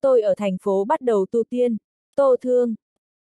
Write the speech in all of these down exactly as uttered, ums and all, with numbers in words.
tôi ở thành phố bắt đầu tu tiên. Tô Thương.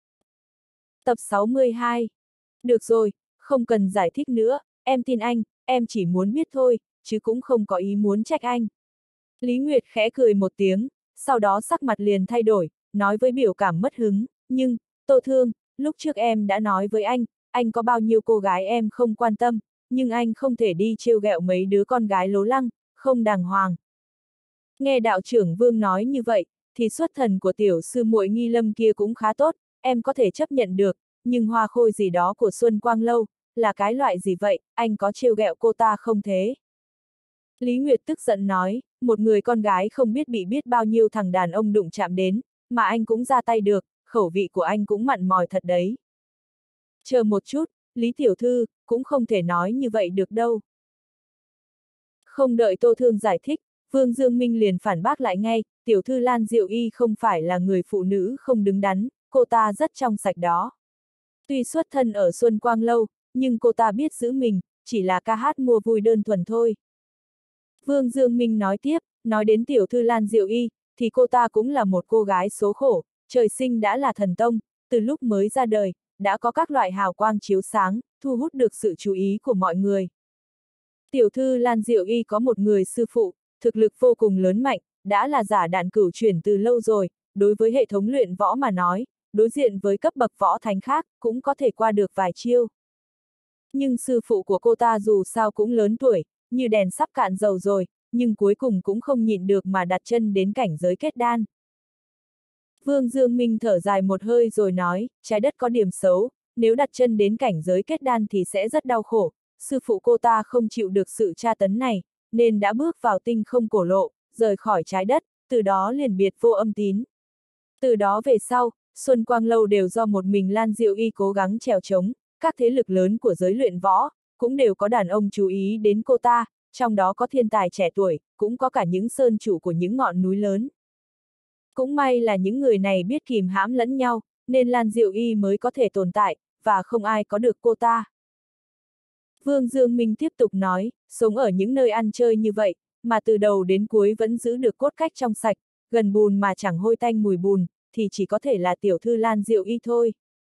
Tập sáu mươi hai. Được rồi, không cần giải thích nữa, em tin anh, em chỉ muốn biết thôi, chứ cũng không có ý muốn trách anh. Lý Nguyệt khẽ cười một tiếng, sau đó sắc mặt liền thay đổi, nói với biểu cảm mất hứng, nhưng, Tô Thương, lúc trước em đã nói với anh, anh có bao nhiêu cô gái em không quan tâm, nhưng anh không thể đi trêu ghẹo mấy đứa con gái lố lăng, không đàng hoàng. Nghe đạo trưởng Vương nói như vậy, thì xuất thần của tiểu sư muội Nghi Lâm kia cũng khá tốt, em có thể chấp nhận được, nhưng hoa khôi gì đó của Xuân Quang Lâu, là cái loại gì vậy, anh có trêu ghẹo cô ta không thế? Lý Nguyệt tức giận nói, một người con gái không biết bị biết bao nhiêu thằng đàn ông đụng chạm đến, mà anh cũng ra tay được, khẩu vị của anh cũng mặn mòi thật đấy. Chờ một chút, Lý Tiểu Thư, cũng không thể nói như vậy được đâu. Không đợi Tô Thương giải thích, Vương Dương Minh liền phản bác lại ngay, Tiểu Thư Lan Diệu Y không phải là người phụ nữ không đứng đắn, cô ta rất trong sạch đó. Tuy xuất thân ở Xuân Quang Lâu, nhưng cô ta biết giữ mình, chỉ là ca hát mua vui đơn thuần thôi. Vương Dương Minh nói tiếp, nói đến Tiểu Thư Lan Diệu Y, thì cô ta cũng là một cô gái số khổ, trời sinh đã là thần tông, từ lúc mới ra đời, đã có các loại hào quang chiếu sáng, thu hút được sự chú ý của mọi người. Tiểu Thư Lan Diệu Y có một người sư phụ, thực lực vô cùng lớn mạnh, đã là giả đạn cửu chuyển từ lâu rồi, đối với hệ thống luyện võ mà nói, đối diện với cấp bậc võ thánh khác, cũng có thể qua được vài chiêu. Nhưng sư phụ của cô ta dù sao cũng lớn tuổi, như đèn sắp cạn dầu rồi, nhưng cuối cùng cũng không nhịn được mà đặt chân đến cảnh giới kết đan. Vương Dương Minh thở dài một hơi rồi nói, trái đất có điểm xấu, nếu đặt chân đến cảnh giới kết đan thì sẽ rất đau khổ, sư phụ cô ta không chịu được sự tra tấn này, nên đã bước vào tinh không cổ lộ, rời khỏi trái đất, từ đó liền biệt vô âm tín. Từ đó về sau, Xuân Quang Lâu đều do một mình Lan Diệu Y cố gắng trèo trống, các thế lực lớn của giới luyện võ, cũng đều có đàn ông chú ý đến cô ta, trong đó có thiên tài trẻ tuổi, cũng có cả những sơn chủ của những ngọn núi lớn. Cũng may là những người này biết kìm hãm lẫn nhau, nên Lan Diệu Y mới có thể tồn tại, và không ai có được cô ta. Vương Dương Minh tiếp tục nói, sống ở những nơi ăn chơi như vậy, mà từ đầu đến cuối vẫn giữ được cốt cách trong sạch, gần bùn mà chẳng hôi tanh mùi bùn, thì chỉ có thể là Tiểu Thư Lan Diệu Y thôi.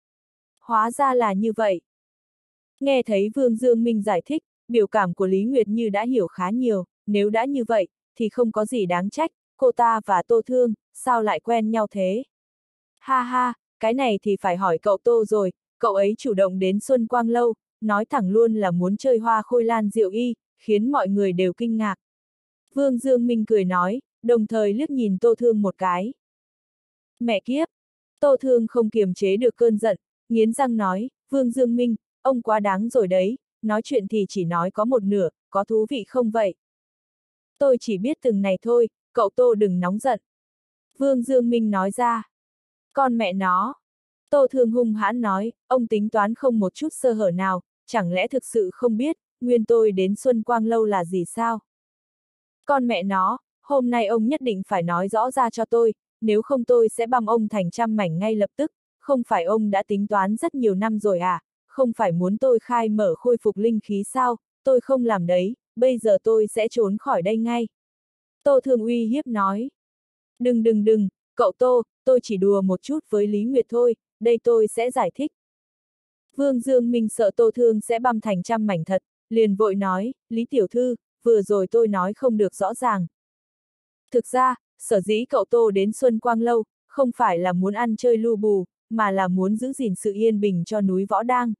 Hóa ra là như vậy. Nghe thấy Vương Dương Minh giải thích, biểu cảm của Lý Nguyệt Như đã hiểu khá nhiều, nếu đã như vậy, thì không có gì đáng trách, cô ta và Tô Thương, sao lại quen nhau thế? Ha ha, cái này thì phải hỏi cậu Tô rồi, cậu ấy chủ động đến Xuân Quang Lâu, nói thẳng luôn là muốn chơi hoa khôi Lan Diệu Y, khiến mọi người đều kinh ngạc. Vương Dương Minh cười nói, đồng thời liếc nhìn Tô Thương một cái. Mẹ kiếp! Tô Thương không kiềm chế được cơn giận, nghiến răng nói, Vương Dương Minh, ông quá đáng rồi đấy, nói chuyện thì chỉ nói có một nửa, có thú vị không vậy? Tôi chỉ biết từng này thôi, cậu Tô đừng nóng giận. Vương Dương Minh nói ra. Con mẹ nó! Tô Thương hung hãn nói, ông tính toán không một chút sơ hở nào, chẳng lẽ thực sự không biết, nguyên tôi đến Xuân Quang Lâu là gì sao? Con mẹ nó, hôm nay ông nhất định phải nói rõ ra cho tôi, nếu không tôi sẽ băm ông thành trăm mảnh ngay lập tức, không phải ông đã tính toán rất nhiều năm rồi à, không phải muốn tôi khai mở khôi phục linh khí sao, tôi không làm đấy, bây giờ tôi sẽ trốn khỏi đây ngay. Tô Thương uy hiếp nói. Đừng đừng đừng, cậu Tô, tôi chỉ đùa một chút với Lý Nguyệt thôi, đây tôi sẽ giải thích. Vương Dương Minh sợ Tô Thương sẽ băm thành trăm mảnh thật, liền vội nói, Lý Tiểu Thư, vừa rồi tôi nói không được rõ ràng. Thực ra, sở dĩ cậu Tô đến Xuân Quang Lâu, không phải là muốn ăn chơi lu bù, mà là muốn giữ gìn sự yên bình cho núi Võ Đang.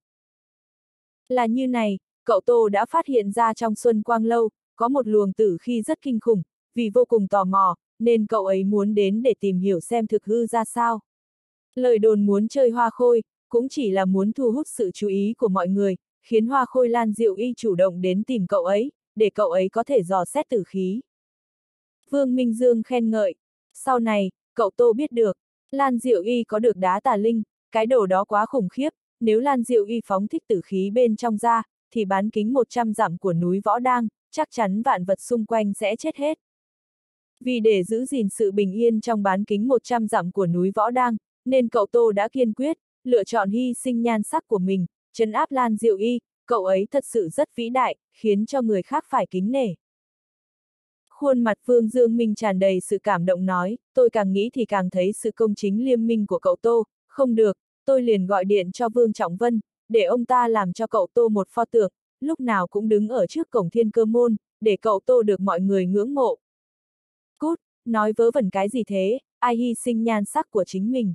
Là như này, cậu Tô đã phát hiện ra trong Xuân Quang Lâu, có một luồng tử khí rất kinh khủng, vì vô cùng tò mò, nên cậu ấy muốn đến để tìm hiểu xem thực hư ra sao. Lời đồn muốn chơi hoa khôi, cũng chỉ là muốn thu hút sự chú ý của mọi người, khiến hoa khôi Lan Diệu Y chủ động đến tìm cậu ấy, để cậu ấy có thể dò xét tử khí. Vương Minh Dương khen ngợi, sau này, cậu Tô biết được, Lan Diệu Y có được đá tà linh, cái đồ đó quá khủng khiếp, nếu Lan Diệu Y phóng thích tử khí bên trong ra, thì bán kính một trăm dặm của núi Võ Đang, chắc chắn vạn vật xung quanh sẽ chết hết. Vì để giữ gìn sự bình yên trong bán kính một trăm dặm của núi Võ Đang, nên cậu Tô đã kiên quyết, lựa chọn hy sinh nhan sắc của mình, trấn áp Lan Diệu Y, cậu ấy thật sự rất vĩ đại, khiến cho người khác phải kính nể. Khuôn mặt Vương Dương Minh tràn đầy sự cảm động nói, tôi càng nghĩ thì càng thấy sự công chính liêm minh của cậu Tô, không được, tôi liền gọi điện cho Vương Trọng Vân, để ông ta làm cho cậu Tô một pho tượng, lúc nào cũng đứng ở trước cổng Thiên Cơ Môn, để cậu Tô được mọi người ngưỡng mộ. Cút, nói vớ vẩn cái gì thế, ai hy sinh nhan sắc của chính mình.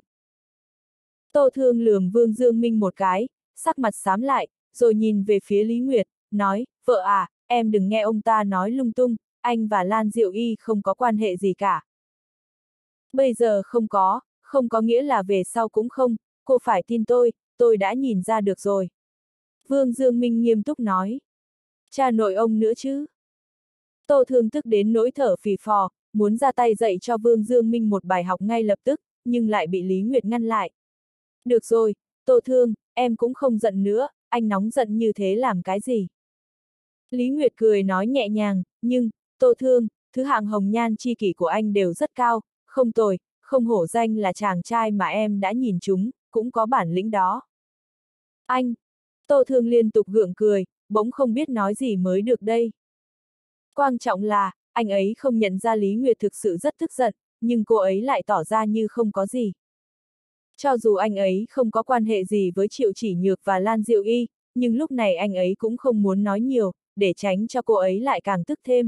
Tô Thương lườm Vương Dương Minh một cái, sắc mặt xám lại, rồi nhìn về phía Lý Nguyệt, nói, vợ à, em đừng nghe ông ta nói lung tung, anh và Lan Diệu Y không có quan hệ gì cả. Bây giờ không có, không có nghĩa là về sau cũng không, cô phải tin tôi, tôi đã nhìn ra được rồi. Vương Dương Minh nghiêm túc nói. Cha nội ông nữa chứ. Tô Thương tức đến nỗi thở phì phò, muốn ra tay dạy cho Vương Dương Minh một bài học ngay lập tức, nhưng lại bị Lý Nguyệt ngăn lại. Được rồi, Tô Thương, em cũng không giận nữa, anh nóng giận như thế làm cái gì? Lý Nguyệt cười nói nhẹ nhàng, nhưng, Tô Thương, thứ hạng hồng nhan chi kỷ của anh đều rất cao, không tồi, không hổ danh là chàng trai mà em đã nhìn chúng, cũng có bản lĩnh đó. Anh! Tô Thương liên tục gượng cười, bỗng không biết nói gì mới được đây. Quan trọng là, anh ấy không nhận ra Lý Nguyệt thực sự rất tức giận, nhưng cô ấy lại tỏ ra như không có gì. Cho dù anh ấy không có quan hệ gì với Triệu Chỉ Nhược và Lan Diệu Y, nhưng lúc này anh ấy cũng không muốn nói nhiều, để tránh cho cô ấy lại càng tức thêm.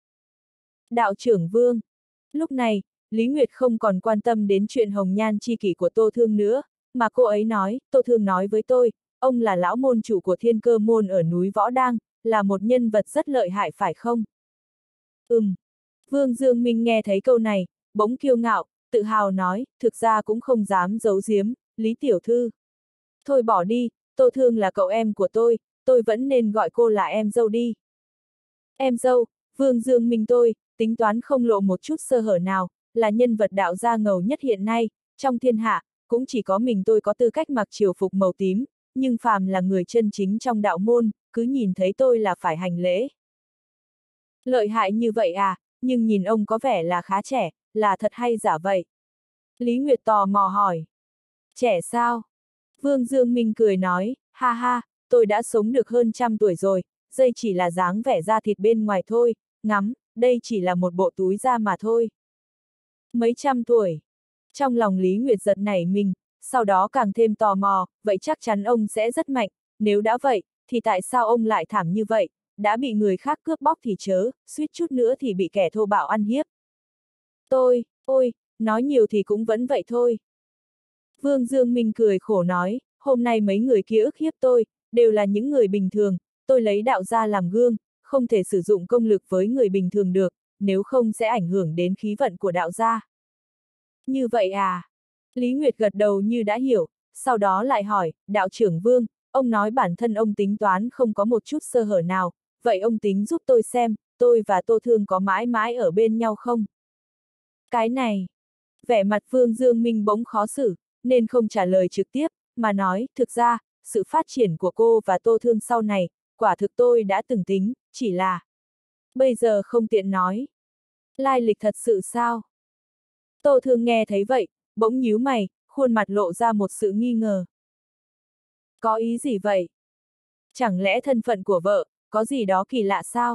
Đạo trưởng Vương. Lúc này, Lý Nguyệt không còn quan tâm đến chuyện hồng nhan chi kỷ của Tô Thương nữa, mà cô ấy nói, Tô Thương nói với tôi, ông là lão môn chủ của Thiên Cơ Môn ở núi Võ Đang, là một nhân vật rất lợi hại phải không? Ừm. Vương Dương Minh nghe thấy câu này, bỗng kiêu ngạo, tự hào nói, thực ra cũng không dám giấu giếm, Lý Tiểu Thư. Thôi bỏ đi, Tô Thương là cậu em của tôi, tôi vẫn nên gọi cô là em dâu đi. Em dâu, Vương Dương Minh tôi, tính toán không lộ một chút sơ hở nào, là nhân vật đạo gia ngầu nhất hiện nay, trong thiên hạ, cũng chỉ có mình tôi có tư cách mặc triều phục màu tím, nhưng phàm là người chân chính trong đạo môn, cứ nhìn thấy tôi là phải hành lễ. Lợi hại như vậy à, nhưng nhìn ông có vẻ là khá trẻ, là thật hay giả vậy? Lý Nguyệt tò mò hỏi. Trẻ sao? Vương Dương Minh cười nói, ha ha, tôi đã sống được hơn trăm tuổi rồi, đây chỉ là dáng vẻ da thịt bên ngoài thôi, ngắm, đây chỉ là một bộ túi da mà thôi. Mấy trăm tuổi. Trong lòng Lý Nguyệt giật nảy mình, sau đó càng thêm tò mò, vậy chắc chắn ông sẽ rất mạnh, nếu đã vậy, thì tại sao ông lại thảm như vậy, đã bị người khác cướp bóc thì chớ, suýt chút nữa thì bị kẻ thô bạo ăn hiếp. Tôi, ôi, nói nhiều thì cũng vẫn vậy thôi. Vương Dương Minh cười khổ nói, hôm nay mấy người kia ức hiếp tôi, đều là những người bình thường, tôi lấy đạo gia làm gương, không thể sử dụng công lực với người bình thường được, nếu không sẽ ảnh hưởng đến khí vận của đạo gia. Như vậy à? Lý Nguyệt gật đầu như đã hiểu, sau đó lại hỏi, đạo trưởng Vương, ông nói bản thân ông tính toán không có một chút sơ hở nào, vậy ông tính giúp tôi xem, tôi và Tô Thương có mãi mãi ở bên nhau không? Cái này, vẻ mặt Vương Dương Minh bỗng khó xử, nên không trả lời trực tiếp, mà nói, thực ra, sự phát triển của cô và Tô Thương sau này, quả thực tôi đã từng tính, chỉ là bây giờ không tiện nói. Lai lịch thật sự sao? Tô Thương nghe thấy vậy, bỗng nhíu mày, khuôn mặt lộ ra một sự nghi ngờ. Có ý gì vậy? Chẳng lẽ thân phận của vợ, có gì đó kỳ lạ sao?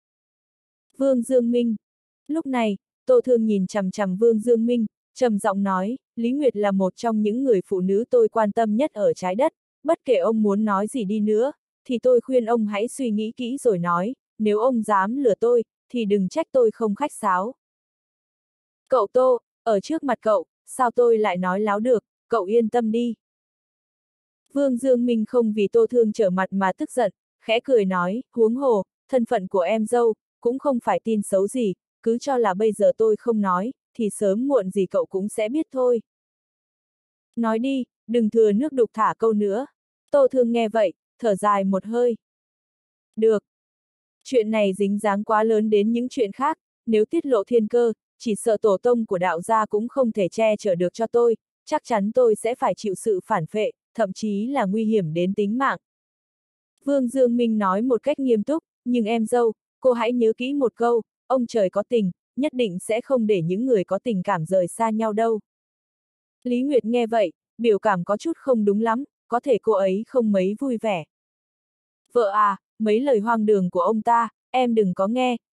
Vương Dương Minh. Lúc này, Tô Thương nhìn chằm chằm Vương Dương Minh, trầm giọng nói, Lý Nguyệt là một trong những người phụ nữ tôi quan tâm nhất ở trái đất, bất kể ông muốn nói gì đi nữa, thì tôi khuyên ông hãy suy nghĩ kỹ rồi nói, nếu ông dám lừa tôi, thì đừng trách tôi không khách sáo. Cậu Tô, ở trước mặt cậu, sao tôi lại nói láo được, cậu yên tâm đi. Vương Dương Minh không vì Tô Thương trở mặt mà tức giận, khẽ cười nói, huống hồ, thân phận của em dâu, cũng không phải tin xấu gì, cứ cho là bây giờ tôi không nói, thì sớm muộn gì cậu cũng sẽ biết thôi. Nói đi, đừng thừa nước đục thả câu nữa. Tô Thương nghe vậy, thở dài một hơi. Được. Chuyện này dính dáng quá lớn đến những chuyện khác, nếu tiết lộ thiên cơ, chỉ sợ tổ tông của đạo gia cũng không thể che chở được cho tôi, chắc chắn tôi sẽ phải chịu sự phản phệ, thậm chí là nguy hiểm đến tính mạng. Vương Dương Minh nói một cách nghiêm túc, nhưng em dâu, cô hãy nhớ kỹ một câu, ông trời có tình, nhất định sẽ không để những người có tình cảm rời xa nhau đâu. Lý Nguyệt nghe vậy, biểu cảm có chút không đúng lắm, có thể cô ấy không mấy vui vẻ. Vợ à, mấy lời hoang đường của ông ta, em đừng có nghe,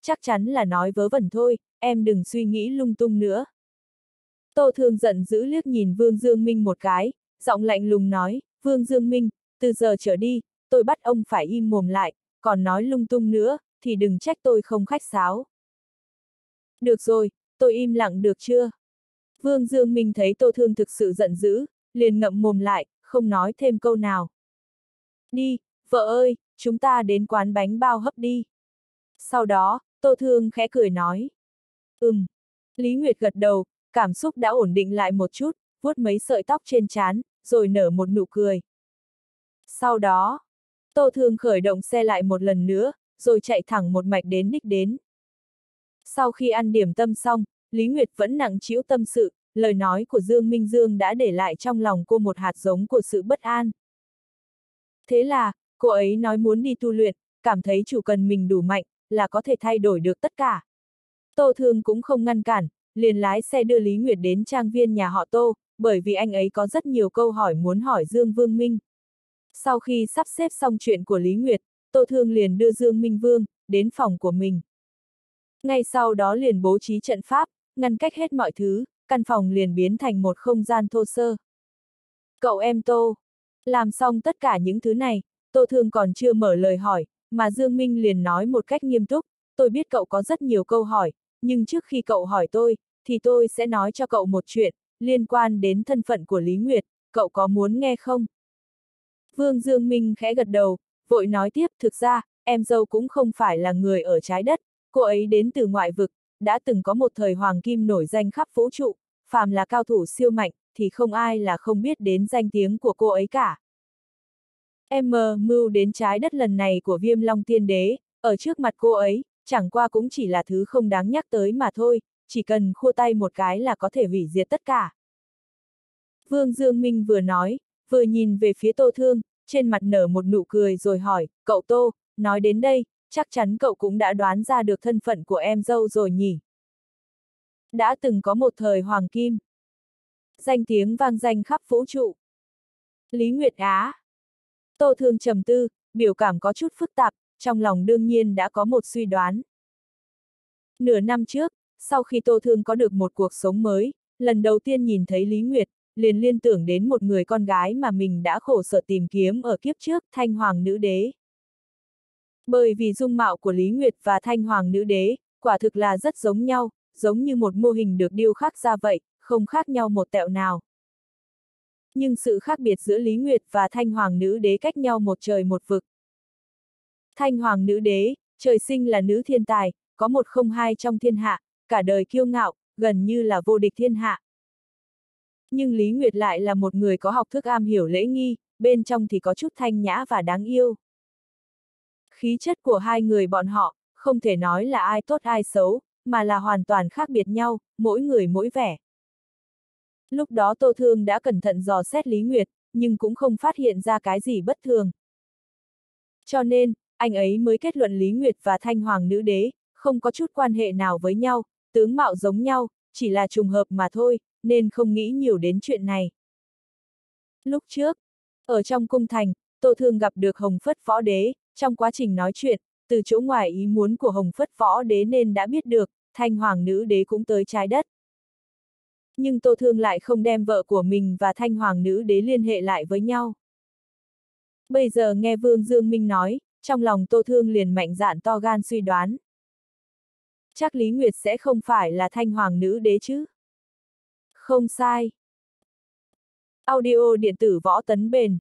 chắc chắn là nói vớ vẩn thôi, em đừng suy nghĩ lung tung nữa. Tô Thương giận dữ liếc nhìn Vương Dương Minh một cái, giọng lạnh lùng nói, Vương Dương Minh, từ giờ trở đi, tôi bắt ông phải im mồm lại, còn nói lung tung nữa, thì đừng trách tôi không khách sáo. Được rồi, tôi im lặng được chưa? Vương Dương Minh thấy Tô Thương thực sự giận dữ, liền ngậm mồm lại, không nói thêm câu nào. Đi, vợ ơi, chúng ta đến quán bánh bao hấp đi. Sau đó, Tô Thương khẽ cười nói. Ừm. Lý Nguyệt gật đầu, cảm xúc đã ổn định lại một chút, vuốt mấy sợi tóc trên trán, rồi nở một nụ cười. Sau đó, Tô Thương khởi động xe lại một lần nữa, rồi chạy thẳng một mạch đến đích đến. Sau khi ăn điểm tâm xong, Lý Nguyệt vẫn nặng trĩu tâm sự, lời nói của Dương Minh Dương đã để lại trong lòng cô một hạt giống của sự bất an. Thế là, cô ấy nói muốn đi tu luyện, cảm thấy chủ cần mình đủ mạnh, là có thể thay đổi được tất cả. Tô Thương cũng không ngăn cản, liền lái xe đưa Lý Nguyệt đến trang viên nhà họ Tô, bởi vì anh ấy có rất nhiều câu hỏi muốn hỏi Dương Vương Minh. Sau khi sắp xếp xong chuyện của Lý Nguyệt, Tô Thương liền đưa Dương Minh Vương đến phòng của mình. Ngay sau đó liền bố trí trận pháp, ngăn cách hết mọi thứ, căn phòng liền biến thành một không gian thô sơ. Cậu em Tô. Làm xong tất cả những thứ này, Tô Thương còn chưa mở lời hỏi, mà Dương Minh liền nói một cách nghiêm túc, tôi biết cậu có rất nhiều câu hỏi, nhưng trước khi cậu hỏi tôi, thì tôi sẽ nói cho cậu một chuyện, liên quan đến thân phận của Lý Nguyệt, cậu có muốn nghe không? Vương Dương Minh khẽ gật đầu, vội nói tiếp, thực ra, em dâu cũng không phải là người ở trái đất, cô ấy đến từ ngoại vực, đã từng có một thời hoàng kim nổi danh khắp vũ trụ, phàm là cao thủ siêu mạnh, thì không ai là không biết đến danh tiếng của cô ấy cả. Em mơ mưu đến trái đất lần này của Viêm Long Tiên Đế, ở trước mặt cô ấy, chẳng qua cũng chỉ là thứ không đáng nhắc tới mà thôi, chỉ cần khua tay một cái là có thể hủy diệt tất cả. Vương Dương Minh vừa nói, vừa nhìn về phía Tô Thương, trên mặt nở một nụ cười rồi hỏi, cậu Tô, nói đến đây, chắc chắn cậu cũng đã đoán ra được thân phận của em dâu rồi nhỉ? Đã từng có một thời hoàng kim. Danh tiếng vang danh khắp vũ trụ. Lý Nguyệt Á. Tô Thương trầm tư, biểu cảm có chút phức tạp, trong lòng đương nhiên đã có một suy đoán. Nửa năm trước, sau khi Tô Thương có được một cuộc sống mới, lần đầu tiên nhìn thấy Lý Nguyệt, liền liên tưởng đến một người con gái mà mình đã khổ sở tìm kiếm ở kiếp trước, Thanh Hoàng Nữ Đế. Bởi vì dung mạo của Lý Nguyệt và Thanh Hoàng Nữ Đế, quả thực là rất giống nhau, giống như một mô hình được điêu khắc ra vậy, không khác nhau một tẹo nào. Nhưng sự khác biệt giữa Lý Nguyệt và Thanh Hoàng Nữ Đế cách nhau một trời một vực. Thanh Hoàng Nữ Đế, trời sinh là nữ thiên tài, có một không hai trong thiên hạ, cả đời kiêu ngạo, gần như là vô địch thiên hạ. Nhưng Lý Nguyệt lại là một người có học thức am hiểu lễ nghi, bên trong thì có chút thanh nhã và đáng yêu. Khí chất của hai người bọn họ, không thể nói là ai tốt ai xấu, mà là hoàn toàn khác biệt nhau, mỗi người mỗi vẻ. Lúc đó Tô Thương đã cẩn thận dò xét Lý Nguyệt, nhưng cũng không phát hiện ra cái gì bất thường. Cho nên, anh ấy mới kết luận Lý Nguyệt và Thanh Hoàng Nữ Đế, không có chút quan hệ nào với nhau, tướng mạo giống nhau, chỉ là trùng hợp mà thôi, nên không nghĩ nhiều đến chuyện này. Lúc trước, ở trong cung thành, Tô Thương gặp được Hồng Phất Võ Đế, trong quá trình nói chuyện, từ chỗ ngoài ý muốn của Hồng Phất Võ Đế nên đã biết được, Thanh Hoàng Nữ Đế cũng tới trái đất. Nhưng Tô Thương lại không đem vợ của mình và Thanh Hoàng Nữ Đế liên hệ lại với nhau. Bây giờ nghe Vương Dương Minh nói, trong lòng Tô Thương liền mạnh dạn to gan suy đoán. Chắc Lý Nguyệt sẽ không phải là Thanh Hoàng Nữ Đế chứ? Không sai. Audio điện tử Võ Tấn Bền.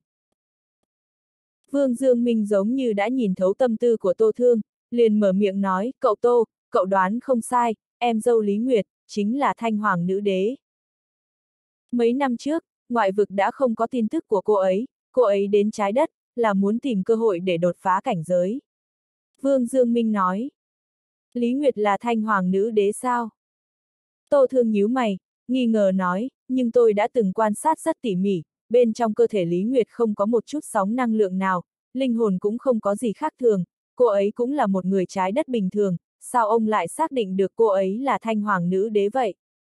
Vương Dương Minh giống như đã nhìn thấu tâm tư của Tô Thương, liền mở miệng nói, cậu Tô, cậu đoán không sai, em dâu Lý Nguyệt, chính là Thanh Hoàng Nữ Đế. Mấy năm trước, ngoại vực đã không có tin tức của cô ấy, cô ấy đến trái đất, là muốn tìm cơ hội để đột phá cảnh giới. Vương Dương Minh nói. Lý Nguyệt là Thanh Hoàng Nữ Đế sao? Tô Thương nhíu mày, nghi ngờ nói, nhưng tôi đã từng quan sát rất tỉ mỉ, bên trong cơ thể Lý Nguyệt không có một chút sóng năng lượng nào, linh hồn cũng không có gì khác thường, cô ấy cũng là một người trái đất bình thường, sao ông lại xác định được cô ấy là Thanh Hoàng Nữ Đế vậy?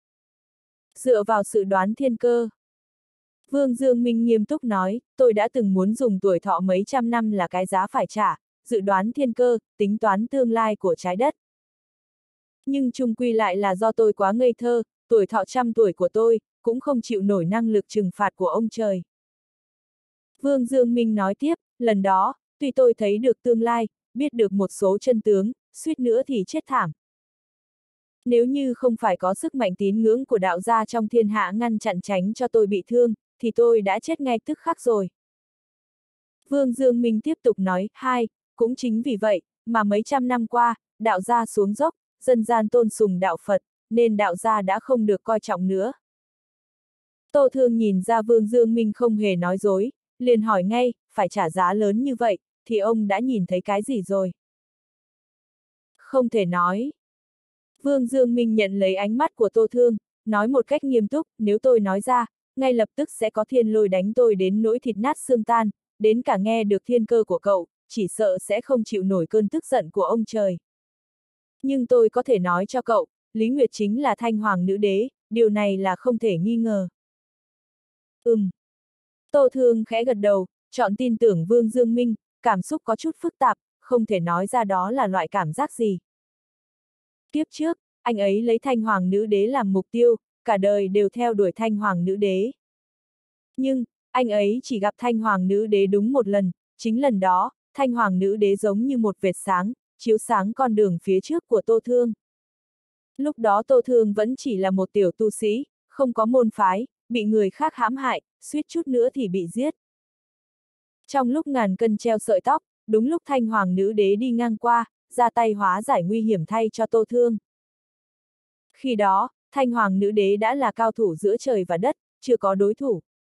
Dựa vào sự đoán thiên cơ. Vương Dương Minh nghiêm túc nói, tôi đã từng muốn dùng tuổi thọ mấy trăm năm là cái giá phải trả, dự đoán thiên cơ, tính toán tương lai của trái đất. Nhưng chung quy lại là do tôi quá ngây thơ, tuổi thọ trăm tuổi của tôi, cũng không chịu nổi năng lực trừng phạt của ông trời. Vương Dương Minh nói tiếp, lần đó, tuy tôi thấy được tương lai, biết được một số chân tướng, suýt nữa thì chết thảm. Nếu như không phải có sức mạnh tín ngưỡng của đạo gia trong thiên hạ ngăn chặn tránh cho tôi bị thương, thì tôi đã chết ngay tức khắc rồi. Vương Dương Minh tiếp tục nói, hai, cũng chính vì vậy, mà mấy trăm năm qua, đạo gia xuống dốc, dân gian tôn sùng đạo Phật, nên đạo gia đã không được coi trọng nữa. Tô Thương nhìn ra Vương Dương Minh không hề nói dối, liền hỏi ngay, phải trả giá lớn như vậy, thì ông đã nhìn thấy cái gì rồi? Không thể nói. Vương Dương Minh nhận lấy ánh mắt của Tô Thương, nói một cách nghiêm túc, nếu tôi nói ra, ngay lập tức sẽ có thiên lôi đánh tôi đến nỗi thịt nát xương tan, đến cả nghe được thiên cơ của cậu, chỉ sợ sẽ không chịu nổi cơn tức giận của ông trời. Nhưng tôi có thể nói cho cậu, Lý Nguyệt chính là Thanh Hoàng nữ đế, điều này là không thể nghi ngờ. Ừm. Tô Thương khẽ gật đầu, chọn tin tưởng Vương Dương Minh, cảm xúc có chút phức tạp, không thể nói ra đó là loại cảm giác gì. Kiếp trước, anh ấy lấy Thanh Hoàng nữ đế làm mục tiêu, cả đời đều theo đuổi Thanh Hoàng nữ đế. Nhưng, anh ấy chỉ gặp Thanh Hoàng nữ đế đúng một lần, chính lần đó, Thanh Hoàng nữ đế giống như một vệt sáng, chiếu sáng con đường phía trước của Tô Thương. Lúc đó Tô Thương vẫn chỉ là một tiểu tu sĩ, không có môn phái, bị người khác hãm hại, suýt chút nữa thì bị giết. Trong lúc ngàn cân treo sợi tóc, đúng lúc Thanh Hoàng nữ đế đi ngang qua, ra tay hóa giải nguy hiểm thay cho Tô Thương. Khi đó, Thanh Hoàng nữ đế đã là cao thủ giữa trời và đất, chưa có đối thủ.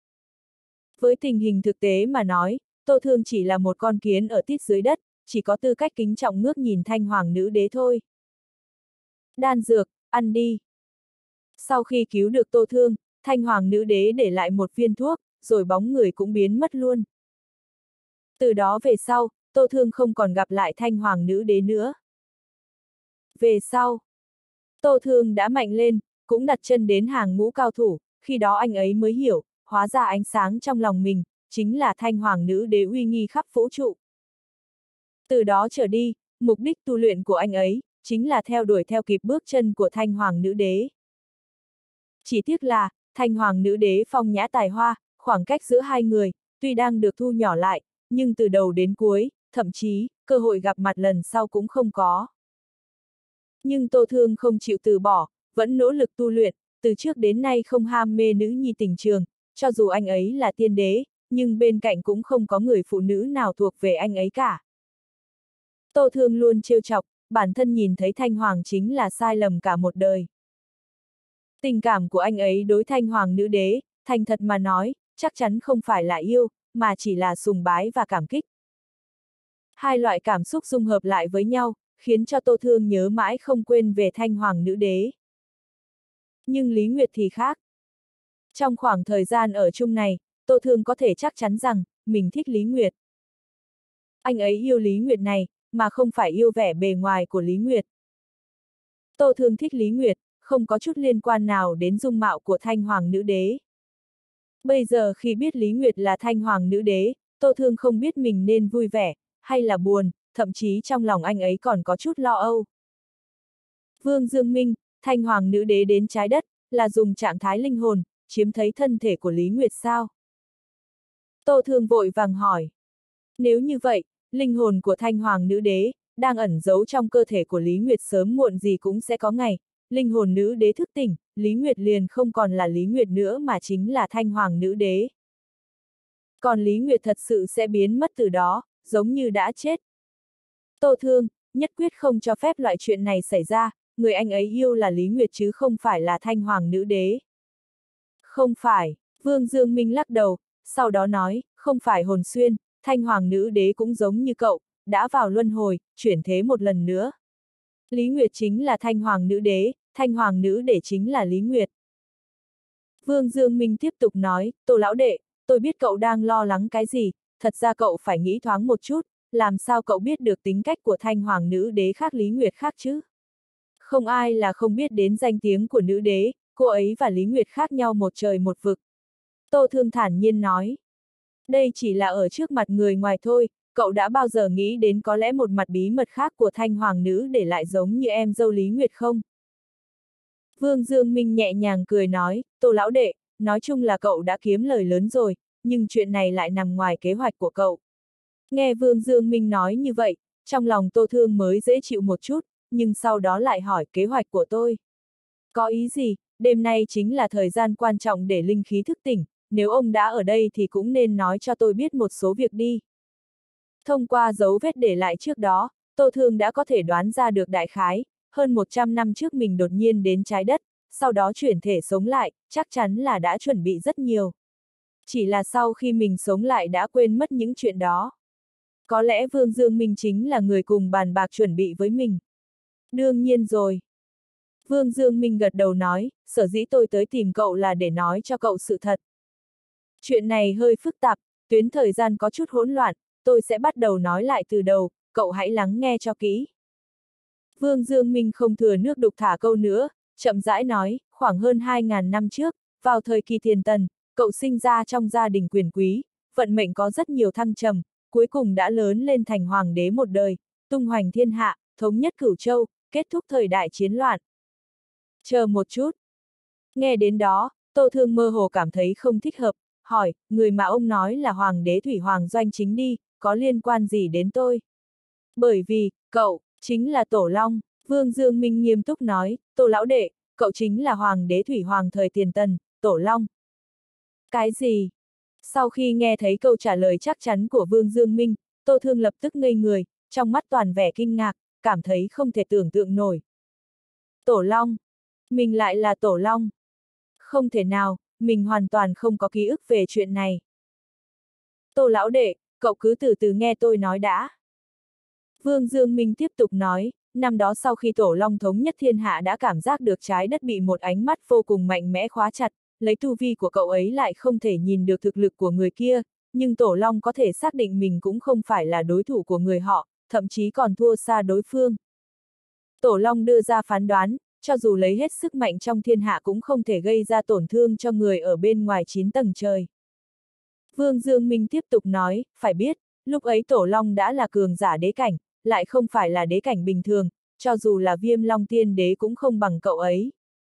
Với tình hình thực tế mà nói, Tô Thương chỉ là một con kiến ở tít dưới đất, chỉ có tư cách kính trọng ngước nhìn Thanh Hoàng nữ đế thôi. Đan dược, ăn đi. Sau khi cứu được Tô Thương, Thanh Hoàng nữ đế để lại một viên thuốc, rồi bóng người cũng biến mất luôn. Từ đó về sau, Tô Thương không còn gặp lại Thanh Hoàng nữ đế nữa. Về sau, Tô Thương đã mạnh lên, cũng đặt chân đến hàng ngũ cao thủ, khi đó anh ấy mới hiểu, hóa ra ánh sáng trong lòng mình, chính là Thanh Hoàng nữ đế uy nghi khắp vũ trụ. Từ đó trở đi, mục đích tu luyện của anh ấy, chính là theo đuổi theo kịp bước chân của Thanh Hoàng nữ đế. Chỉ tiếc là, Thanh Hoàng nữ đế phong nhã tài hoa, khoảng cách giữa hai người, tuy đang được thu nhỏ lại, nhưng từ đầu đến cuối, thậm chí, cơ hội gặp mặt lần sau cũng không có. Nhưng Tô Thương không chịu từ bỏ, vẫn nỗ lực tu luyện, từ trước đến nay không ham mê nữ nhi tình trường, cho dù anh ấy là tiên đế, nhưng bên cạnh cũng không có người phụ nữ nào thuộc về anh ấy cả. Tô Thương luôn trêu chọc, bản thân nhìn thấy Thanh Hoàng chính là sai lầm cả một đời. Tình cảm của anh ấy đối Thanh Hoàng nữ đế, thành thật mà nói, chắc chắn không phải là yêu, mà chỉ là sùng bái và cảm kích. Hai loại cảm xúc dung hợp lại với nhau, khiến cho Tô Thương nhớ mãi không quên về Thanh Hoàng nữ đế. Nhưng Lý Nguyệt thì khác. Trong khoảng thời gian ở chung này, Tô Thương có thể chắc chắn rằng, mình thích Lý Nguyệt. Anh ấy yêu Lý Nguyệt này, mà không phải yêu vẻ bề ngoài của Lý Nguyệt. Tô Thương thích Lý Nguyệt, không có chút liên quan nào đến dung mạo của Thanh Hoàng nữ đế. Bây giờ khi biết Lý Nguyệt là Thanh Hoàng nữ đế, Tô Thương không biết mình nên vui vẻ, hay là buồn, thậm chí trong lòng anh ấy còn có chút lo âu. Vương Dương Minh, Thanh Hoàng nữ đế đến trái đất, là dùng trạng thái linh hồn, chiếm thấy thân thể của Lý Nguyệt sao? Tô Thương vội vàng hỏi. Nếu như vậy, linh hồn của Thanh Hoàng nữ đế, đang ẩn giấu trong cơ thể của Lý Nguyệt sớm muộn gì cũng sẽ có ngày, linh hồn nữ đế thức tỉnh, Lý Nguyệt liền không còn là Lý Nguyệt nữa mà chính là Thanh Hoàng nữ đế. Còn Lý Nguyệt thật sự sẽ biến mất từ đó, giống như đã chết. Tô Thương, nhất quyết không cho phép loại chuyện này xảy ra, người anh ấy yêu là Lý Nguyệt chứ không phải là Thanh Hoàng nữ đế. Không phải, Vương Dương Minh lắc đầu, sau đó nói, không phải hồn xuyên, Thanh Hoàng nữ đế cũng giống như cậu, đã vào luân hồi, chuyển thế một lần nữa. Lý Nguyệt chính là Thanh Hoàng nữ đế, Thanh Hoàng nữ đế chính là Lý Nguyệt. Vương Dương Minh tiếp tục nói, Tô lão đệ, tôi biết cậu đang lo lắng cái gì, thật ra cậu phải nghĩ thoáng một chút, làm sao cậu biết được tính cách của Thanh Hoàng nữ đế khác Lý Nguyệt khác chứ? Không ai là không biết đến danh tiếng của nữ đế, cô ấy và Lý Nguyệt khác nhau một trời một vực. Tô Thương thản nhiên nói. Đây chỉ là ở trước mặt người ngoài thôi, cậu đã bao giờ nghĩ đến có lẽ một mặt bí mật khác của Thanh Hoàng nữ để lại giống như em dâu Lý Nguyệt không? Vương Dương Minh nhẹ nhàng cười nói, Tô lão đệ, nói chung là cậu đã kiếm lời lớn rồi, nhưng chuyện này lại nằm ngoài kế hoạch của cậu. Nghe Vương Dương Minh nói như vậy, trong lòng Tô Thương mới dễ chịu một chút, nhưng sau đó lại hỏi kế hoạch của tôi. Có ý gì, đêm nay chính là thời gian quan trọng để linh khí thức tỉnh, nếu ông đã ở đây thì cũng nên nói cho tôi biết một số việc đi. Thông qua dấu vết để lại trước đó, Tô Thương đã có thể đoán ra được đại khái, hơn một trăm năm trước mình đột nhiên đến trái đất, sau đó chuyển thể sống lại, chắc chắn là đã chuẩn bị rất nhiều. Chỉ là sau khi mình sống lại đã quên mất những chuyện đó. Có lẽ Vương Dương Minh chính là người cùng bàn bạc chuẩn bị với mình. Đương nhiên rồi. Vương Dương Minh gật đầu nói, sở dĩ tôi tới tìm cậu là để nói cho cậu sự thật. Chuyện này hơi phức tạp, tuyến thời gian có chút hỗn loạn, tôi sẽ bắt đầu nói lại từ đầu, cậu hãy lắng nghe cho kỹ. Vương Dương Minh không thừa nước đục thả câu nữa, chậm rãi nói, khoảng hơn hai nghìn năm trước, vào thời kỳ tiền tần, cậu sinh ra trong gia đình quyền quý, vận mệnh có rất nhiều thăng trầm, cuối cùng đã lớn lên thành hoàng đế một đời, tung hoành thiên hạ, thống nhất cửu châu, kết thúc thời đại chiến loạn. Chờ một chút. Nghe đến đó, Tô Thương mơ hồ cảm thấy không thích hợp, hỏi, người mà ông nói là hoàng đế Thủy Hoàng Doanh Chính đi, có liên quan gì đến tôi? Bởi vì, cậu, chính là Tổ Long, Vương Dương Minh nghiêm túc nói, Tô lão đệ, cậu chính là hoàng đế Thủy Hoàng thời tiền tần, Tổ Long. Cái gì? Sau khi nghe thấy câu trả lời chắc chắn của Vương Dương Minh, Tô Thương lập tức ngây người, trong mắt toàn vẻ kinh ngạc, cảm thấy không thể tưởng tượng nổi. Tổ Long? Mình lại là Tổ Long? Không thể nào, mình hoàn toàn không có ký ức về chuyện này. Tô lão đệ, cậu cứ từ từ nghe tôi nói đã. Vương Dương Minh tiếp tục nói, năm đó sau khi Tổ Long thống nhất thiên hạ đã cảm giác được trái đất bị một ánh mắt vô cùng mạnh mẽ khóa chặt, lấy tu vi của cậu ấy lại không thể nhìn được thực lực của người kia, nhưng Tổ Long có thể xác định mình cũng không phải là đối thủ của người họ, thậm chí còn thua xa đối phương. Tổ Long đưa ra phán đoán, cho dù lấy hết sức mạnh trong thiên hạ cũng không thể gây ra tổn thương cho người ở bên ngoài chín tầng trời. Vương Dương Minh tiếp tục nói, phải biết, lúc ấy Tổ Long đã là cường giả đế cảnh, lại không phải là đế cảnh bình thường, cho dù là Viêm Long Tiên Đế cũng không bằng cậu ấy.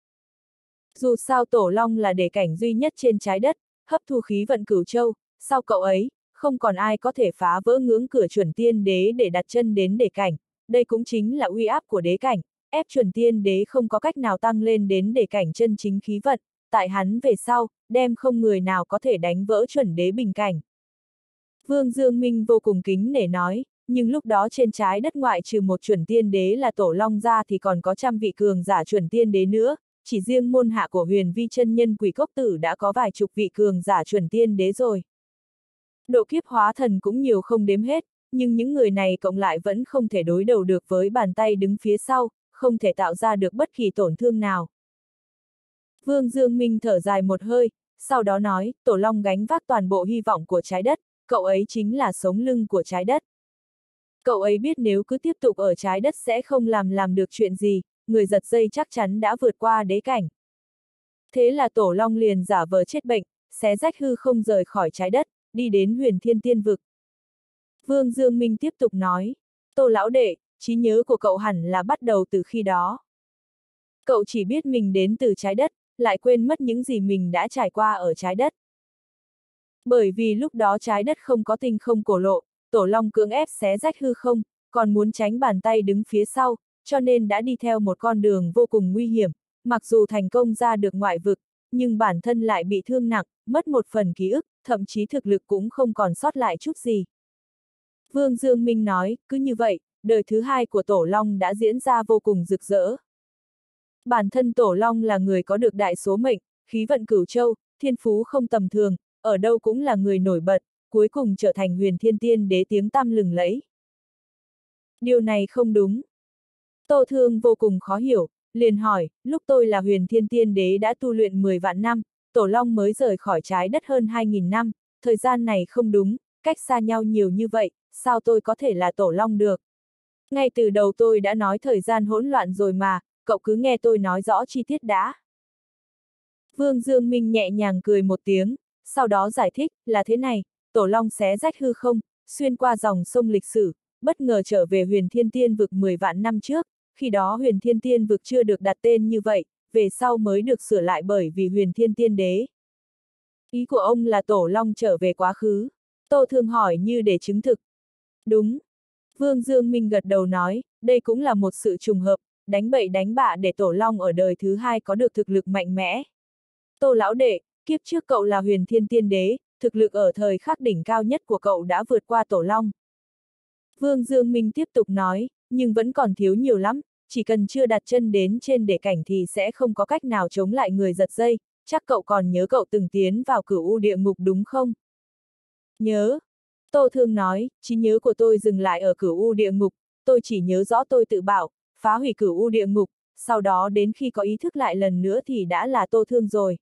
Dù sao Tổ Long là đế cảnh duy nhất trên trái đất, hấp thu khí vận cửu châu, sau cậu ấy, không còn ai có thể phá vỡ ngưỡng cửa chuẩn tiên đế để đặt chân đến đế cảnh, đây cũng chính là uy áp của đế cảnh, ép chuẩn tiên đế không có cách nào tăng lên đến đế cảnh chân chính khí vận, tại hắn về sau, đem không người nào có thể đánh vỡ chuẩn đế bình cảnh. Vương Dương Minh vô cùng kính nể nói, nhưng lúc đó trên trái đất ngoại trừ một chuẩn tiên đế là Tổ Long ra thì còn có trăm vị cường giả chuẩn tiên đế nữa, chỉ riêng môn hạ của Huyền Vi chân nhân Quỷ Cốc Tử đã có vài chục vị cường giả chuẩn tiên đế rồi. Độ kiếp hóa thần cũng nhiều không đếm hết, nhưng những người này cộng lại vẫn không thể đối đầu được với bàn tay đứng phía sau, không thể tạo ra được bất kỳ tổn thương nào. Vương Dương Minh thở dài một hơi, sau đó nói, Tổ Long gánh vác toàn bộ hy vọng của trái đất, cậu ấy chính là sống lưng của trái đất. Cậu ấy biết nếu cứ tiếp tục ở trái đất sẽ không làm làm được chuyện gì, người giật dây chắc chắn đã vượt qua đế cảnh. Thế là Tổ Long liền giả vờ chết bệnh, xé rách hư không rời khỏi trái đất, đi đến Huyền Thiên Tiên Vực. Vương Dương Minh tiếp tục nói, Tô lão đệ, trí nhớ của cậu hẳn là bắt đầu từ khi đó. Cậu chỉ biết mình đến từ trái đất, lại quên mất những gì mình đã trải qua ở trái đất. Bởi vì lúc đó trái đất không có tinh không cổ lộ, Tổ Long cưỡng ép xé rách hư không, còn muốn tránh bàn tay đứng phía sau, cho nên đã đi theo một con đường vô cùng nguy hiểm, mặc dù thành công ra được ngoại vực, nhưng bản thân lại bị thương nặng, mất một phần ký ức, thậm chí thực lực cũng không còn sót lại chút gì. Vương Dương Minh nói, cứ như vậy, đời thứ hai của Tổ Long đã diễn ra vô cùng rực rỡ. Bản thân Tổ Long là người có được đại số mệnh, khí vận cửu châu, thiên phú không tầm thường, ở đâu cũng là người nổi bật, cuối cùng trở thành Huyền Thiên Tiên Đế tiếng tăm lừng lẫy. Điều này không đúng. Tô Thương vô cùng khó hiểu, liền hỏi, lúc tôi là Huyền Thiên Tiên Đế đã tu luyện mười vạn năm, Tổ Long mới rời khỏi trái đất hơn hai nghìn năm, thời gian này không đúng, cách xa nhau nhiều như vậy, sao tôi có thể là Tổ Long được? Ngay từ đầu tôi đã nói thời gian hỗn loạn rồi mà, cậu cứ nghe tôi nói rõ chi tiết đã. Vương Dương Minh nhẹ nhàng cười một tiếng, sau đó giải thích, là thế này, Tổ Long xé rách hư không, xuyên qua dòng sông lịch sử, bất ngờ trở về huyền thiên tiên vực mười vạn năm trước, khi đó huyền thiên tiên vực chưa được đặt tên như vậy, về sau mới được sửa lại bởi vì huyền thiên tiên đế. Ý của ông là Tổ Long trở về quá khứ? Tô Thương hỏi như để chứng thực. Đúng. Vương Dương Minh gật đầu nói, đây cũng là một sự trùng hợp, đánh bậy đánh bạ để Tổ Long ở đời thứ hai có được thực lực mạnh mẽ. Tô lão đệ, kiếp trước cậu là huyền thiên tiên đế, thực lực ở thời khắc đỉnh cao nhất của cậu đã vượt qua Tổ Long. Vương Dương Minh tiếp tục nói, nhưng vẫn còn thiếu nhiều lắm, chỉ cần chưa đặt chân đến trên đế cảnh thì sẽ không có cách nào chống lại người giật dây, chắc cậu còn nhớ cậu từng tiến vào cửu u địa ngục đúng không? Nhớ. Tô Thương nói, trí nhớ của tôi dừng lại ở cửu u địa ngục, tôi chỉ nhớ rõ tôi tự bảo, phá hủy cửu u địa ngục, sau đó đến khi có ý thức lại lần nữa thì đã là Tô Thương rồi.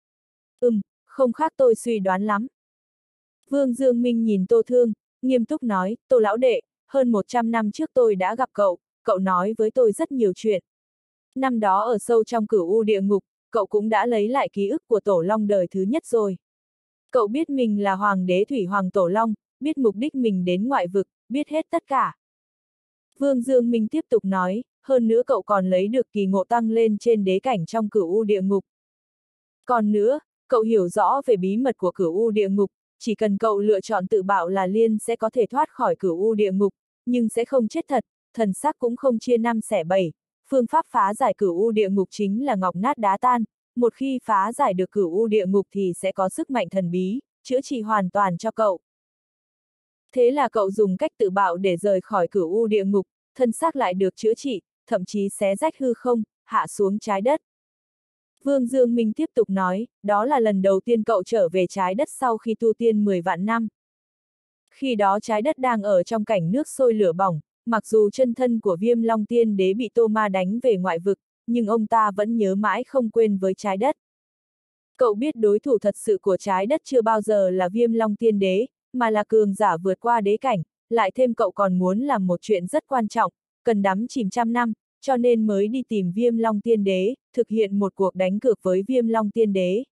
Ừm, không khác tôi suy đoán lắm. Vương Dương Minh nhìn Tô Thương, nghiêm túc nói, Tô lão đệ, hơn một trăm năm trước tôi đã gặp cậu, cậu nói với tôi rất nhiều chuyện. Năm đó ở sâu trong cửu u địa ngục, cậu cũng đã lấy lại ký ức của Tổ Long đời thứ nhất rồi. Cậu biết mình là Hoàng đế Thủy Hoàng Tổ Long, biết mục đích mình đến ngoại vực, biết hết tất cả. Vương Dương Minh tiếp tục nói, hơn nữa cậu còn lấy được kỳ ngộ tăng lên trên đế cảnh trong cửu u địa ngục. Còn nữa, cậu hiểu rõ về bí mật của cửu u địa ngục, chỉ cần cậu lựa chọn tự bạo là liên sẽ có thể thoát khỏi cửu u địa ngục, nhưng sẽ không chết thật, thần xác cũng không chia năm xẻ bảy. Phương pháp phá giải cửu u địa ngục chính là ngọc nát đá tan, một khi phá giải được cửu u địa ngục thì sẽ có sức mạnh thần bí, chữa trị hoàn toàn cho cậu. Thế là cậu dùng cách tự bạo để rời khỏi cửu u địa ngục, thân xác lại được chữa trị, thậm chí xé rách hư không, hạ xuống trái đất. Vương Dương Minh tiếp tục nói, đó là lần đầu tiên cậu trở về trái đất sau khi tu tiên mười vạn năm. Khi đó trái đất đang ở trong cảnh nước sôi lửa bỏng, mặc dù chân thân của Viêm Long Tiên Đế bị Tô Ma đánh về ngoại vực, nhưng ông ta vẫn nhớ mãi không quên với trái đất. Cậu biết đối thủ thật sự của trái đất chưa bao giờ là Viêm Long Tiên Đế, mà là cường giả vượt qua đế cảnh, lại thêm cậu còn muốn làm một chuyện rất quan trọng, cần đắm chìm trăm năm, cho nên mới đi tìm Viêm Long Tiên Đế, thực hiện một cuộc đánh cược với Viêm Long Tiên Đế.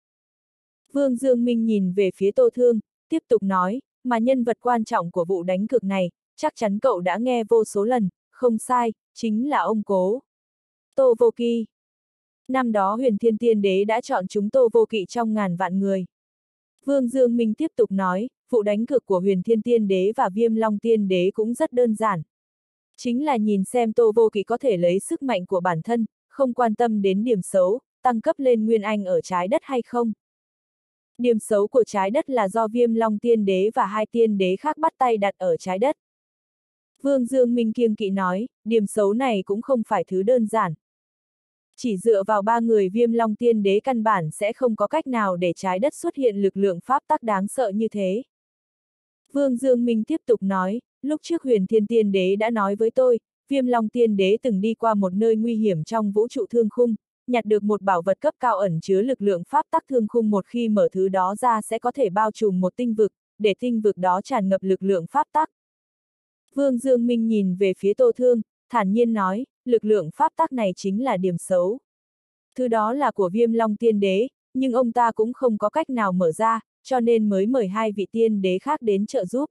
Vương Dương Minh nhìn về phía Tô Thương, tiếp tục nói, mà nhân vật quan trọng của vụ đánh cược này, chắc chắn cậu đã nghe vô số lần, không sai, chính là ông Cố. Tô Vô Kỵ. Năm đó Huyền Thiên Tiên Đế đã chọn chúng Tô Vô Kỵ trong ngàn vạn người. Vương Dương Minh tiếp tục nói, vụ đánh cược của Huyền Thiên Tiên Đế và Viêm Long Tiên Đế cũng rất đơn giản. Chính là nhìn xem Tô Vô Kỵ có thể lấy sức mạnh của bản thân, không quan tâm đến điểm xấu, tăng cấp lên Nguyên Anh ở trái đất hay không. Điểm xấu của trái đất là do Viêm Long Tiên Đế và hai tiên đế khác bắt tay đặt ở trái đất. Vương Dương Minh kiêng kỵ nói, điểm xấu này cũng không phải thứ đơn giản. Chỉ dựa vào ba người Viêm Long Tiên Đế căn bản sẽ không có cách nào để trái đất xuất hiện lực lượng pháp tắc đáng sợ như thế. Vương Dương Minh tiếp tục nói, lúc trước Huyền Thiên Tiên Đế đã nói với tôi, Viêm Long Tiên Đế từng đi qua một nơi nguy hiểm trong vũ trụ thương khung, nhặt được một bảo vật cấp cao ẩn chứa lực lượng pháp tắc thương khung, một khi mở thứ đó ra sẽ có thể bao trùm một tinh vực, để tinh vực đó tràn ngập lực lượng pháp tắc. Vương Dương Minh nhìn về phía Tô Thương, thản nhiên nói, lực lượng pháp tắc này chính là điểm xấu. Thứ đó là của Viêm Long Tiên Đế, nhưng ông ta cũng không có cách nào mở ra, cho nên mới mời hai vị tiên đế khác đến trợ giúp.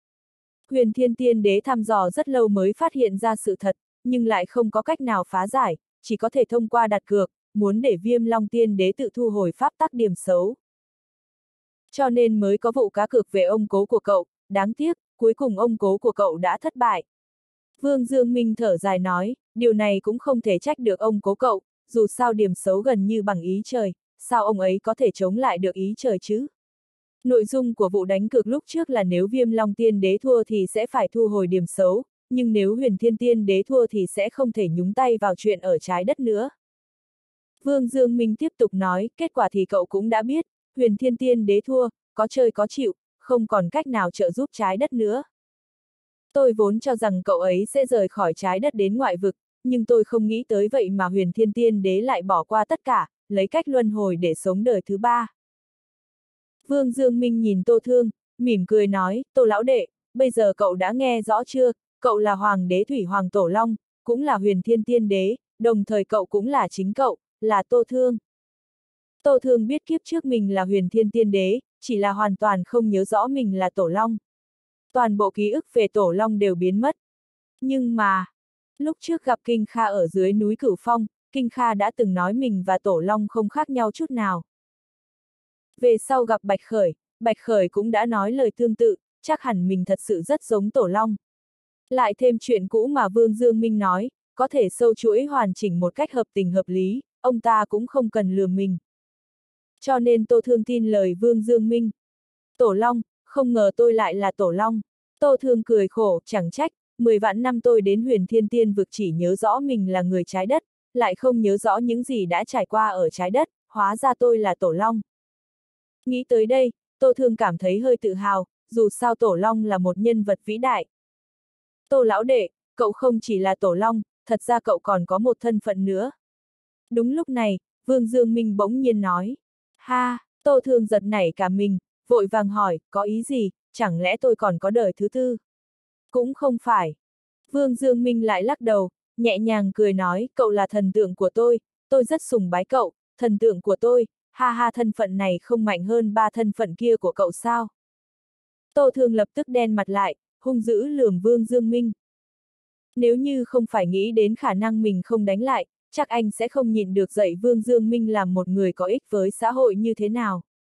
Huyền Thiên Tiên Đế thăm dò rất lâu mới phát hiện ra sự thật, nhưng lại không có cách nào phá giải, chỉ có thể thông qua đặt cược, muốn để Viêm Long Tiên Đế tự thu hồi pháp tắc điểm xấu. Cho nên mới có vụ cá cược về ông Cố của cậu, đáng tiếc, cuối cùng ông Cố của cậu đã thất bại. Vương Dương Minh thở dài nói, điều này cũng không thể trách được ông Cố cậu, dù sao điểm xấu gần như bằng ý trời, sao ông ấy có thể chống lại được ý trời chứ? Nội dung của vụ đánh cược lúc trước là nếu Viêm Long Tiên Đế thua thì sẽ phải thu hồi điểm xấu, nhưng nếu Huyền Thiên Tiên Đế thua thì sẽ không thể nhúng tay vào chuyện ở trái đất nữa. Vương Dương Minh tiếp tục nói, kết quả thì cậu cũng đã biết, Huyền Thiên Tiên Đế thua, có chơi có chịu, không còn cách nào trợ giúp trái đất nữa. Tôi vốn cho rằng cậu ấy sẽ rời khỏi trái đất đến ngoại vực, nhưng tôi không nghĩ tới vậy mà Huyền Thiên Tiên Đế lại bỏ qua tất cả, lấy cách luân hồi để sống đời thứ ba. Vương Dương Minh nhìn Tô Thương, mỉm cười nói, Tô lão đệ, bây giờ cậu đã nghe rõ chưa, cậu là Hoàng đế Thủy Hoàng Tổ Long, cũng là Huyền Thiên Tiên Đế, đồng thời cậu cũng là chính cậu, là Tô Thương. Tô Thương biết kiếp trước mình là Huyền Thiên Tiên Đế, chỉ là hoàn toàn không nhớ rõ mình là Tổ Long. toàn bộ ký ức về Tổ Long đều biến mất. Nhưng mà, lúc trước gặp Kinh Kha ở dưới núi Cửu Phong, Kinh Kha đã từng nói mình và Tổ Long không khác nhau chút nào. Về sau gặp Bạch Khởi, Bạch Khởi cũng đã nói lời tương tự, chắc hẳn mình thật sự rất giống Tổ Long. Lại thêm chuyện cũ mà Vương Dương Minh nói, có thể sâu chuỗi hoàn chỉnh một cách hợp tình hợp lý, ông ta cũng không cần lừa mình. Cho nên Tô Thương tin lời Vương Dương Minh. Tổ Long, không ngờ tôi lại là Tổ Long. Tô Thương cười khổ, chẳng trách, mười vạn năm tôi đến Huyền Thiên Tiên vực chỉ nhớ rõ mình là người trái đất, lại không nhớ rõ những gì đã trải qua ở trái đất, hóa ra tôi là Tổ Long. Nghĩ tới đây, Tô Thương cảm thấy hơi tự hào, dù sao Tổ Long là một nhân vật vĩ đại. Tô lão đệ, cậu không chỉ là Tổ Long, thật ra cậu còn có một thân phận nữa. Đúng lúc này, Vương Dương Minh bỗng nhiên nói. Ha, Tô Thương giật nảy cả mình, vội vàng hỏi, có ý gì, chẳng lẽ tôi còn có đời thứ tư? Cũng không phải. Vương Dương Minh lại lắc đầu, nhẹ nhàng cười nói, cậu là thần tượng của tôi, tôi rất sùng bái cậu, thần tượng của tôi, ha ha, thân phận này không mạnh hơn ba thân phận kia của cậu sao? Tô Thương lập tức đen mặt lại, hung dữ lườm Vương Dương Minh. Nếu như không phải nghĩ đến khả năng mình không đánh lại, chắc anh sẽ không nhịn được dạy Vương Dương Minh làm một người có ích với xã hội như thế nào.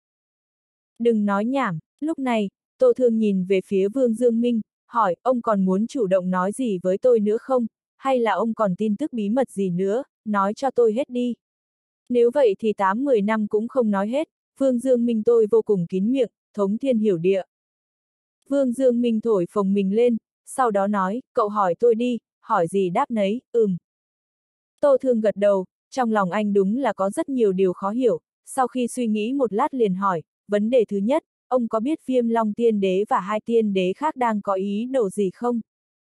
Đừng nói nhảm, lúc này, Tô Thương nhìn về phía Vương Dương Minh, hỏi, ông còn muốn chủ động nói gì với tôi nữa không, hay là ông còn tin tức bí mật gì nữa, nói cho tôi hết đi. Nếu vậy thì tám mười năm cũng không nói hết, Vương Dương Minh tôi vô cùng kín miệng, thống thiên hiểu địa. Vương Dương Minh thổi phồng mình lên, sau đó nói, cậu hỏi tôi đi, hỏi gì đáp nấy, ừm. Tô Thương gật đầu, trong lòng anh đúng là có rất nhiều điều khó hiểu, sau khi suy nghĩ một lát liền hỏi, vấn đề thứ nhất, ông có biết Viêm Long Tiên Đế và hai tiên đế khác đang có ý đồ gì không?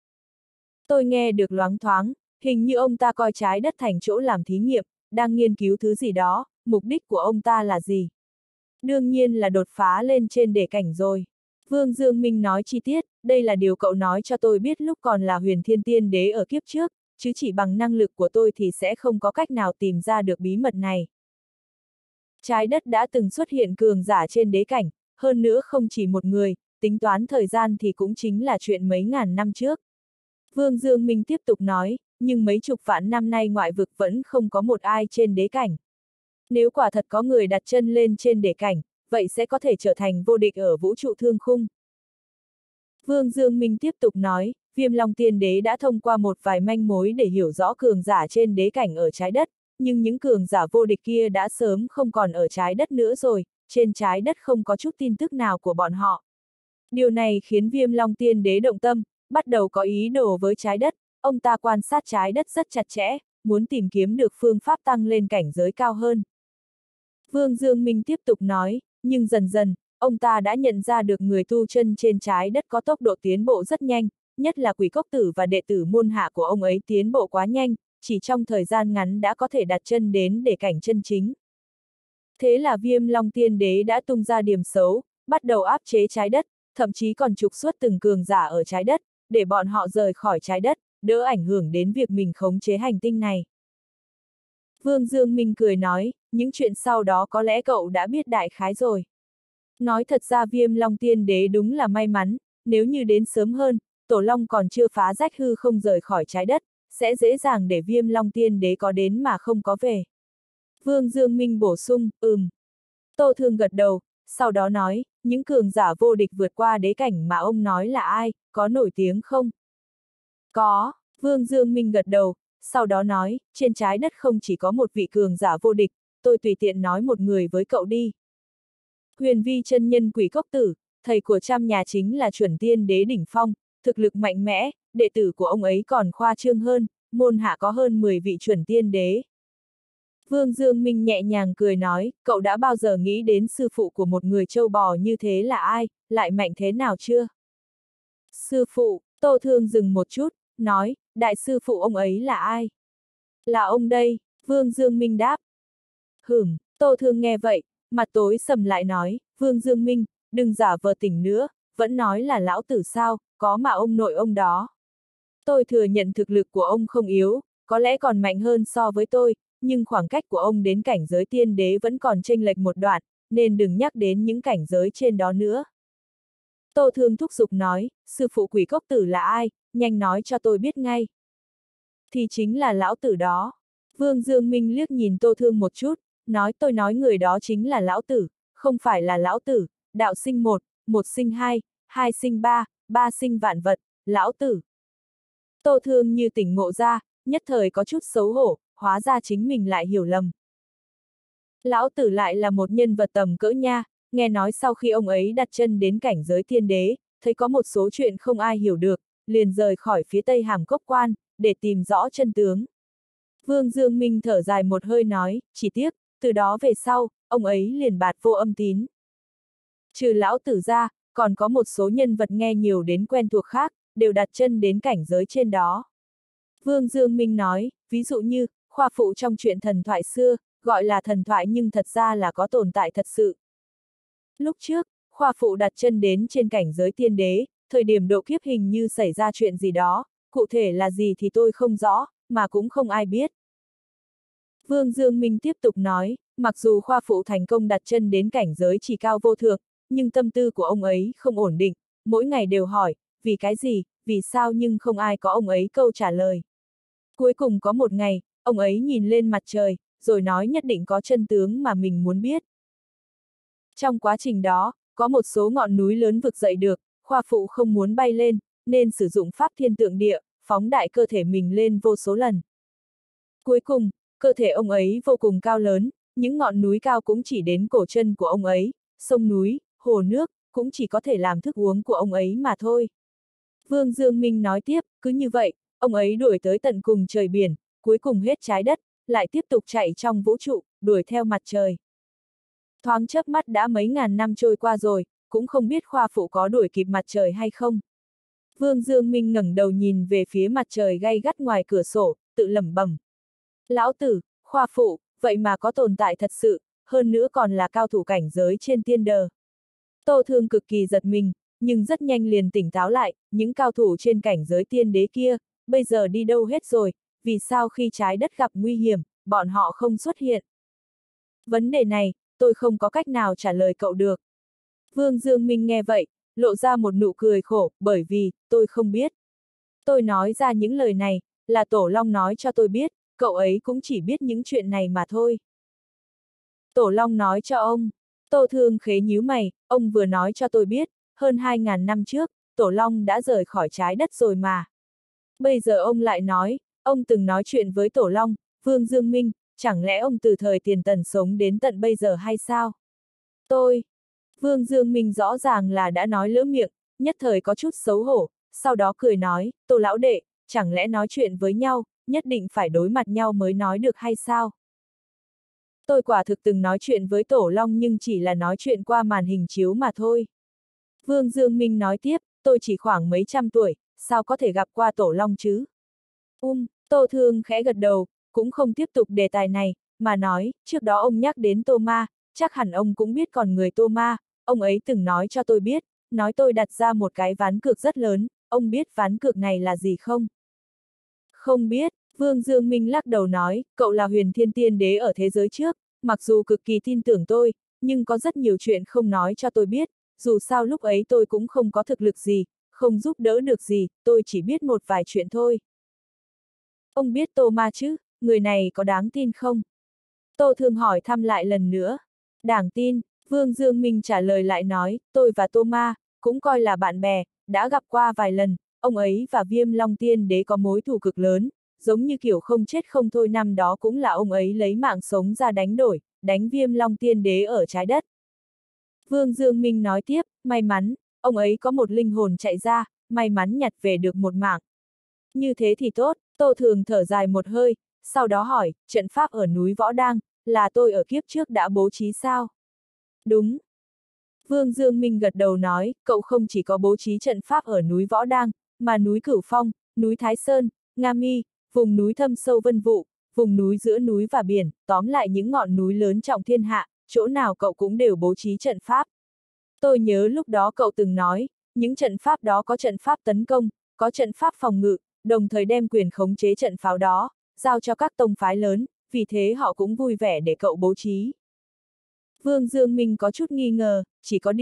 Tôi nghe được loáng thoáng, hình như ông ta coi trái đất thành chỗ làm thí nghiệm, đang nghiên cứu thứ gì đó, mục đích của ông ta là gì? Đương nhiên là đột phá lên trên đế cảnh rồi. Vương Dương Minh nói chi tiết, đây là điều cậu nói cho tôi biết lúc còn là Huyền Thiên Tiên Đế ở kiếp trước, chứ chỉ bằng năng lực của tôi thì sẽ không có cách nào tìm ra được bí mật này. Trái đất đã từng xuất hiện cường giả trên đế cảnh, hơn nữa không chỉ một người, tính toán thời gian thì cũng chính là chuyện mấy ngàn năm trước. Vương Dương Minh tiếp tục nói, nhưng mấy chục vạn năm nay ngoại vực vẫn không có một ai trên đế cảnh. Nếu quả thật có người đặt chân lên trên đế cảnh, vậy sẽ có thể trở thành vô địch ở vũ trụ thương khung. Vương Dương Minh tiếp tục nói, Viêm Long Tiên Đế đã thông qua một vài manh mối để hiểu rõ cường giả trên đế cảnh ở trái đất, nhưng những cường giả vô địch kia đã sớm không còn ở trái đất nữa rồi, trên trái đất không có chút tin tức nào của bọn họ. Điều này khiến Viêm Long Tiên Đế động tâm, bắt đầu có ý đồ với trái đất, ông ta quan sát trái đất rất chặt chẽ, muốn tìm kiếm được phương pháp tăng lên cảnh giới cao hơn. Vương Dương Minh tiếp tục nói, nhưng dần dần, ông ta đã nhận ra được người tu chân trên trái đất có tốc độ tiến bộ rất nhanh, nhất là Quỷ Cốc Tử và đệ tử môn hạ của ông ấy tiến bộ quá nhanh, chỉ trong thời gian ngắn đã có thể đặt chân đến để cảnh chân chính. Thế là Viêm Long Tiên Đế đã tung ra điểm xấu, bắt đầu áp chế trái đất, thậm chí còn trục xuất từng cường giả ở trái đất, để bọn họ rời khỏi trái đất, đỡ ảnh hưởng đến việc mình khống chế hành tinh này. Vương Dương Minh cười nói, những chuyện sau đó có lẽ cậu đã biết đại khái rồi. Nói thật ra Viêm Long Tiên Đế đúng là may mắn, nếu như đến sớm hơn, Tổ Long còn chưa phá rách hư không rời khỏi trái đất, sẽ dễ dàng để Viêm Long Tiên Đế có đến mà không có về. Vương Dương Minh bổ sung, ừm. Tô Thương gật đầu, sau đó nói, những cường giả vô địch vượt qua đế cảnh mà ông nói là ai, có nổi tiếng không? Có, Vương Dương Minh gật đầu, sau đó nói, trên trái đất không chỉ có một vị cường giả vô địch, tôi tùy tiện nói một người với cậu đi. Huyền Vi chân nhân Quỷ Cốc Tử, thầy của trăm nhà chính là chuẩn tiên đế đỉnh phong, thực lực mạnh mẽ, đệ tử của ông ấy còn khoa trương hơn, môn hạ có hơn mười vị chuẩn tiên đế. Vương Dương Minh nhẹ nhàng cười nói, cậu đã bao giờ nghĩ đến sư phụ của một người châu bò như thế là ai, lại mạnh thế nào chưa? Sư phụ, Tô Thương dừng một chút, nói, đại sư phụ ông ấy là ai? Là ông đây, Vương Dương Minh đáp. Hửm, Tô Thương nghe vậy, mặt tối sầm lại nói, Vương Dương Minh, đừng giả vờ tỉnh nữa, vẫn nói là lão tử sao, có mà ông nội ông đó. Tôi thừa nhận thực lực của ông không yếu, có lẽ còn mạnh hơn so với tôi, nhưng khoảng cách của ông đến cảnh giới tiên đế vẫn còn chênh lệch một đoạn, nên đừng nhắc đến những cảnh giới trên đó nữa. Tô Thương thúc giục nói, sư phụ Quỷ Cốc Tử là ai, nhanh nói cho tôi biết ngay. Thì chính là lão tử đó. Vương Dương Minh liếc nhìn Tô Thương một chút, nói tôi nói người đó chính là lão tử, không phải là lão tử, đạo sinh một, một sinh hai, hai sinh ba, ba sinh vạn vật, lão tử. Tô Thương như tỉnh ngộ ra, nhất thời có chút xấu hổ, hóa ra chính mình lại hiểu lầm. Lão tử lại là một nhân vật tầm cỡ nha, nghe nói sau khi ông ấy đặt chân đến cảnh giới thiên đế, thấy có một số chuyện không ai hiểu được, liền rời khỏi phía tây Hàm Cốc Quan, để tìm rõ chân tướng. Vương Dương Minh thở dài một hơi nói, chỉ tiếc, từ đó về sau, ông ấy liền bạt vô âm tín. Trừ lão tử ra, còn có một số nhân vật nghe nhiều đến quen thuộc khác, đều đặt chân đến cảnh giới trên đó. Vương Dương Minh nói, ví dụ như, khoa phụ trong chuyện thần thoại xưa, gọi là thần thoại nhưng thật ra là có tồn tại thật sự. Lúc trước, khoa phụ đặt chân đến trên cảnh giới tiên đế, thời điểm độ kiếp hình như xảy ra chuyện gì đó, cụ thể là gì thì tôi không rõ, mà cũng không ai biết. Vương Dương Minh tiếp tục nói, mặc dù khoa phụ thành công đặt chân đến cảnh giới chỉ cao vô thượng, nhưng tâm tư của ông ấy không ổn định, mỗi ngày đều hỏi, vì cái gì, vì sao nhưng không ai có ông ấy câu trả lời. Cuối cùng có một ngày, ông ấy nhìn lên mặt trời, rồi nói nhất định có chân tướng mà mình muốn biết. Trong quá trình đó, có một số ngọn núi lớn vực dậy được, khoa phụ không muốn bay lên, nên sử dụng pháp thiên tượng địa, phóng đại cơ thể mình lên vô số lần. Cuối cùng, cơ thể ông ấy vô cùng cao lớn, những ngọn núi cao cũng chỉ đến cổ chân của ông ấy, sông núi, hồ nước, cũng chỉ có thể làm thức uống của ông ấy mà thôi. Vương Dương Minh nói tiếp, cứ như vậy, ông ấy đuổi tới tận cùng trời biển, cuối cùng hết trái đất, lại tiếp tục chạy trong vũ trụ, đuổi theo mặt trời. Thoáng chớp mắt đã mấy ngàn năm trôi qua rồi, cũng không biết khoa phụ có đuổi kịp mặt trời hay không. Vương Dương Minh ngẩng đầu nhìn về phía mặt trời gay gắt ngoài cửa sổ, tự lẩm bẩm. Lão tử, khoa phụ, vậy mà có tồn tại thật sự, hơn nữa còn là cao thủ cảnh giới trên tiên đờ. Tô Thương cực kỳ giật mình, nhưng rất nhanh liền tỉnh táo lại, những cao thủ trên cảnh giới tiên đế kia, bây giờ đi đâu hết rồi, vì sao khi trái đất gặp nguy hiểm, bọn họ không xuất hiện. Vấn đề này, tôi không có cách nào trả lời cậu được. Vương Dương Minh nghe vậy, lộ ra một nụ cười khổ, bởi vì, tôi không biết. Tôi nói ra những lời này, là Tổ Long nói cho tôi biết, cậu ấy cũng chỉ biết những chuyện này mà thôi. Tổ Long nói cho ông. Tô Thương khế nhíu mày, ông vừa nói cho tôi biết, hơn hai ngàn năm trước, Tổ Long đã rời khỏi trái đất rồi mà. Bây giờ ông lại nói, ông từng nói chuyện với Tổ Long, Vương Dương Minh, chẳng lẽ ông từ thời tiền tần sống đến tận bây giờ hay sao? Tôi. Vương Dương Minh rõ ràng là đã nói lỡ miệng, nhất thời có chút xấu hổ, sau đó cười nói, Tô lão đệ, chẳng lẽ nói chuyện với nhau, nhất định phải đối mặt nhau mới nói được hay sao? Tôi quả thực từng nói chuyện với Tổ Long nhưng chỉ là nói chuyện qua màn hình chiếu mà thôi. Vương Dương Minh nói tiếp, tôi chỉ khoảng mấy trăm tuổi, sao có thể gặp qua Tổ Long chứ? Um, Tô Thương khẽ gật đầu, cũng không tiếp tục đề tài này, mà nói, trước đó ông nhắc đến Tô Ma, chắc hẳn ông cũng biết còn người Tô Ma, ông ấy từng nói cho tôi biết, nói tôi đặt ra một cái ván cược rất lớn, ông biết ván cược này là gì không? Không biết, Vương Dương Minh lắc đầu nói, cậu là huyền thiên tiên đế ở thế giới trước, mặc dù cực kỳ tin tưởng tôi, nhưng có rất nhiều chuyện không nói cho tôi biết, dù sao lúc ấy tôi cũng không có thực lực gì, không giúp đỡ được gì, tôi chỉ biết một vài chuyện thôi. Ông biết Tô Ma chứ, người này có đáng tin không? Tô Thương hỏi thăm lại lần nữa. Đáng tin, Vương Dương Minh trả lời lại nói, tôi và Tô Ma, cũng coi là bạn bè, đã gặp qua vài lần, ông ấy và Viêm Long Tiên Đế có mối thù cực lớn, giống như kiểu không chết không thôi năm đó cũng là ông ấy lấy mạng sống ra đánh đổi, đánh Viêm Long Tiên Đế ở trái đất. Vương Dương Minh nói tiếp, may mắn, ông ấy có một linh hồn chạy ra, may mắn nhặt về được một mạng. Như thế thì tốt, Tô Thường thở dài một hơi, sau đó hỏi, trận pháp ở núi Võ Đang, là tôi ở kiếp trước đã bố trí sao? Đúng. Vương Dương Minh gật đầu nói, cậu không chỉ có bố trí trận pháp ở núi Võ Đang, mà núi Cửu Phong, núi Thái Sơn, Nga Mi, vùng núi thâm sâu vân vụ, vùng núi giữa núi và biển, tóm lại những ngọn núi lớn trọng thiên hạ, chỗ nào cậu cũng đều bố trí trận pháp. Tôi nhớ lúc đó cậu từng nói, những trận pháp đó có trận pháp tấn công, có trận pháp phòng ngự, đồng thời đem quyền khống chế trận pháo đó, giao cho các tông phái lớn, vì thế họ cũng vui vẻ để cậu bố trí. Vương Dương Minh có chút nghi ngờ, chỉ có điều,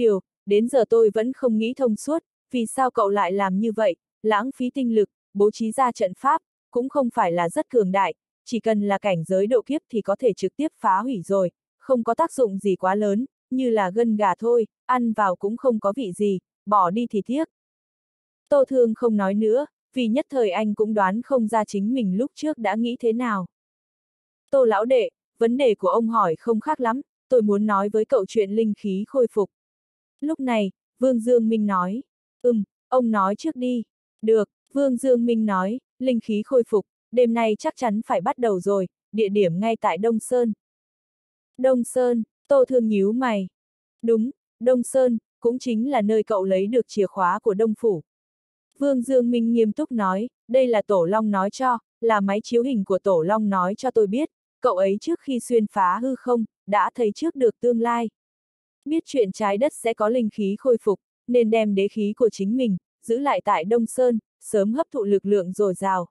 đến giờ tôi vẫn không nghĩ thông suốt, vì sao cậu lại làm như vậy, lãng phí tinh lực, bố trí ra trận pháp, cũng không phải là rất cường đại, chỉ cần là cảnh giới độ kiếp thì có thể trực tiếp phá hủy rồi, không có tác dụng gì quá lớn, như là gân gà thôi, ăn vào cũng không có vị gì, bỏ đi thì tiếc. Tô Thương không nói nữa, vì nhất thời anh cũng đoán không ra chính mình lúc trước đã nghĩ thế nào. Tô lão đệ, vấn đề của ông hỏi không khác lắm, tôi muốn nói với cậu chuyện linh khí khôi phục. Lúc này, Vương Dương Minh nói, ừm, ông nói trước đi. Được, Vương Dương Minh nói, linh khí khôi phục, đêm nay chắc chắn phải bắt đầu rồi, địa điểm ngay tại Đông Sơn. Đông Sơn, Tô Thương nhíu mày. Đúng, Đông Sơn, cũng chính là nơi cậu lấy được chìa khóa của Đông Phủ. Vương Dương Minh nghiêm túc nói, đây là Tổ Long nói cho, là máy chiếu hình của Tổ Long nói cho tôi biết, cậu ấy trước khi xuyên phá hư không, đã thấy trước được tương lai. Biết chuyện trái đất sẽ có linh khí khôi phục, nên đem đế khí của chính mình, giữ lại tại Đông Sơn, sớm hấp thụ lực lượng dồi dào.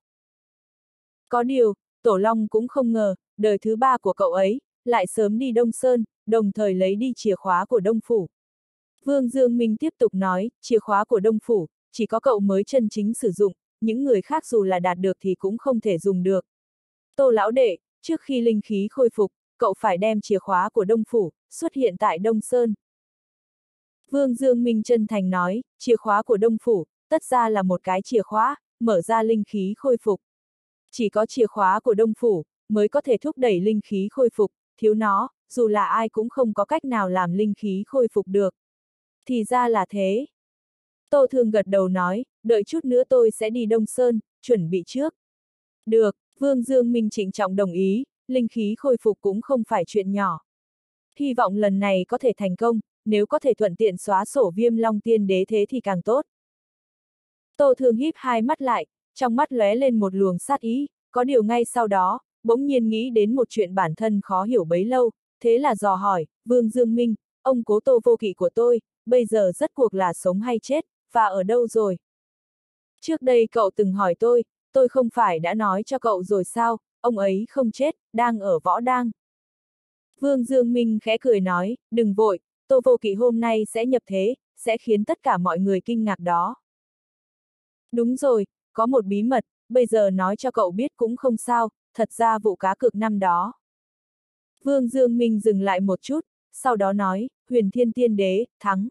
Có điều, Tổ Long cũng không ngờ, đời thứ ba của cậu ấy, lại sớm đi Đông Sơn, đồng thời lấy đi chìa khóa của Đông Phủ. Vương Dương Minh tiếp tục nói, chìa khóa của Đông Phủ, chỉ có cậu mới chân chính sử dụng, những người khác dù là đạt được thì cũng không thể dùng được. Tô lão đệ, trước khi linh khí khôi phục, cậu phải đem chìa khóa của Đông Phủ, xuất hiện tại Đông Sơn. Vương Dương Minh chân thành nói, chìa khóa của Đông Phủ, tất ra là một cái chìa khóa, mở ra linh khí khôi phục. Chỉ có chìa khóa của Đông Phủ, mới có thể thúc đẩy linh khí khôi phục, thiếu nó, dù là ai cũng không có cách nào làm linh khí khôi phục được. Thì ra là thế. Tô Thương gật đầu nói, đợi chút nữa tôi sẽ đi Đông Sơn, chuẩn bị trước. Được, Vương Dương Minh trịnh trọng đồng ý, linh khí khôi phục cũng không phải chuyện nhỏ. Hy vọng lần này có thể thành công, nếu có thể thuận tiện xóa sổ Viêm Long Tiên Đế thế thì càng tốt. Tô Thương híp hai mắt lại, trong mắt lóe lên một luồng sát ý, có điều ngay sau đó, bỗng nhiên nghĩ đến một chuyện bản thân khó hiểu bấy lâu, thế là dò hỏi, Vương Dương Minh, ông cố Tô vô kỵ của tôi, bây giờ rốt cuộc là sống hay chết, và ở đâu rồi? Trước đây cậu từng hỏi tôi, tôi không phải đã nói cho cậu rồi sao, ông ấy không chết, đang ở Võ Đang. Vương Dương Minh khẽ cười nói, đừng vội, Tô vô kỵ hôm nay sẽ nhập thế, sẽ khiến tất cả mọi người kinh ngạc đó. Đúng rồi, có một bí mật, bây giờ nói cho cậu biết cũng không sao, thật ra vụ cá cược năm đó. Vương Dương Minh dừng lại một chút, sau đó nói, Huyền Thiên Tiên Đế, thắng.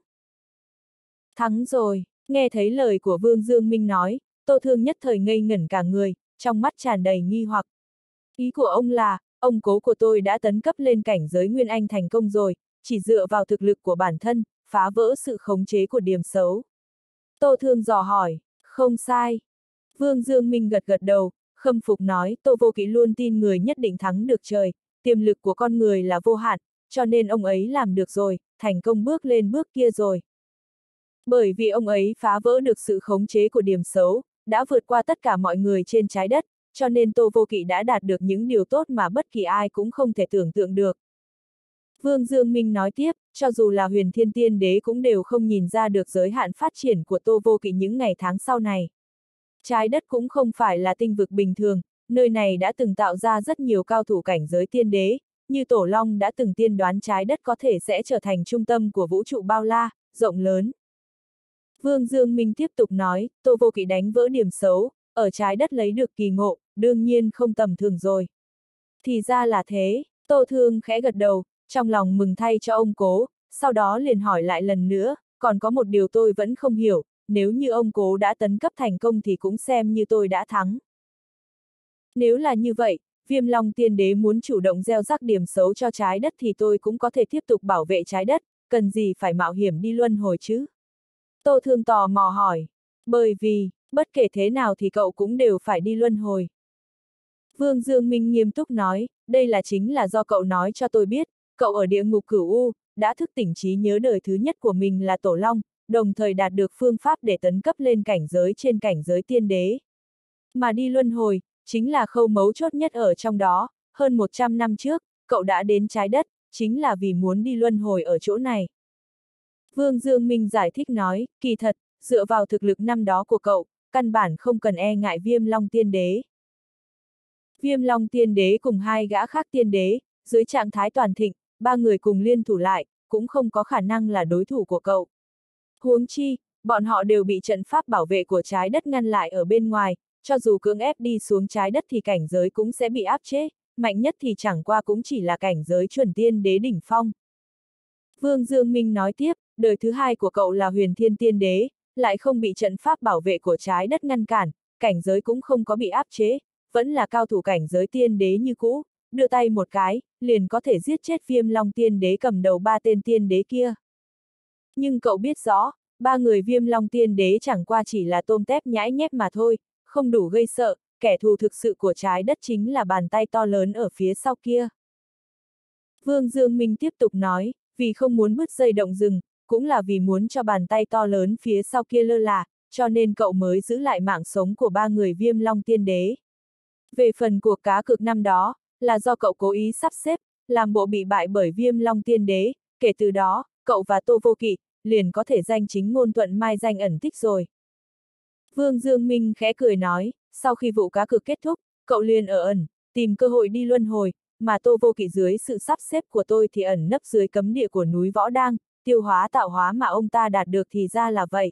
Thắng rồi, nghe thấy lời của Vương Dương Minh nói, Tô Thương nhất thời ngây ngẩn cả người, trong mắt tràn đầy nghi hoặc. Ý của ông là, ông cố của tôi đã tấn cấp lên cảnh giới Nguyên Anh thành công rồi, chỉ dựa vào thực lực của bản thân, phá vỡ sự khống chế của điểm xấu. Tô Thương dò hỏi, không sai. Vương Dương Minh gật gật đầu, khâm phục nói, Tô vô kỵ luôn tin người nhất định thắng được trời, tiềm lực của con người là vô hạn, cho nên ông ấy làm được rồi, thành công bước lên bước kia rồi. Bởi vì ông ấy phá vỡ được sự khống chế của điểm xấu, đã vượt qua tất cả mọi người trên trái đất, cho nên Tô vô kỵ đã đạt được những điều tốt mà bất kỳ ai cũng không thể tưởng tượng được. Vương Dương Minh nói tiếp, cho dù là Huyền Thiên Tiên Đế cũng đều không nhìn ra được giới hạn phát triển của Tô vô kỵ những ngày tháng sau này. Trái đất cũng không phải là tinh vực bình thường, nơi này đã từng tạo ra rất nhiều cao thủ cảnh giới tiên đế, như Tổ Long đã từng tiên đoán trái đất có thể sẽ trở thành trung tâm của vũ trụ bao la, rộng lớn. Vương Dương Minh tiếp tục nói, Tô vô kỵ đánh vỡ điểm xấu, ở trái đất lấy được kỳ ngộ, đương nhiên không tầm thường rồi. Thì ra là thế, Tô Thương khẽ gật đầu, trong lòng mừng thay cho ông cố, sau đó liền hỏi lại lần nữa, còn có một điều tôi vẫn không hiểu, nếu như ông cố đã tấn cấp thành công thì cũng xem như tôi đã thắng. Nếu là như vậy, Viêm Long Tiên Đế muốn chủ động gieo rắc điểm xấu cho trái đất thì tôi cũng có thể tiếp tục bảo vệ trái đất, cần gì phải mạo hiểm đi luân hồi chứ? Tô Thương tò mò hỏi, bởi vì, bất kể thế nào thì cậu cũng đều phải đi luân hồi. Vương Dương Minh nghiêm túc nói, đây là chính là do cậu nói cho tôi biết, cậu ở địa ngục Cửu U, đã thức tỉnh trí nhớ đời thứ nhất của mình là Tổ Long, đồng thời đạt được phương pháp để tấn cấp lên cảnh giới trên cảnh giới tiên đế. Mà đi luân hồi, chính là khâu mấu chốt nhất ở trong đó, hơn một trăm năm trước, cậu đã đến trái đất, chính là vì muốn đi luân hồi ở chỗ này. Vương Dương Minh giải thích nói, kỳ thật, dựa vào thực lực năm đó của cậu, căn bản không cần e ngại Viêm Long Tiên Đế. Viêm Long Tiên Đế cùng hai gã khác tiên đế, dưới trạng thái toàn thịnh, ba người cùng liên thủ lại, cũng không có khả năng là đối thủ của cậu. Huống chi, bọn họ đều bị trận pháp bảo vệ của trái đất ngăn lại ở bên ngoài, cho dù cưỡng ép đi xuống trái đất thì cảnh giới cũng sẽ bị áp chế, mạnh nhất thì chẳng qua cũng chỉ là cảnh giới chuẩn tiên đế đỉnh phong. Vương Dương Minh nói tiếp, đời thứ hai của cậu là huyền thiên tiên đế, lại không bị trận pháp bảo vệ của trái đất ngăn cản, cảnh giới cũng không có bị áp chế, vẫn là cao thủ cảnh giới tiên đế như cũ, đưa tay một cái, liền có thể giết chết Viêm Long tiên đế cầm đầu ba tên tiên đế kia. Nhưng cậu biết rõ, ba người Viêm Long tiên đế chẳng qua chỉ là tôm tép nhãi nhép mà thôi, không đủ gây sợ, kẻ thù thực sự của trái đất chính là bàn tay to lớn ở phía sau kia. Vương Dương Minh tiếp tục nói, vì không muốn bứt dây động rừng, cũng là vì muốn cho bàn tay to lớn phía sau kia lơ là, cho nên cậu mới giữ lại mạng sống của ba người Viêm Long tiên đế. Về phần cuộc cá cược năm đó, là do cậu cố ý sắp xếp, làm bộ bị bại bởi Viêm Long tiên đế, kể từ đó, cậu và Tô Vô Kỵ liền có thể danh chính ngôn thuận mai danh ẩn tích rồi. Vương Dương Minh khẽ cười nói, sau khi vụ cá cược kết thúc, cậu liền ở ẩn, tìm cơ hội đi luân hồi, mà Tô Vô Kỵ dưới sự sắp xếp của tôi thì ẩn nấp dưới cấm địa của núi Võ Đang, tiêu hóa tạo hóa mà ông ta đạt được thì ra là vậy.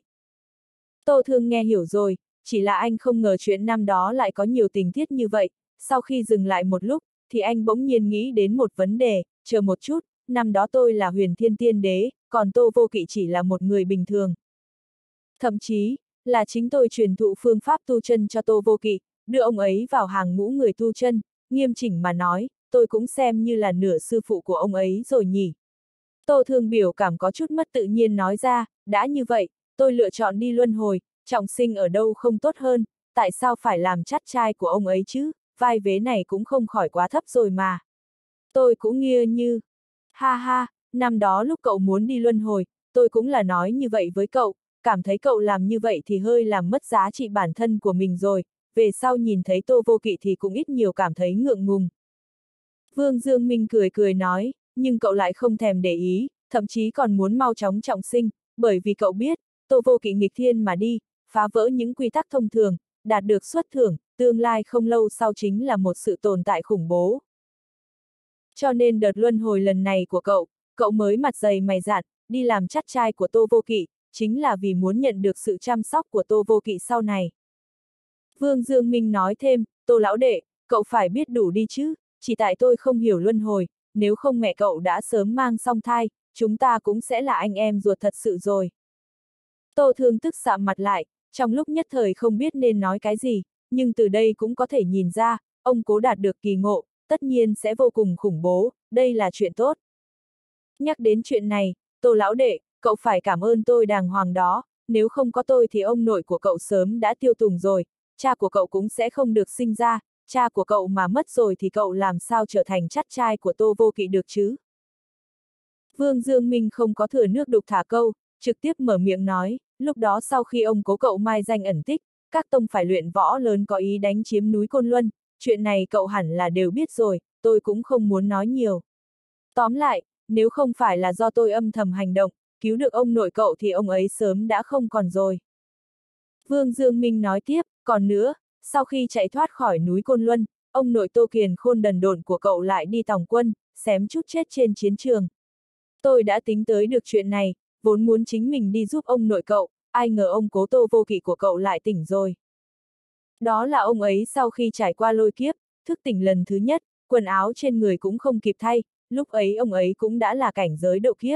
Tô Thương nghe hiểu rồi, chỉ là anh không ngờ chuyện năm đó lại có nhiều tình tiết như vậy, sau khi dừng lại một lúc, thì anh bỗng nhiên nghĩ đến một vấn đề, chờ một chút, năm đó tôi là huyền thiên tiên đế, còn Tô Vô Kỵ chỉ là một người bình thường. Thậm chí, là chính tôi truyền thụ phương pháp tu chân cho Tô Vô Kỵ, đưa ông ấy vào hàng ngũ người tu chân, nghiêm chỉnh mà nói, tôi cũng xem như là nửa sư phụ của ông ấy rồi nhỉ. Tô Thương biểu cảm có chút mất tự nhiên nói ra, đã như vậy, tôi lựa chọn đi luân hồi, trọng sinh ở đâu không tốt hơn, tại sao phải làm chắt trai của ông ấy chứ, vai vế này cũng không khỏi quá thấp rồi mà. Tôi cũng nghi như, ha ha, năm đó lúc cậu muốn đi luân hồi, tôi cũng là nói như vậy với cậu, cảm thấy cậu làm như vậy thì hơi làm mất giá trị bản thân của mình rồi, về sau nhìn thấy Tô Vô Kỵ thì cũng ít nhiều cảm thấy ngượng ngùng. Vương Dương Minh cười cười nói, nhưng cậu lại không thèm để ý, thậm chí còn muốn mau chóng trọng sinh, bởi vì cậu biết, Tô Vô Kỵ nghịch thiên mà đi, phá vỡ những quy tắc thông thường, đạt được xuất thưởng, tương lai không lâu sau chính là một sự tồn tại khủng bố. Cho nên đợt luân hồi lần này của cậu, cậu mới mặt dày mày dạn, đi làm chắt trai của Tô Vô Kỵ, chính là vì muốn nhận được sự chăm sóc của Tô Vô Kỵ sau này. Vương Dương Minh nói thêm, Tô lão đệ, cậu phải biết đủ đi chứ, chỉ tại tôi không hiểu luân hồi, nếu không mẹ cậu đã sớm mang song thai, chúng ta cũng sẽ là anh em ruột thật sự rồi. Tô Thương tức sạm mặt lại, trong lúc nhất thời không biết nên nói cái gì, nhưng từ đây cũng có thể nhìn ra, ông cố đạt được kỳ ngộ, tất nhiên sẽ vô cùng khủng bố, đây là chuyện tốt. Nhắc đến chuyện này, Tô lão đệ, cậu phải cảm ơn tôi đàng hoàng đó, nếu không có tôi thì ông nội của cậu sớm đã tiêu tùng rồi, cha của cậu cũng sẽ không được sinh ra, cha của cậu mà mất rồi thì cậu làm sao trở thành chắt trai của Tô Vô Kỵ được chứ? Vương Dương Minh không có thừa nước đục thả câu, trực tiếp mở miệng nói, lúc đó sau khi ông cố cậu mai danh ẩn tích, các tông phải luyện võ lớn có ý đánh chiếm núi Côn Luân, chuyện này cậu hẳn là đều biết rồi, tôi cũng không muốn nói nhiều. Tóm lại, nếu không phải là do tôi âm thầm hành động, cứu được ông nội cậu thì ông ấy sớm đã không còn rồi. Vương Dương Minh nói tiếp, còn nữa, sau khi chạy thoát khỏi núi Côn Luân, ông nội Tô Kiền Khôn đần độn của cậu lại đi tòng quân, xém chút chết trên chiến trường. Tôi đã tính tới được chuyện này, vốn muốn chính mình đi giúp ông nội cậu, ai ngờ ông cố Tô Vô Kỵ của cậu lại tỉnh rồi. Đó là ông ấy sau khi trải qua lôi kiếp, thức tỉnh lần thứ nhất, quần áo trên người cũng không kịp thay, lúc ấy ông ấy cũng đã là cảnh giới độ kiếp.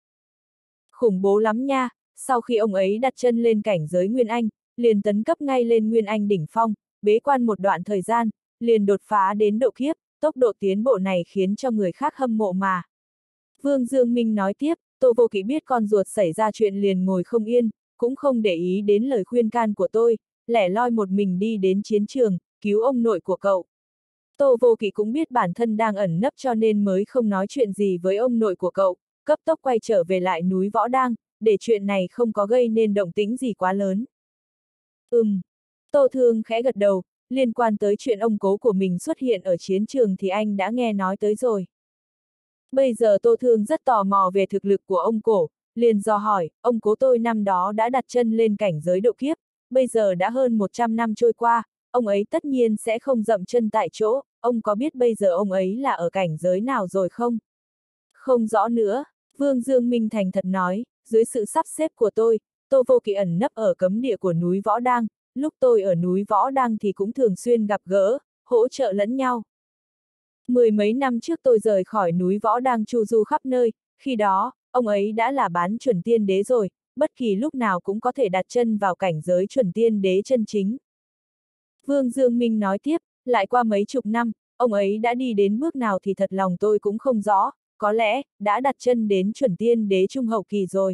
Khủng bố lắm nha, sau khi ông ấy đặt chân lên cảnh giới Nguyên Anh, liền tấn cấp ngay lên Nguyên Anh đỉnh phong, bế quan một đoạn thời gian, liền đột phá đến độ kiếp, tốc độ tiến bộ này khiến cho người khác hâm mộ mà. Vương Dương Minh nói tiếp, Tô Vô Kỵ biết con ruột xảy ra chuyện liền ngồi không yên, cũng không để ý đến lời khuyên can của tôi, lẻ loi một mình đi đến chiến trường, cứu ông nội của cậu. Tô Vô Kỵ cũng biết bản thân đang ẩn nấp cho nên mới không nói chuyện gì với ông nội của cậu, cấp tốc quay trở về lại núi Võ Đang, để chuyện này không có gây nên động tĩnh gì quá lớn. Ừm. Tô Thương khẽ gật đầu, liên quan tới chuyện ông cố của mình xuất hiện ở chiến trường thì anh đã nghe nói tới rồi. Bây giờ Tô Thương rất tò mò về thực lực của ông cổ, liền dò hỏi, ông cố tôi năm đó đã đặt chân lên cảnh giới độ kiếp, bây giờ đã hơn một trăm năm trôi qua, ông ấy tất nhiên sẽ không dậm chân tại chỗ, ông có biết bây giờ ông ấy là ở cảnh giới nào rồi không? Không rõ nữa, Vương Dương Minh thành thật nói, dưới sự sắp xếp của tôi, Tô Vô Kỵ ẩn nấp ở cấm địa của núi Võ Đang, lúc tôi ở núi Võ Đang thì cũng thường xuyên gặp gỡ, hỗ trợ lẫn nhau. Mười mấy năm trước tôi rời khỏi núi Võ Đang chu du khắp nơi, khi đó, ông ấy đã là bán chuẩn tiên đế rồi, bất kỳ lúc nào cũng có thể đặt chân vào cảnh giới chuẩn tiên đế chân chính. Vương Dương Minh nói tiếp, lại qua mấy chục năm, ông ấy đã đi đến bước nào thì thật lòng tôi cũng không rõ, có lẽ, đã đặt chân đến chuẩn tiên đế trung hậu kỳ rồi.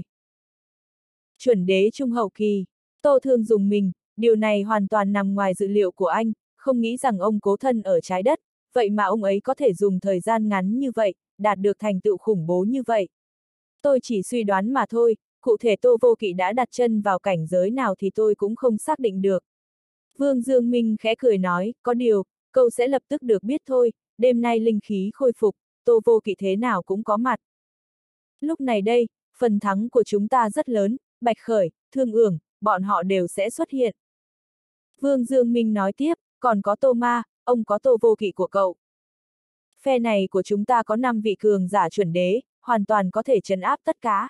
Chuẩn đế trung hậu kỳ, Tô Thương dùng mình, điều này hoàn toàn nằm ngoài dự liệu của anh, không nghĩ rằng ông cố thân ở trái đất, vậy mà ông ấy có thể dùng thời gian ngắn như vậy, đạt được thành tựu khủng bố như vậy. Tôi chỉ suy đoán mà thôi, cụ thể Tô Vô Kỵ đã đặt chân vào cảnh giới nào thì tôi cũng không xác định được. Vương Dương Minh khẽ cười nói, có điều, cậu sẽ lập tức được biết thôi, đêm nay linh khí khôi phục, Tô Vô Kỵ thế nào cũng có mặt. Lúc này đây, phần thắng của chúng ta rất lớn, Bạch Khởi, Thương Ưởng, bọn họ đều sẽ xuất hiện. Vương Dương Minh nói tiếp, còn có Tô Ma, ông có Tô Vô Kỵ của cậu. Phe này của chúng ta có năm vị cường giả chuẩn đế, hoàn toàn có thể trấn áp tất cả.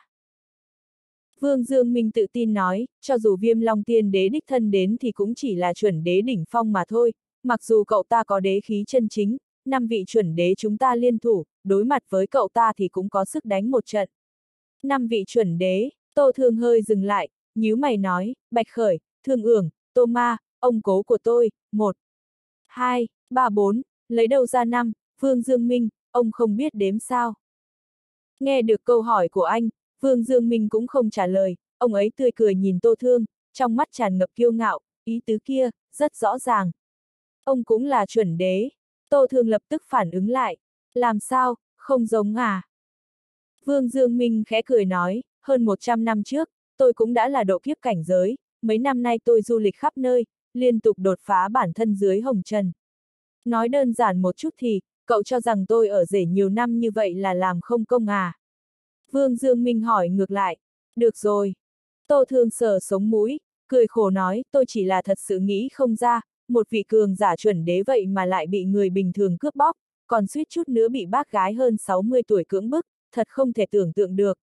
Vương Dương Minh tự tin nói, cho dù Viêm Long Tiên Đế đích thân đến thì cũng chỉ là chuẩn đế đỉnh phong mà thôi, mặc dù cậu ta có đế khí chân chính, năm vị chuẩn đế chúng ta liên thủ, đối mặt với cậu ta thì cũng có sức đánh một trận. Năm vị chuẩn đế, Tô Thương hơi dừng lại, nhíu mày nói, Bạch Khởi, Thương Ưởng, Tô Ma, ông cố của tôi, một, hai, ba, bốn, lấy đâu ra năm, Vương Dương Minh, ông không biết đếm sao? Nghe được câu hỏi của anh, Vương Dương Minh cũng không trả lời, ông ấy tươi cười nhìn Tô Thương, trong mắt tràn ngập kiêu ngạo, ý tứ kia, rất rõ ràng. Ông cũng là chuẩn đế. Tô Thương lập tức phản ứng lại, làm sao, không giống à? Vương Dương Minh khẽ cười nói, hơn một trăm năm trước, tôi cũng đã là độ kiếp cảnh giới, mấy năm nay tôi du lịch khắp nơi, liên tục đột phá bản thân dưới hồng trần. Nói đơn giản một chút thì, cậu cho rằng tôi ở rể nhiều năm như vậy là làm không công à? Vương Dương Minh hỏi ngược lại, được rồi. Tô Thương sờ sống mũi, cười khổ nói, tôi chỉ là thật sự nghĩ không ra, một vị cường giả chuẩn đế vậy mà lại bị người bình thường cướp bóc, còn suýt chút nữa bị bác gái hơn sáu mươi tuổi cưỡng bức, thật không thể tưởng tượng được.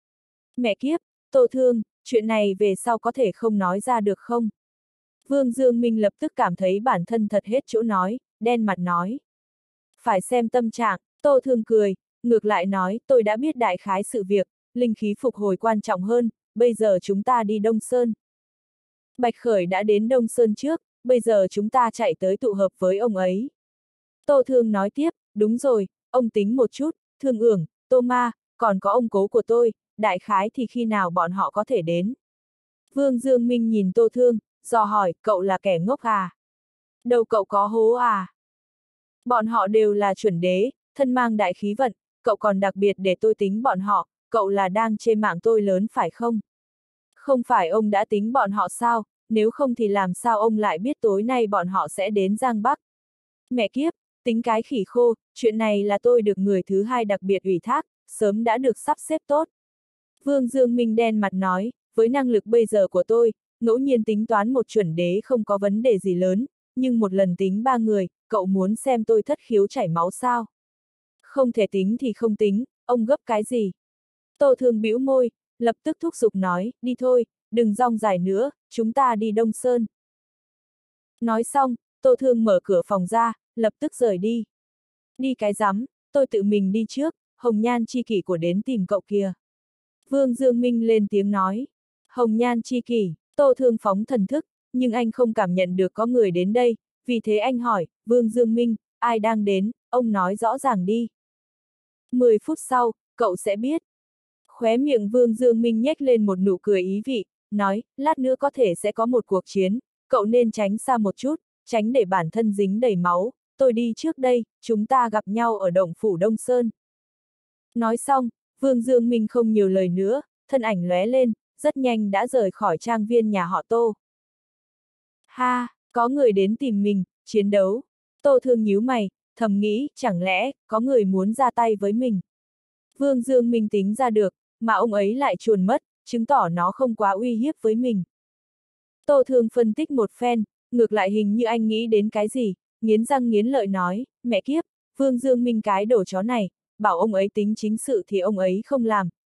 Mẹ kiếp, Tô Thương, chuyện này về sau có thể không nói ra được không? Vương Dương Minh lập tức cảm thấy bản thân thật hết chỗ nói, đen mặt nói. Phải xem tâm trạng, Tô Thương cười, ngược lại nói, tôi đã biết đại khái sự việc, linh khí phục hồi quan trọng hơn, bây giờ chúng ta đi Đông Sơn. Bạch Khởi đã đến Đông Sơn trước, bây giờ chúng ta chạy tới tụ hợp với ông ấy. Tô Thương nói tiếp, đúng rồi, ông tính một chút, Thương Ưởng, Tô Ma, còn có ông cố của tôi, đại khái thì khi nào bọn họ có thể đến. Vương Dương Minh nhìn Tô Thương, dò hỏi, cậu là kẻ ngốc à? Đầu cậu có hố à? Bọn họ đều là chuẩn đế, thân mang đại khí vận, cậu còn đặc biệt để tôi tính bọn họ, cậu là đang chê mạng tôi lớn phải không? Không phải ông đã tính bọn họ sao, nếu không thì làm sao ông lại biết tối nay bọn họ sẽ đến Giang Bắc? Mẹ kiếp, tính cái khỉ khô, chuyện này là tôi được người thứ hai đặc biệt ủy thác, sớm đã được sắp xếp tốt. Vương Dương Minh đen mặt nói, với năng lực bây giờ của tôi, ngẫu nhiên tính toán một chuẩn đế không có vấn đề gì lớn, nhưng một lần tính ba người, cậu muốn xem tôi thất khiếu chảy máu sao? Không thể tính thì không tính, ông gấp cái gì? Tô Thương bĩu môi, lập tức thúc giục nói, đi thôi, đừng rong dài nữa, chúng ta đi Đông Sơn. Nói xong, Tô Thương mở cửa phòng ra, lập tức rời đi. Đi cái rắm, tôi tự mình đi trước, Hồng Nhan chi kỷ của đến tìm cậu kìa. Vương Dương Minh lên tiếng nói. Hồng Nhan chi kỷ, Tô Thương phóng thần thức, nhưng anh không cảm nhận được có người đến đây, vì thế anh hỏi, Vương Dương Minh, ai đang đến, ông nói rõ ràng đi. Mười phút sau, cậu sẽ biết. Khóe miệng Vương Dương Minh nhếch lên một nụ cười ý vị, nói, lát nữa có thể sẽ có một cuộc chiến, cậu nên tránh xa một chút, tránh để bản thân dính đầy máu, tôi đi trước đây, chúng ta gặp nhau ở động phủ Đông Sơn. Nói xong, Vương Dương Minh không nhiều lời nữa, thân ảnh lóe lên, rất nhanh đã rời khỏi trang viên nhà họ Tô. Ha, có người đến tìm mình, chiến đấu. Tô Thương nhíu mày, thầm nghĩ, chẳng lẽ, có người muốn ra tay với mình. Vương Dương Minh tính ra được, mà ông ấy lại chuồn mất, chứng tỏ nó không quá uy hiếp với mình. Tô Thương phân tích một phen, ngược lại hình như anh nghĩ đến cái gì, nghiến răng nghiến lợi nói, mẹ kiếp, Vương Dương Minh cái đồ chó này, bảo ông ấy tính chính sự thì ông ấy không làm,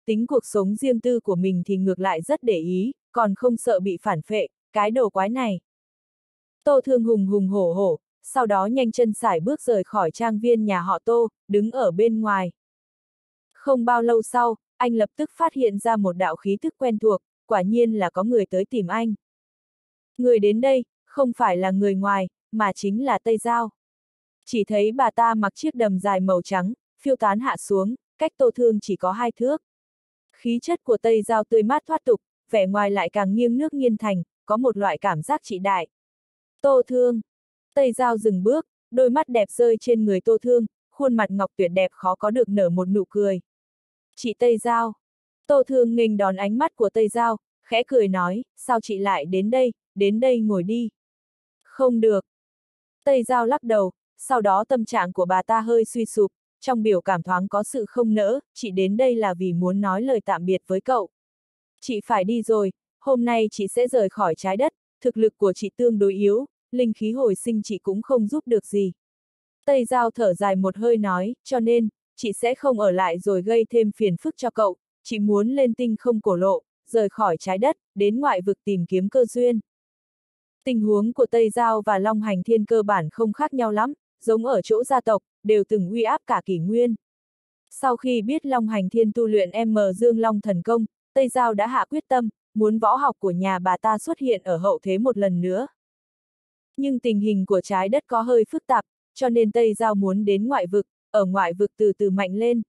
tính cuộc sống riêng tư của mình thì ngược lại rất để ý, còn không sợ bị phản phệ, cái đồ quái này. Tô Thương hùng hùng hổ hổ, sau đó nhanh chân sải bước rời khỏi trang viên nhà họ Tô, đứng ở bên ngoài. Không bao lâu sau, anh lập tức phát hiện ra một đạo khí thức quen thuộc, quả nhiên là có người tới tìm anh. Người đến đây, không phải là người ngoài, mà chính là Tây Giao. Chỉ thấy bà ta mặc chiếc đầm dài màu trắng, phiêu tán hạ xuống, cách Tô Thương chỉ có hai thước. Khí chất của Tây Giao tươi mát thoát tục, vẻ ngoài lại càng nghiêng nước nghiêng thành, có một loại cảm giác trị đại. Tô Thương. Tây Giao dừng bước, đôi mắt đẹp rơi trên người Tô Thương, khuôn mặt ngọc tuyệt đẹp khó có được nở một nụ cười. Chị Tây Giao. Tô Thương nghênh đón ánh mắt của Tây Giao, khẽ cười nói, sao chị lại đến đây, đến đây ngồi đi. Không được. Tây Giao lắc đầu, sau đó tâm trạng của bà ta hơi suy sụp, trong biểu cảm thoáng có sự không nỡ, chị đến đây là vì muốn nói lời tạm biệt với cậu. Chị phải đi rồi, hôm nay chị sẽ rời khỏi trái đất, thực lực của chị tương đối yếu, linh khí hồi sinh chị cũng không giúp được gì. Tây Giao thở dài một hơi nói, cho nên, chị sẽ không ở lại rồi gây thêm phiền phức cho cậu, chị muốn lên tinh không cổ lộ, rời khỏi trái đất, đến ngoại vực tìm kiếm cơ duyên. Tình huống của Tây Giao và Long Hành Thiên cơ bản không khác nhau lắm, giống ở chỗ gia tộc, đều từng uy áp cả kỷ nguyên. Sau khi biết Long Hành Thiên tu luyện M Dương Long thần công, Tây Giao đã hạ quyết tâm, muốn võ học của nhà bà ta xuất hiện ở hậu thế một lần nữa. Nhưng tình hình của trái đất có hơi phức tạp, cho nên Tây Giao muốn đến ngoại vực, ở ngoại vực từ từ mạnh lên.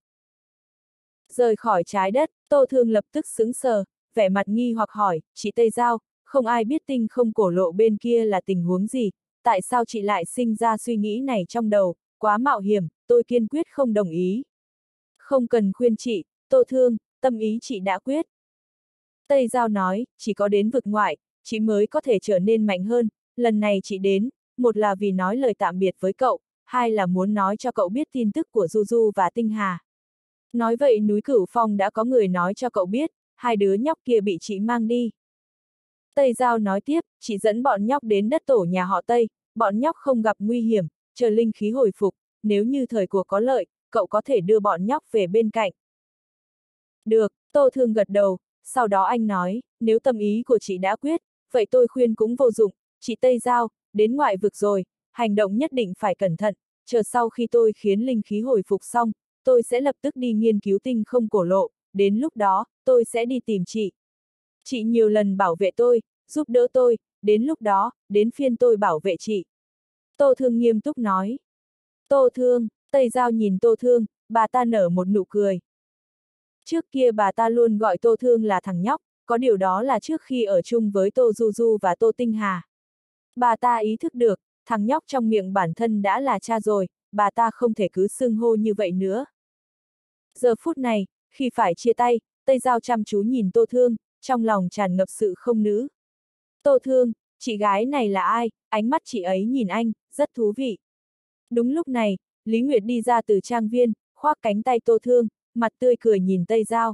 Rời khỏi trái đất, Tô Thương lập tức sững sờ, vẻ mặt nghi hoặc hỏi, chị Tây Giao, không ai biết tinh không cổ lộ bên kia là tình huống gì, tại sao chị lại sinh ra suy nghĩ này trong đầu, quá mạo hiểm, tôi kiên quyết không đồng ý. Không cần khuyên chị, Tô Thương, tâm ý chị đã quyết. Tây Giao nói, chỉ có đến vực ngoại, chị mới có thể trở nên mạnh hơn, lần này chị đến, một là vì nói lời tạm biệt với cậu, hai là muốn nói cho cậu biết tin tức của Du Du và Tinh Hà. Nói vậy núi Cửu Phong đã có người nói cho cậu biết, hai đứa nhóc kia bị chị mang đi. Tây Giao nói tiếp, chị dẫn bọn nhóc đến đất tổ nhà họ Tây, bọn nhóc không gặp nguy hiểm, chờ linh khí hồi phục, nếu như thời cuộc có lợi, cậu có thể đưa bọn nhóc về bên cạnh. Được, Tô Thương gật đầu, sau đó anh nói, nếu tâm ý của chị đã quyết, vậy tôi khuyên cũng vô dụng, chị Tây Giao, đến ngoại vực rồi, hành động nhất định phải cẩn thận, chờ sau khi tôi khiến linh khí hồi phục xong, tôi sẽ lập tức đi nghiên cứu tinh không cổ lộ, đến lúc đó, tôi sẽ đi tìm chị. Chị nhiều lần bảo vệ tôi, giúp đỡ tôi, đến lúc đó, đến phiên tôi bảo vệ chị. Tô Thương nghiêm túc nói. Tô Thương, Tây Giao nhìn Tô Thương, bà ta nở một nụ cười. Trước kia bà ta luôn gọi Tô Thương là thằng nhóc, có điều đó là trước khi ở chung với Tô Du Du và Tô Tinh Hà. Bà ta ý thức được, thằng nhóc trong miệng bản thân đã là cha rồi, bà ta không thể cứ xưng hô như vậy nữa. Giờ phút này, khi phải chia tay, Tây Giao chăm chú nhìn Tô Thương, trong lòng tràn ngập sự không nữ. Tô Thương, chị gái này là ai? Ánh mắt chị ấy nhìn anh, rất thú vị. Đúng lúc này, Lý Nguyệt đi ra từ trang viên, khoác cánh tay Tô Thương, mặt tươi cười nhìn Tây Giao.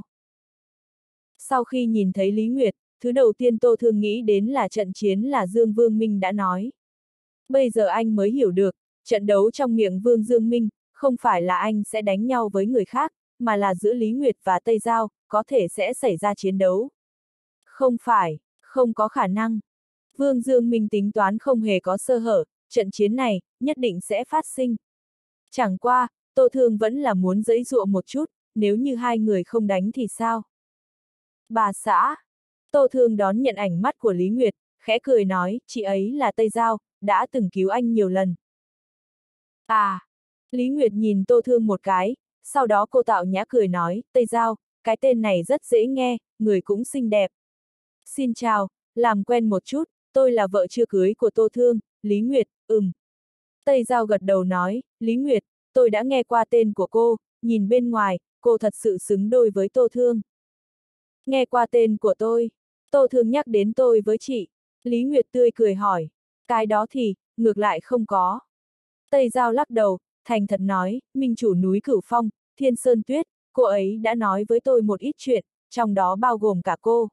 Sau khi nhìn thấy Lý Nguyệt, thứ đầu tiên Tô Thương nghĩ đến là trận chiến là Dương Vương Minh đã nói. Bây giờ anh mới hiểu được, trận đấu trong miệng Vương Dương Minh, không phải là anh sẽ đánh nhau với người khác, mà là giữa Lý Nguyệt và Tây Giao, có thể sẽ xảy ra chiến đấu. Không phải, không có khả năng. Vương Dương Minh tính toán không hề có sơ hở, trận chiến này, nhất định sẽ phát sinh. Chẳng qua, Tô Thương vẫn là muốn giãy giụa một chút, nếu như hai người không đánh thì sao? Bà xã. Tô Thương đón nhận ảnh mắt của Lý Nguyệt, khẽ cười nói, chị ấy là Tây Giao, đã từng cứu anh nhiều lần. À. Lý Nguyệt nhìn Tô Thương một cái, sau đó cô tạo nhã cười nói, Tây Giao, cái tên này rất dễ nghe, người cũng xinh đẹp. Xin chào, làm quen một chút, tôi là vợ chưa cưới của Tô Thương, Lý Nguyệt, ừm. Tây Giao gật đầu nói, Lý Nguyệt, tôi đã nghe qua tên của cô, nhìn bên ngoài, cô thật sự xứng đôi với Tô Thương. Nghe qua tên của tôi, Tô Thương nhắc đến tôi với chị, Lý Nguyệt tươi cười hỏi, cái đó thì, ngược lại không có. Tây Giao lắc đầu, thành thật nói, minh chủ núi Cửu Phong, Thiên Sơn Tuyết, cô ấy đã nói với tôi một ít chuyện, trong đó bao gồm cả cô.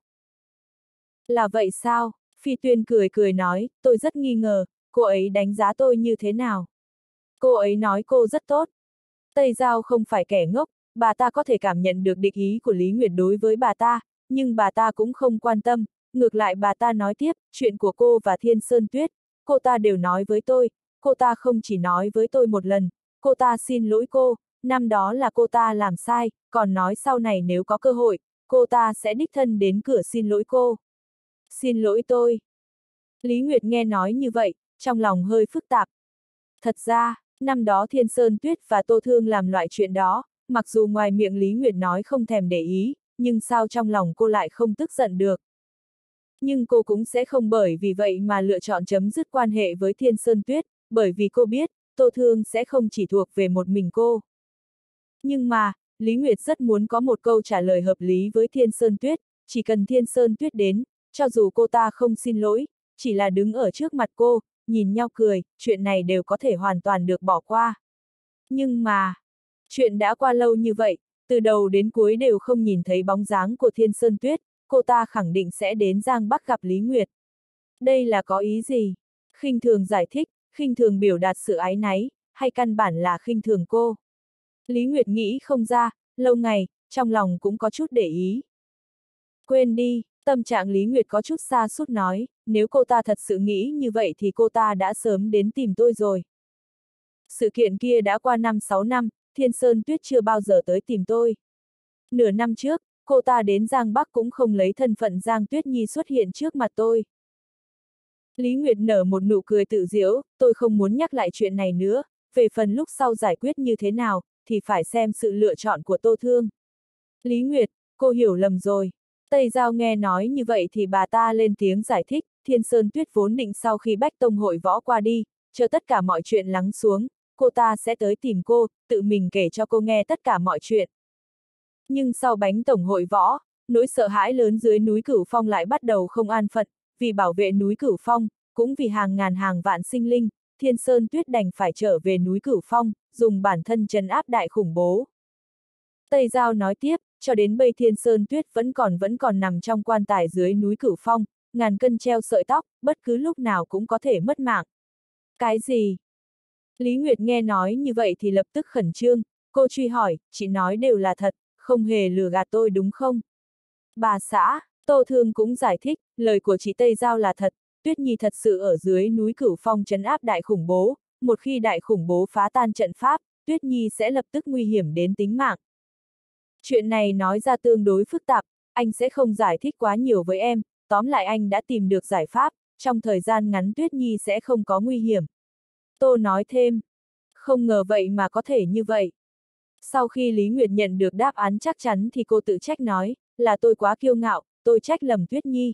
Là vậy sao? Phi Tuyên cười cười nói, tôi rất nghi ngờ, cô ấy đánh giá tôi như thế nào? Cô ấy nói cô rất tốt. Tây Giao không phải kẻ ngốc, bà ta có thể cảm nhận được địch ý của Lý Nguyệt đối với bà ta, nhưng bà ta cũng không quan tâm, ngược lại bà ta nói tiếp, chuyện của cô và Thiên Sơn Tuyết, cô ta đều nói với tôi, cô ta không chỉ nói với tôi một lần, cô ta xin lỗi cô, năm đó là cô ta làm sai, còn nói sau này nếu có cơ hội, cô ta sẽ đích thân đến cửa xin lỗi cô. Xin lỗi tôi. Lý Nguyệt nghe nói như vậy, trong lòng hơi phức tạp. Thật ra, năm đó Thiên Sơn Tuyết và Tô Thương làm loại chuyện đó, mặc dù ngoài miệng Lý Nguyệt nói không thèm để ý, nhưng sao trong lòng cô lại không tức giận được. Nhưng cô cũng sẽ không bởi vì vậy mà lựa chọn chấm dứt quan hệ với Thiên Sơn Tuyết, bởi vì cô biết, Tô Thương sẽ không chỉ thuộc về một mình cô. Nhưng mà, Lý Nguyệt rất muốn có một câu trả lời hợp lý với Thiên Sơn Tuyết, chỉ cần Thiên Sơn Tuyết đến, cho dù cô ta không xin lỗi, chỉ là đứng ở trước mặt cô, nhìn nhau cười, chuyện này đều có thể hoàn toàn được bỏ qua. Nhưng mà, chuyện đã qua lâu như vậy, từ đầu đến cuối đều không nhìn thấy bóng dáng của Thiên Sơn Tuyết, cô ta khẳng định sẽ đến Giang Bắc gặp Lý Nguyệt. Đây là có ý gì? Khinh thường giải thích, khinh thường biểu đạt sự áy náy, hay căn bản là khinh thường cô? Lý Nguyệt nghĩ không ra, lâu ngày, trong lòng cũng có chút để ý. Quên đi, tâm trạng Lý Nguyệt có chút xa sút nói, nếu cô ta thật sự nghĩ như vậy thì cô ta đã sớm đến tìm tôi rồi. Sự kiện kia đã qua năm sáu năm, Thiên Sơn Tuyết chưa bao giờ tới tìm tôi. Nửa năm trước, cô ta đến Giang Bắc cũng không lấy thân phận Giang Tuyết Nhi xuất hiện trước mặt tôi. Lý Nguyệt nở một nụ cười tự giễu, tôi không muốn nhắc lại chuyện này nữa, về phần lúc sau giải quyết như thế nào, thì phải xem sự lựa chọn của Tô Thương. Lý Nguyệt, cô hiểu lầm rồi. Tây Giao nghe nói như vậy thì bà ta lên tiếng giải thích, Thiên Sơn Tuyết vốn định sau khi Bách Tông hội võ qua đi, chờ tất cả mọi chuyện lắng xuống, cô ta sẽ tới tìm cô, tự mình kể cho cô nghe tất cả mọi chuyện. Nhưng sau Bánh Tổng hội võ, nỗi sợ hãi lớn dưới núi Cửu Phong lại bắt đầu không an phận, vì bảo vệ núi Cửu Phong, cũng vì hàng ngàn hàng vạn sinh linh, Thiên Sơn Tuyết đành phải trở về núi Cửu Phong, dùng bản thân trấn áp đại khủng bố. Tây Giao nói tiếp, cho đến bây Thiên Sơn Tuyết vẫn còn vẫn còn nằm trong quan tài dưới núi Cửu Phong, ngàn cân treo sợi tóc, bất cứ lúc nào cũng có thể mất mạng. Cái gì? Lý Nguyệt nghe nói như vậy thì lập tức khẩn trương, cô truy hỏi, chị nói đều là thật, không hề lừa gạt tôi đúng không? Bà xã, Tô Thương cũng giải thích, lời của chị Tây Giao là thật, Tuyết Nhi thật sự ở dưới núi Cửu Phong trấn áp đại khủng bố, một khi đại khủng bố phá tan trận pháp, Tuyết Nhi sẽ lập tức nguy hiểm đến tính mạng. Chuyện này nói ra tương đối phức tạp, anh sẽ không giải thích quá nhiều với em, tóm lại anh đã tìm được giải pháp, trong thời gian ngắn Tuyết Nhi sẽ không có nguy hiểm. Tô nói thêm, không ngờ vậy mà có thể như vậy. Sau khi Lý Nguyệt nhận được đáp án chắc chắn thì cô tự trách nói, là tôi quá kiêu ngạo, tôi trách lầm Tuyết Nhi.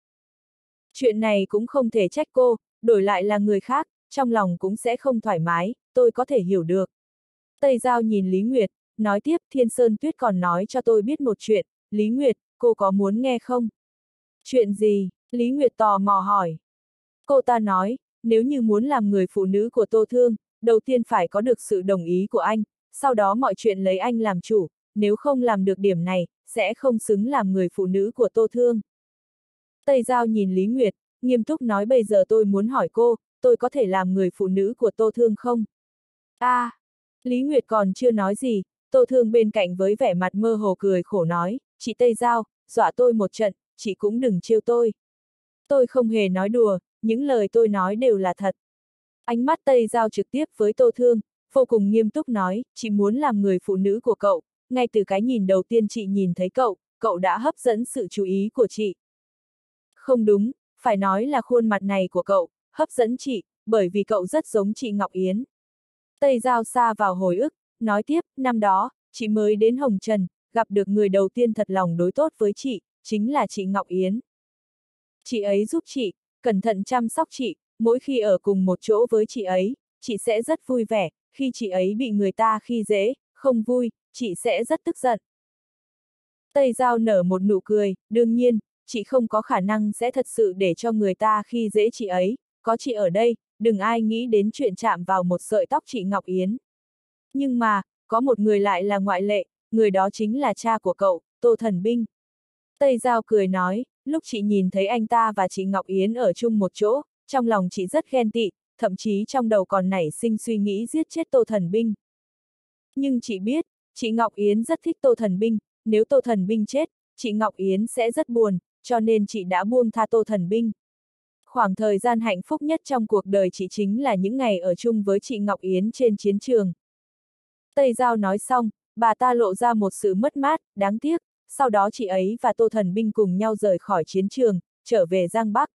Chuyện này cũng không thể trách cô, đổi lại là người khác, trong lòng cũng sẽ không thoải mái, tôi có thể hiểu được. Tây Giao nhìn Lý Nguyệt, nói tiếp Thiên Sơn Tuyết còn nói cho tôi biết một chuyện, Lý Nguyệt, cô có muốn nghe không? Chuyện gì? Lý Nguyệt tò mò hỏi. Cô ta nói, nếu như muốn làm người phụ nữ của Tô Thương, đầu tiên phải có được sự đồng ý của anh, sau đó mọi chuyện lấy anh làm chủ, nếu không làm được điểm này, sẽ không xứng làm người phụ nữ của Tô Thương. Tây Giao nhìn Lý Nguyệt, nghiêm túc nói bây giờ tôi muốn hỏi cô, tôi có thể làm người phụ nữ của Tô Thương không? A, à, Lý Nguyệt còn chưa nói gì, Tô Thương bên cạnh với vẻ mặt mơ hồ cười khổ nói, chị Tây Giao, dọa tôi một trận, chị cũng đừng trêu tôi. Tôi không hề nói đùa, những lời tôi nói đều là thật. Ánh mắt Tây Giao trực tiếp với Tô Thương, vô cùng nghiêm túc nói, chị muốn làm người phụ nữ của cậu, ngay từ cái nhìn đầu tiên chị nhìn thấy cậu, cậu đã hấp dẫn sự chú ý của chị. Không đúng, phải nói là khuôn mặt này của cậu, hấp dẫn chị, bởi vì cậu rất giống chị Ngọc Yến. Tây Giao xa vào hồi ức, nói tiếp, năm đó, chị mới đến Hồng Trần, gặp được người đầu tiên thật lòng đối tốt với chị, chính là chị Ngọc Yến. Chị ấy giúp chị, cẩn thận chăm sóc chị, mỗi khi ở cùng một chỗ với chị ấy, chị sẽ rất vui vẻ, khi chị ấy bị người ta khi dễ, không vui, chị sẽ rất tức giận. Tây Giao nở một nụ cười, đương nhiên, chị không có khả năng sẽ thật sự để cho người ta khi dễ chị ấy, có chị ở đây, đừng ai nghĩ đến chuyện chạm vào một sợi tóc chị Ngọc Yến. Nhưng mà, có một người lại là ngoại lệ, người đó chính là cha của cậu, Tô Thần Binh. Tây Giao cười nói, lúc chị nhìn thấy anh ta và chị Ngọc Yến ở chung một chỗ, trong lòng chị rất ghen tị, thậm chí trong đầu còn nảy sinh suy nghĩ giết chết Tô Thần Binh. Nhưng chị biết, Chị Ngọc Yến rất thích Tô Thần Binh, nếu Tô Thần Binh chết, chị Ngọc Yến sẽ rất buồn, cho nên chị đã buông tha Tô Thần Binh. Khoảng thời gian hạnh phúc nhất trong cuộc đời chị chính là những ngày ở chung với chị Ngọc Yến trên chiến trường. Tây Giao nói xong, bà ta lộ ra một sự mất mát, đáng tiếc, sau đó chị ấy và Tô Thần Binh cùng nhau rời khỏi chiến trường, trở về Giang Bắc.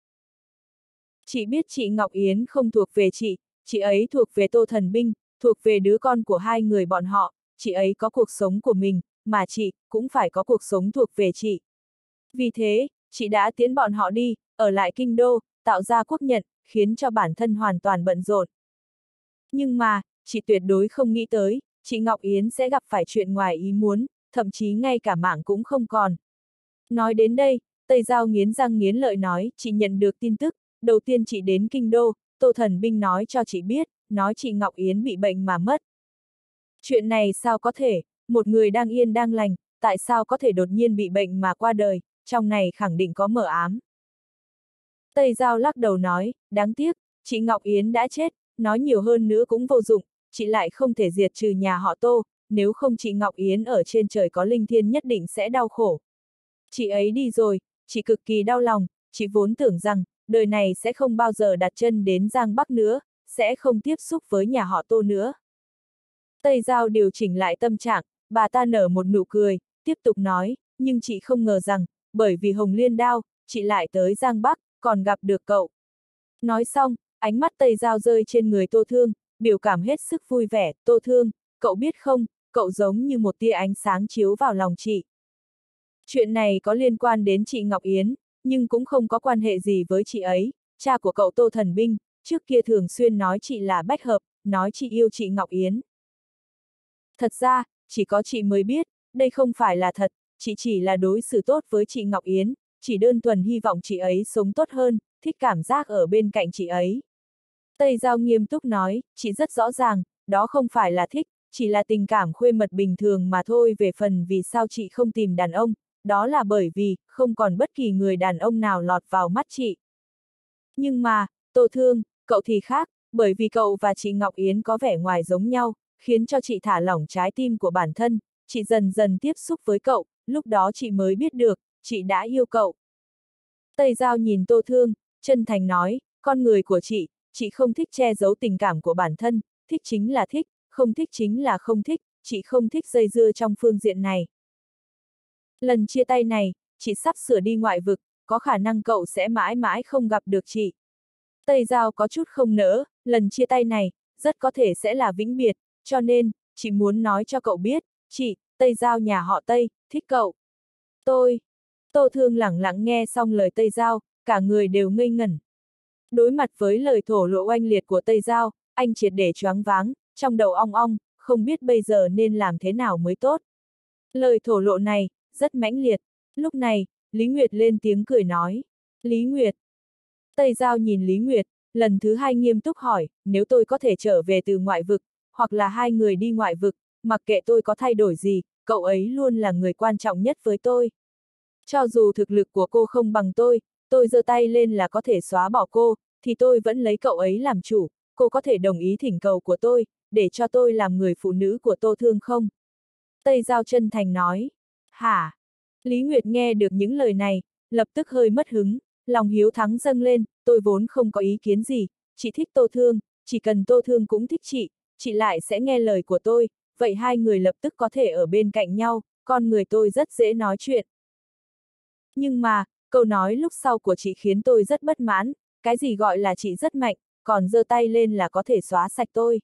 Chị biết chị Ngọc Yến không thuộc về chị, chị ấy thuộc về Tô Thần Binh, thuộc về đứa con của hai người bọn họ, chị ấy có cuộc sống của mình, mà chị cũng phải có cuộc sống thuộc về chị. Vì thế, chị đã tiễn bọn họ đi, ở lại kinh đô, tạo ra quốc nhận, khiến cho bản thân hoàn toàn bận rộn. Nhưng mà, chị tuyệt đối không nghĩ tới, chị Ngọc Yến sẽ gặp phải chuyện ngoài ý muốn, thậm chí ngay cả mạng cũng không còn. Nói đến đây, Tây Giao nghiến răng nghiến lợi nói, chị nhận được tin tức, đầu tiên chị đến kinh đô, Tô Thần Binh nói cho chị biết, nói chị Ngọc Yến bị bệnh mà mất. Chuyện này sao có thể, một người đang yên đang lành, tại sao có thể đột nhiên bị bệnh mà qua đời, trong này khẳng định có mờ ám. Tây Giao lắc đầu nói, đáng tiếc, chị Ngọc Yến đã chết, nói nhiều hơn nữa cũng vô dụng, chị lại không thể diệt trừ nhà họ Tô, nếu không chị Ngọc Yến ở trên trời có linh thiêng nhất định sẽ đau khổ. Chị ấy đi rồi, chị cực kỳ đau lòng, chị vốn tưởng rằng, đời này sẽ không bao giờ đặt chân đến Giang Bắc nữa, sẽ không tiếp xúc với nhà họ Tô nữa. Tây Giao điều chỉnh lại tâm trạng, bà ta nở một nụ cười, tiếp tục nói, nhưng chị không ngờ rằng, bởi vì Hồng Liên Đao, chị lại tới Giang Bắc, còn gặp được cậu. Nói xong, ánh mắt Tây Giao rơi trên người Tô Thương, biểu cảm hết sức vui vẻ, Tô Thương, cậu biết không, cậu giống như một tia ánh sáng chiếu vào lòng chị. Chuyện này có liên quan đến chị Ngọc Yến, nhưng cũng không có quan hệ gì với chị ấy, cha của cậu Tô Thần Binh, trước kia thường xuyên nói chị là bách hợp, nói chị yêu chị Ngọc Yến. Thật ra, chỉ có chị mới biết, đây không phải là thật, chị chỉ là đối xử tốt với chị Ngọc Yến, chỉ đơn thuần hy vọng chị ấy sống tốt hơn, thích cảm giác ở bên cạnh chị ấy. Tây Giao nghiêm túc nói, chị rất rõ ràng, đó không phải là thích, chỉ là tình cảm khuê mật bình thường mà thôi. Về phần vì sao chị không tìm đàn ông, đó là bởi vì, không còn bất kỳ người đàn ông nào lọt vào mắt chị. Nhưng mà, Tô Thương, cậu thì khác, bởi vì cậu và chị Ngọc Yến có vẻ ngoài giống nhau, khiến cho chị thả lỏng trái tim của bản thân, chị dần dần tiếp xúc với cậu, lúc đó chị mới biết được, chị đã yêu cậu. Tây Giao nhìn Tô Thương, chân thành nói, con người của chị, chị không thích che giấu tình cảm của bản thân, thích chính là thích, không thích chính là không thích, chị không thích dây dưa trong phương diện này. Lần chia tay này, chị sắp sửa đi ngoại vực, có khả năng cậu sẽ mãi mãi không gặp được chị. Tây Giao có chút không nỡ, lần chia tay này, rất có thể sẽ là vĩnh biệt, cho nên, chị muốn nói cho cậu biết, chị, Tây Giao nhà họ Tây, thích cậu. Tôi, Tô Thương lẳng lặng nghe xong lời Tây Giao, cả người đều ngây ngẩn. Đối mặt với lời thổ lộ oanh liệt của Tây Giao, anh triệt để choáng váng, trong đầu ong ong, không biết bây giờ nên làm thế nào mới tốt. Lời thổ lộ này, rất mãnh liệt. Lúc này, Lý Nguyệt lên tiếng cười nói. Lý Nguyệt. Tây Giao nhìn Lý Nguyệt, lần thứ hai nghiêm túc hỏi, nếu tôi có thể trở về từ ngoại vực, hoặc là hai người đi ngoại vực, mặc kệ tôi có thay đổi gì, cậu ấy luôn là người quan trọng nhất với tôi. Cho dù thực lực của cô không bằng tôi, tôi giơ tay lên là có thể xóa bỏ cô, thì tôi vẫn lấy cậu ấy làm chủ, cô có thể đồng ý thỉnh cầu của tôi, để cho tôi làm người phụ nữ của Tô Thương không? Tây Giao chân thành nói. Hả? Lý Nguyệt nghe được những lời này, lập tức hơi mất hứng, lòng hiếu thắng dâng lên, tôi vốn không có ý kiến gì, chị thích Tô Thương, chỉ cần Tô Thương cũng thích chị, chị lại sẽ nghe lời của tôi, vậy hai người lập tức có thể ở bên cạnh nhau, con người tôi rất dễ nói chuyện. Nhưng mà, câu nói lúc sau của chị khiến tôi rất bất mãn, cái gì gọi là chị rất mạnh, còn giơ tay lên là có thể xóa sạch tôi.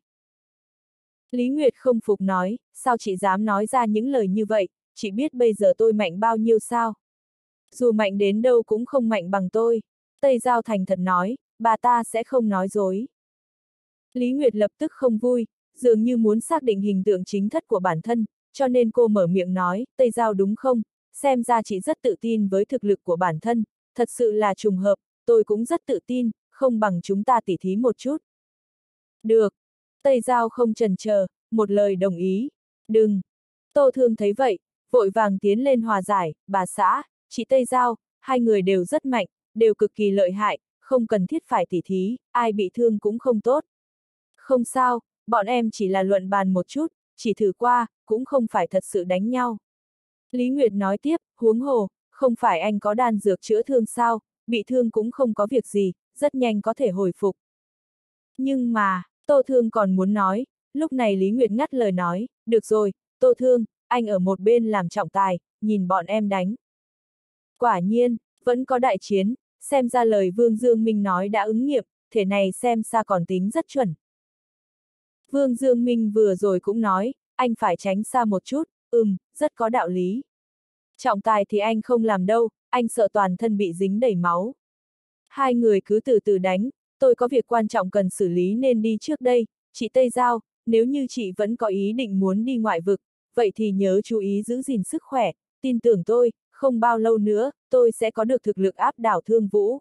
Lý Nguyệt không phục nói, sao chị dám nói ra những lời như vậy, chị biết bây giờ tôi mạnh bao nhiêu sao? Dù mạnh đến đâu cũng không mạnh bằng tôi. Tây Giao thành thật nói, bà ta sẽ không nói dối. Lý Nguyệt lập tức không vui, dường như muốn xác định hình tượng chính thất của bản thân, cho nên cô mở miệng nói, Tây Giao đúng không? Xem ra chị rất tự tin với thực lực của bản thân, thật sự là trùng hợp, tôi cũng rất tự tin, không bằng chúng ta tỉ thí một chút. Được. Tây Giao không chần chờ, một lời đồng ý. Đừng. Tô Thương thấy vậy, vội vàng tiến lên hòa giải, bà xã, chị Tây Giao, hai người đều rất mạnh, đều cực kỳ lợi hại, không cần thiết phải tỉ thí, ai bị thương cũng không tốt. Không sao, bọn em chỉ là luận bàn một chút, chỉ thử qua, cũng không phải thật sự đánh nhau. Lý Nguyệt nói tiếp, huống hồ, không phải anh có đan dược chữa thương sao, bị thương cũng không có việc gì, rất nhanh có thể hồi phục. Nhưng mà, Tô Thương còn muốn nói, lúc này Lý Nguyệt ngắt lời nói, được rồi, Tô Thương, anh ở một bên làm trọng tài, nhìn bọn em đánh. Quả nhiên, vẫn có đại chiến, xem ra lời Vương Dương Minh nói đã ứng nghiệm, thể này xem xa còn tính rất chuẩn. Vương Dương Minh vừa rồi cũng nói, anh phải tránh xa một chút, ừm, rất có đạo lý. Trọng tài thì anh không làm đâu, anh sợ toàn thân bị dính đầy máu. Hai người cứ từ từ đánh, tôi có việc quan trọng cần xử lý nên đi trước đây, chị Tây Giao, nếu như chị vẫn có ý định muốn đi ngoại vực, vậy thì nhớ chú ý giữ gìn sức khỏe, tin tưởng tôi, không bao lâu nữa, tôi sẽ có được thực lực áp đảo Thương Vũ.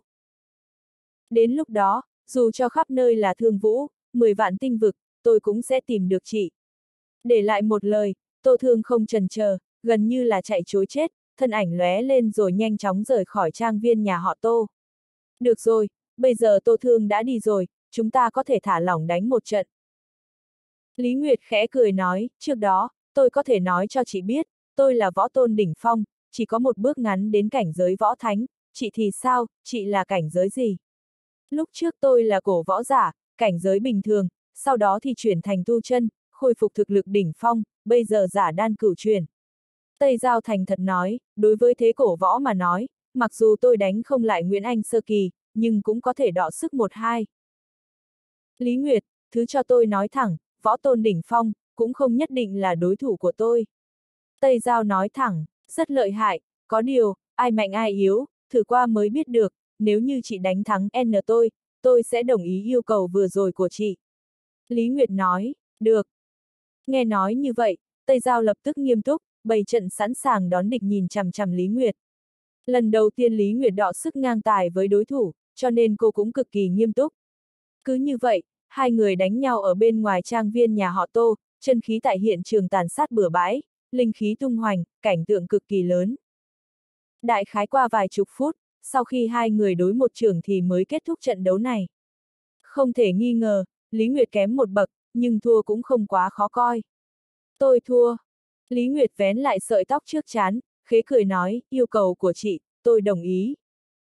Đến lúc đó, dù cho khắp nơi là Thương Vũ, mười vạn tinh vực, tôi cũng sẽ tìm được chị. Để lại một lời, Tô Thương không chần chờ, gần như là chạy trối chết, thân ảnh lóe lên rồi nhanh chóng rời khỏi trang viên nhà họ Tô. Được rồi, bây giờ Tô Thương đã đi rồi, chúng ta có thể thả lỏng đánh một trận. Lý Nguyệt khẽ cười nói, trước đó, tôi có thể nói cho chị biết, tôi là võ tôn đỉnh phong, chỉ có một bước ngắn đến cảnh giới võ thánh, chị thì sao, chị là cảnh giới gì? Lúc trước tôi là cổ võ giả, cảnh giới bình thường, sau đó thì chuyển thành tu chân, khôi phục thực lực đỉnh phong, bây giờ giả đan cửu truyền. Tây Giao thành thật nói, đối với thế cổ võ mà nói, mặc dù tôi đánh không lại Nguyễn Anh sơ kỳ, nhưng cũng có thể đọ sức một hai. Lý Nguyệt, thứ cho tôi nói thẳng, võ tôn đỉnh phong, cũng không nhất định là đối thủ của tôi. Tây Giao nói thẳng, rất lợi hại, có điều, ai mạnh ai yếu, thử qua mới biết được, nếu như chị đánh thắng N tôi, tôi sẽ đồng ý yêu cầu vừa rồi của chị. Lý Nguyệt nói, được. Nghe nói như vậy, Tây Giao lập tức nghiêm túc, bày trận sẵn sàng đón địch nhìn chằm chằm Lý Nguyệt. Lần đầu tiên Lý Nguyệt đọ sức ngang tài với đối thủ, cho nên cô cũng cực kỳ nghiêm túc. Cứ như vậy, hai người đánh nhau ở bên ngoài trang viên nhà họ Tô, chân khí tại hiện trường tàn sát bừa bãi, linh khí tung hoành, cảnh tượng cực kỳ lớn. Đại khái qua vài chục phút, sau khi hai người đối một trường thì mới kết thúc trận đấu này. Không thể nghi ngờ, Lý Nguyệt kém một bậc, nhưng thua cũng không quá khó coi. Tôi thua. Lý Nguyệt vén lại sợi tóc trước trán, khế cười nói, yêu cầu của chị, tôi đồng ý.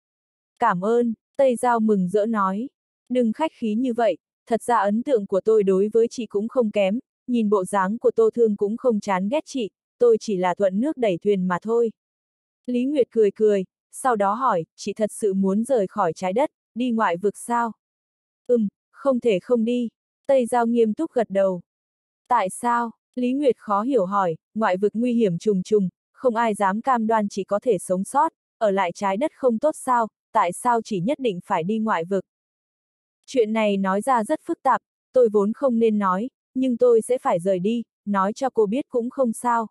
Cảm ơn, Tây Giao mừng rỡ nói. Đừng khách khí như vậy, thật ra ấn tượng của tôi đối với chị cũng không kém, nhìn bộ dáng của Tô Thương cũng không chán ghét chị, tôi chỉ là thuận nước đẩy thuyền mà thôi. Lý Nguyệt cười cười, sau đó hỏi, chị thật sự muốn rời khỏi trái đất, đi ngoại vực sao? Ừm, không thể không đi. Tây Giao nghiêm túc gật đầu. Tại sao? Lý Nguyệt khó hiểu hỏi, ngoại vực nguy hiểm trùng trùng, không ai dám cam đoan chỉ có thể sống sót, ở lại trái đất không tốt sao, tại sao chỉ nhất định phải đi ngoại vực? Chuyện này nói ra rất phức tạp, tôi vốn không nên nói, nhưng tôi sẽ phải rời đi, nói cho cô biết cũng không sao.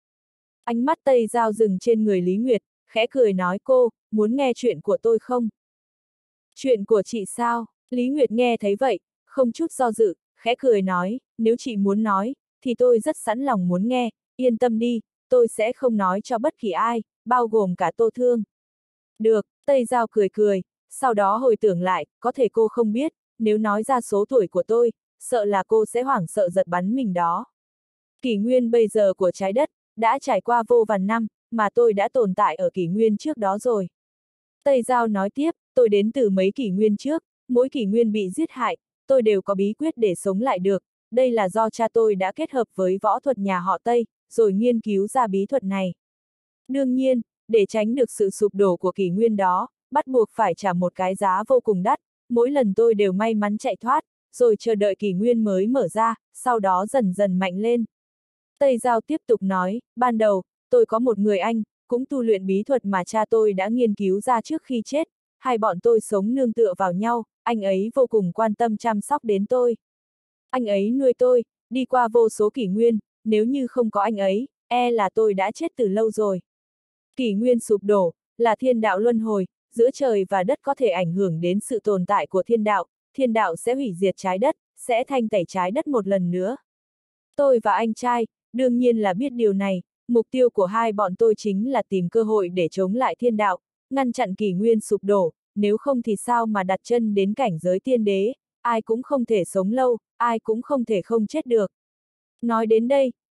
Ánh mắt Tây Giao dừng trên người Lý Nguyệt, khẽ cười nói cô, muốn nghe chuyện của tôi không? Chuyện của chị sao? Lý Nguyệt nghe thấy vậy, không chút do dự, khẽ cười nói, nếu chị muốn nói, thì tôi rất sẵn lòng muốn nghe, yên tâm đi, tôi sẽ không nói cho bất kỳ ai, bao gồm cả Tô Thương. Được, Tây Giao cười cười, sau đó hồi tưởng lại, có thể cô không biết, nếu nói ra số tuổi của tôi, sợ là cô sẽ hoảng sợ giật bắn mình đó. Kỷ nguyên bây giờ của trái đất, đã trải qua vô vàn năm, mà tôi đã tồn tại ở kỷ nguyên trước đó rồi. Tây Giao nói tiếp, tôi đến từ mấy kỷ nguyên trước, mỗi kỷ nguyên bị giết hại, tôi đều có bí quyết để sống lại được, đây là do cha tôi đã kết hợp với võ thuật nhà họ Tây, rồi nghiên cứu ra bí thuật này. Đương nhiên, để tránh được sự sụp đổ của kỷ nguyên đó, bắt buộc phải trả một cái giá vô cùng đắt, mỗi lần tôi đều may mắn chạy thoát, rồi chờ đợi kỷ nguyên mới mở ra, sau đó dần dần mạnh lên. Tây Giao tiếp tục nói, ban đầu, tôi có một người anh, cũng tu luyện bí thuật mà cha tôi đã nghiên cứu ra trước khi chết, hai bọn tôi sống nương tựa vào nhau, anh ấy vô cùng quan tâm chăm sóc đến tôi. Anh ấy nuôi tôi, đi qua vô số kỷ nguyên, nếu như không có anh ấy, e là tôi đã chết từ lâu rồi. Kỷ nguyên sụp đổ, là thiên đạo luân hồi, giữa trời và đất có thể ảnh hưởng đến sự tồn tại của thiên đạo, thiên đạo sẽ hủy diệt trái đất, sẽ thanh tẩy trái đất một lần nữa. Tôi và anh trai, đương nhiên là biết điều này, mục tiêu của hai bọn tôi chính là tìm cơ hội để chống lại thiên đạo, ngăn chặn kỷ nguyên sụp đổ, nếu không thì sao mà đặt chân đến cảnh giới tiên đế, ai cũng không thể sống lâu, ai cũng không thể không chết được. Nói đến đây,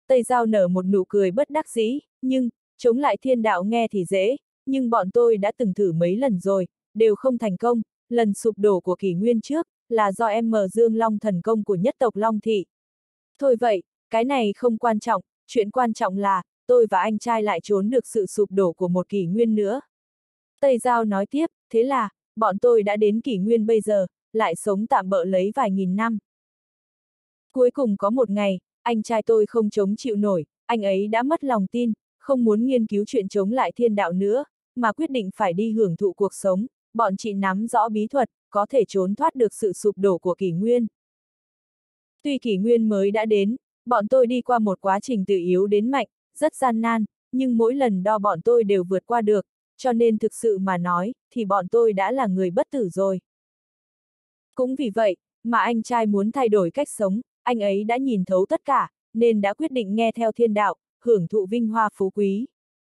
Tây Giao nở một nụ cười bất đắc dĩ, nhưng, chống lại thiên đạo nghe thì dễ, nhưng bọn tôi đã từng thử mấy lần rồi, đều không thành công, lần sụp đổ của kỷ nguyên trước, là do em mở Dương Long thần công của nhất tộc Long Thị. Thôi vậy, cái này không quan trọng, chuyện quan trọng là, tôi và anh trai lại trốn được sự sụp đổ của một kỷ nguyên nữa. Tây Giao nói tiếp, thế là, bọn tôi đã đến kỷ nguyên bây giờ, lại sống tạm bợ lấy vài nghìn năm. Cuối cùng có một ngày, anh trai tôi không chống chịu nổi, anh ấy đã mất lòng tin, không muốn nghiên cứu chuyện chống lại thiên đạo nữa, mà quyết định phải đi hưởng thụ cuộc sống, bọn chị nắm rõ bí thuật, có thể trốn thoát được sự sụp đổ của kỷ nguyên. Tuy kỷ nguyên mới đã đến, bọn tôi đi qua một quá trình từ yếu đến mạnh, rất gian nan, nhưng mỗi lần đo bọn tôi đều vượt qua được, cho nên thực sự mà nói, thì bọn tôi đã là người bất tử rồi. Cũng vì vậy, mà anh trai muốn thay đổi cách sống, anh ấy đã nhìn thấu tất cả, nên đã quyết định nghe theo thiên đạo, hưởng thụ vinh hoa phú quý.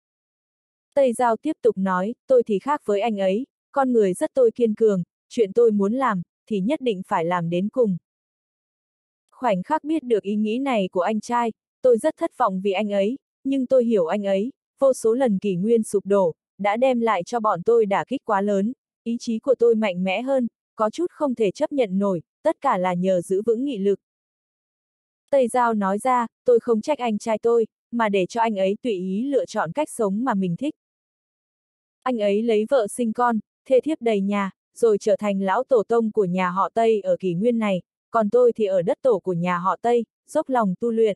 Tây Giao tiếp tục nói, tôi thì khác với anh ấy, con người rất tôi kiên cường, chuyện tôi muốn làm, thì nhất định phải làm đến cùng. Khoảnh khắc biết được ý nghĩ này của anh trai, tôi rất thất vọng vì anh ấy, nhưng tôi hiểu anh ấy, vô số lần kỷ nguyên sụp đổ, đã đem lại cho bọn tôi đả kích quá lớn, ý chí của tôi mạnh mẽ hơn, có chút không thể chấp nhận nổi, tất cả là nhờ giữ vững nghị lực. Tây Giao nói ra, tôi không trách anh trai tôi, mà để cho anh ấy tùy ý lựa chọn cách sống mà mình thích. Anh ấy lấy vợ sinh con, thê thiếp đầy nhà, rồi trở thành lão tổ tông của nhà họ Tây ở kỷ nguyên này, còn tôi thì ở đất tổ của nhà họ Tây, dốc lòng tu luyện.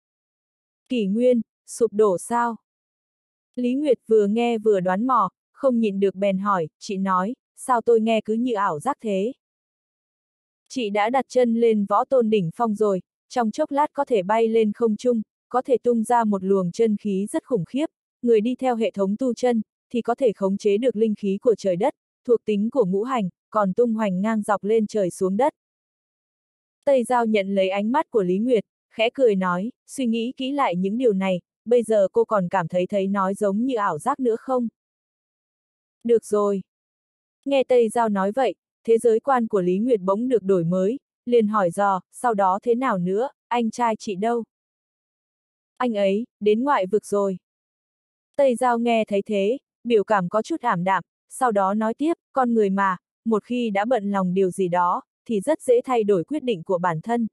Kỷ nguyên, sụp đổ sao? Lý Nguyệt vừa nghe vừa đoán mò, không nhịn được bèn hỏi, chị nói, sao tôi nghe cứ như ảo giác thế? Chị đã đặt chân lên võ tôn đỉnh phong rồi, trong chốc lát có thể bay lên không trung, có thể tung ra một luồng chân khí rất khủng khiếp, người đi theo hệ thống tu chân, thì có thể khống chế được linh khí của trời đất, thuộc tính của ngũ hành, còn tung hoành ngang dọc lên trời xuống đất. Tây Giao nhận lấy ánh mắt của Lý Nguyệt, khẽ cười nói, suy nghĩ kỹ lại những điều này, bây giờ cô còn cảm thấy thấy nói giống như ảo giác nữa không? Được rồi. Nghe Tây Giao nói vậy, thế giới quan của Lý Nguyệt bỗng được đổi mới, liền hỏi dò, sau đó thế nào nữa, anh trai chị đâu? Anh ấy, đến ngoại vực rồi. Tây Giao nghe thấy thế, biểu cảm có chút ảm đạm, sau đó nói tiếp, con người mà, một khi đã bận lòng điều gì đó, thì rất dễ thay đổi quyết định của bản thân.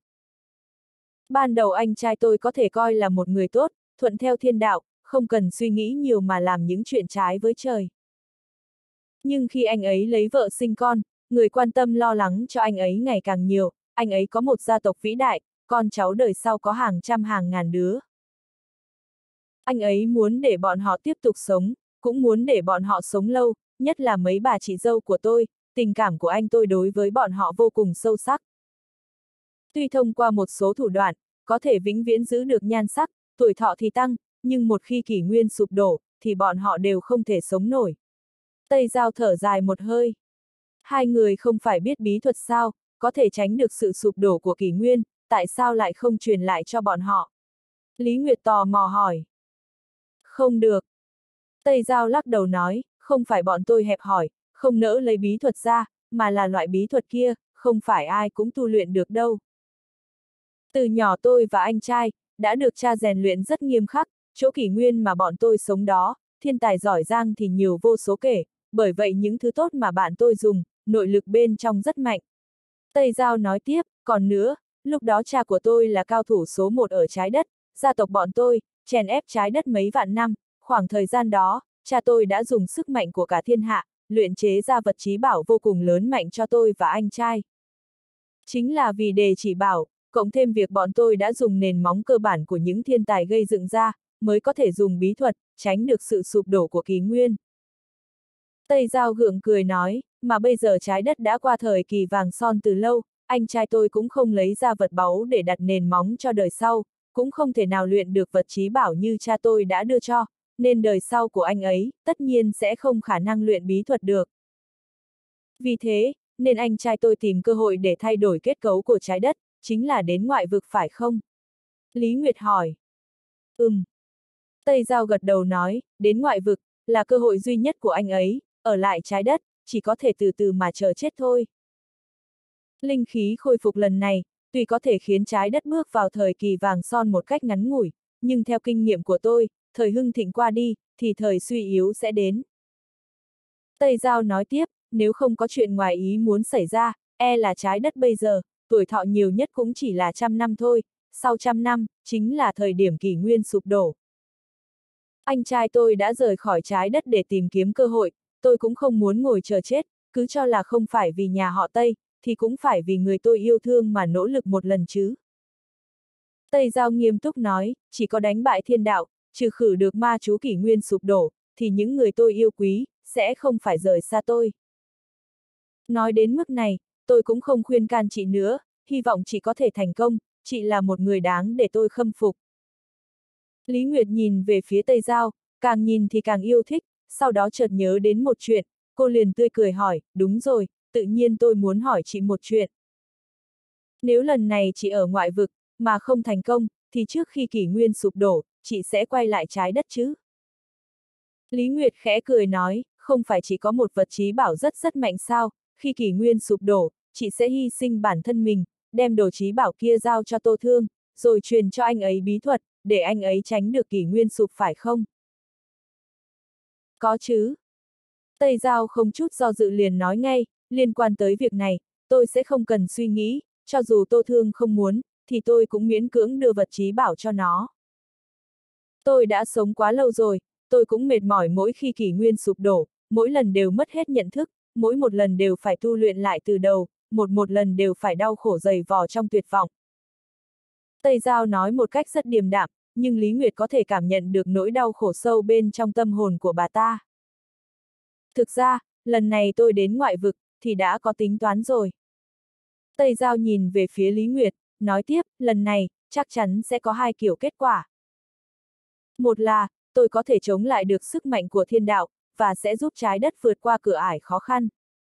Ban đầu anh trai tôi có thể coi là một người tốt, thuận theo thiên đạo, không cần suy nghĩ nhiều mà làm những chuyện trái với trời. Nhưng khi anh ấy lấy vợ sinh con, người quan tâm lo lắng cho anh ấy ngày càng nhiều, anh ấy có một gia tộc vĩ đại, con cháu đời sau có hàng trăm hàng ngàn đứa. Anh ấy muốn để bọn họ tiếp tục sống, cũng muốn để bọn họ sống lâu, nhất là mấy bà chị dâu của tôi, tình cảm của anh tôi đối với bọn họ vô cùng sâu sắc. Tuy thông qua một số thủ đoạn, có thể vĩnh viễn giữ được nhan sắc, tuổi thọ thì tăng, nhưng một khi kỷ nguyên sụp đổ, thì bọn họ đều không thể sống nổi. Tây Giao thở dài một hơi. Hai người không phải biết bí thuật sao, có thể tránh được sự sụp đổ của kỷ nguyên, tại sao lại không truyền lại cho bọn họ? Lý Nguyệt tò mò hỏi. Không được. Tây Giao lắc đầu nói, không phải bọn tôi hẹp hòi, không nỡ lấy bí thuật ra, mà là loại bí thuật kia, không phải ai cũng tu luyện được đâu. Từ nhỏ tôi và anh trai, đã được cha rèn luyện rất nghiêm khắc, chỗ kỷ nguyên mà bọn tôi sống đó, thiên tài giỏi giang thì nhiều vô số kể, bởi vậy những thứ tốt mà bạn tôi dùng, nội lực bên trong rất mạnh. Tây Giao nói tiếp, còn nữa, lúc đó cha của tôi là cao thủ số một ở trái đất, gia tộc bọn tôi, chèn ép trái đất mấy vạn năm, khoảng thời gian đó, cha tôi đã dùng sức mạnh của cả thiên hạ, luyện chế ra vật chí bảo vô cùng lớn mạnh cho tôi và anh trai. Chính là vì đề chỉ bảo, cộng thêm việc bọn tôi đã dùng nền móng cơ bản của những thiên tài gây dựng ra, mới có thể dùng bí thuật, tránh được sự sụp đổ của kỷ nguyên. Tây Giao gượng cười nói, mà bây giờ trái đất đã qua thời kỳ vàng son từ lâu, anh trai tôi cũng không lấy ra vật báu để đặt nền móng cho đời sau, cũng không thể nào luyện được vật chí bảo như cha tôi đã đưa cho, nên đời sau của anh ấy, tất nhiên sẽ không khả năng luyện bí thuật được. Vì thế, nên anh trai tôi tìm cơ hội để thay đổi kết cấu của trái đất, chính là đến ngoại vực phải không? Lý Nguyệt hỏi. Ừm. Tây Giao gật đầu nói, đến ngoại vực, là cơ hội duy nhất của anh ấy, ở lại trái đất, chỉ có thể từ từ mà chờ chết thôi. Linh khí khôi phục lần này, tuy có thể khiến trái đất bước vào thời kỳ vàng son một cách ngắn ngủi, nhưng theo kinh nghiệm của tôi, thời hưng thịnh qua đi, thì thời suy yếu sẽ đến. Tây Giao nói tiếp, nếu không có chuyện ngoài ý muốn xảy ra, e là trái đất bây giờ, tuổi thọ nhiều nhất cũng chỉ là trăm năm thôi, sau trăm năm, chính là thời điểm kỷ nguyên sụp đổ. Anh trai tôi đã rời khỏi trái đất để tìm kiếm cơ hội, tôi cũng không muốn ngồi chờ chết, cứ cho là không phải vì nhà họ Tây, thì cũng phải vì người tôi yêu thương mà nỗ lực một lần chứ. Tây Giao nghiêm túc nói, chỉ có đánh bại thiên đạo, trừ khử được ma chú kỷ nguyên sụp đổ, thì những người tôi yêu quý, sẽ không phải rời xa tôi. Nói đến mức này, tôi cũng không khuyên can chị nữa, hy vọng chị có thể thành công, chị là một người đáng để tôi khâm phục. Lý Nguyệt nhìn về phía Tây Giao, càng nhìn thì càng yêu thích, sau đó chợt nhớ đến một chuyện, cô liền tươi cười hỏi, đúng rồi, tự nhiên tôi muốn hỏi chị một chuyện. Nếu lần này chị ở ngoại vực, mà không thành công, thì trước khi kỷ nguyên sụp đổ, chị sẽ quay lại trái đất chứ? Lý Nguyệt khẽ cười nói, không phải chỉ có một vật chí bảo rất rất mạnh sao, khi kỷ nguyên sụp đổ, chị sẽ hy sinh bản thân mình, đem đồ chí bảo kia giao cho Tô Thương, rồi truyền cho anh ấy bí thuật, để anh ấy tránh được kỷ nguyên sụp phải không? Có chứ. Tây Giao không chút do dự liền nói ngay, liên quan tới việc này, tôi sẽ không cần suy nghĩ, cho dù Tô Thương không muốn, thì tôi cũng miễn cưỡng đưa vật chí bảo cho nó. Tôi đã sống quá lâu rồi, tôi cũng mệt mỏi mỗi khi kỷ nguyên sụp đổ, mỗi lần đều mất hết nhận thức, mỗi một lần đều phải tu luyện lại từ đầu, một một lần đều phải đau khổ dày vò trong tuyệt vọng. Tây Giao nói một cách rất điềm đạm, nhưng Lý Nguyệt có thể cảm nhận được nỗi đau khổ sâu bên trong tâm hồn của bà ta. Thực ra, lần này tôi đến ngoại vực, thì đã có tính toán rồi. Tây Giao nhìn về phía Lý Nguyệt, nói tiếp, lần này, chắc chắn sẽ có hai kiểu kết quả. Một là, tôi có thể chống lại được sức mạnh của thiên đạo, và sẽ giúp trái đất vượt qua cửa ải khó khăn.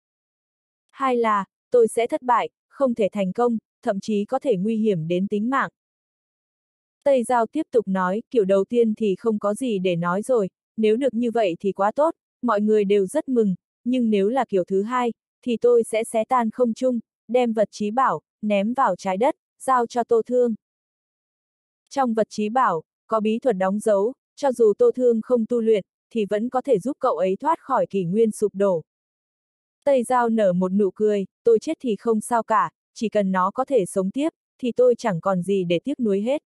Hai là, tôi sẽ thất bại, không thể thành công, thậm chí có thể nguy hiểm đến tính mạng. Tây Giao tiếp tục nói, kiểu đầu tiên thì không có gì để nói rồi, nếu được như vậy thì quá tốt, mọi người đều rất mừng, nhưng nếu là kiểu thứ hai, thì tôi sẽ xé tan không trung, đem vật chí bảo, ném vào trái đất, giao cho Tô Thương. Trong vật chí bảo, có bí thuật đóng dấu, cho dù Tô Thương không tu luyện, thì vẫn có thể giúp cậu ấy thoát khỏi kỷ nguyên sụp đổ. Tây Giao nở một nụ cười, tôi chết thì không sao cả, chỉ cần nó có thể sống tiếp, thì tôi chẳng còn gì để tiếc nuối hết.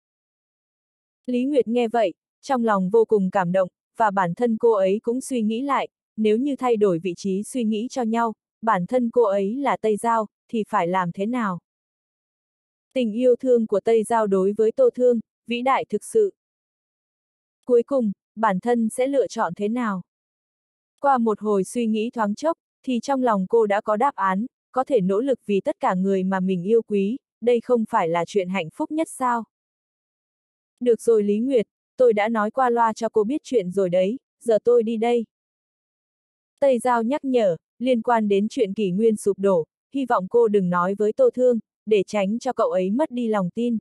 Lý Nguyệt nghe vậy, trong lòng vô cùng cảm động, và bản thân cô ấy cũng suy nghĩ lại, nếu như thay đổi vị trí suy nghĩ cho nhau, bản thân cô ấy là Tây Giao, thì phải làm thế nào? Tình yêu thương của Tây Giao đối với Tô Thương, vĩ đại thực sự. Cuối cùng, bản thân sẽ lựa chọn thế nào? Qua một hồi suy nghĩ thoáng chốc, thì trong lòng cô đã có đáp án, có thể nỗ lực vì tất cả người mà mình yêu quý, đây không phải là chuyện hạnh phúc nhất sao? Được rồi Lý Nguyệt, tôi đã nói qua loa cho cô biết chuyện rồi đấy, giờ tôi đi đây. Tây Giao nhắc nhở, liên quan đến chuyện kỷ nguyên sụp đổ, hy vọng cô đừng nói với Tô Thương, để tránh cho cậu ấy mất đi lòng tin.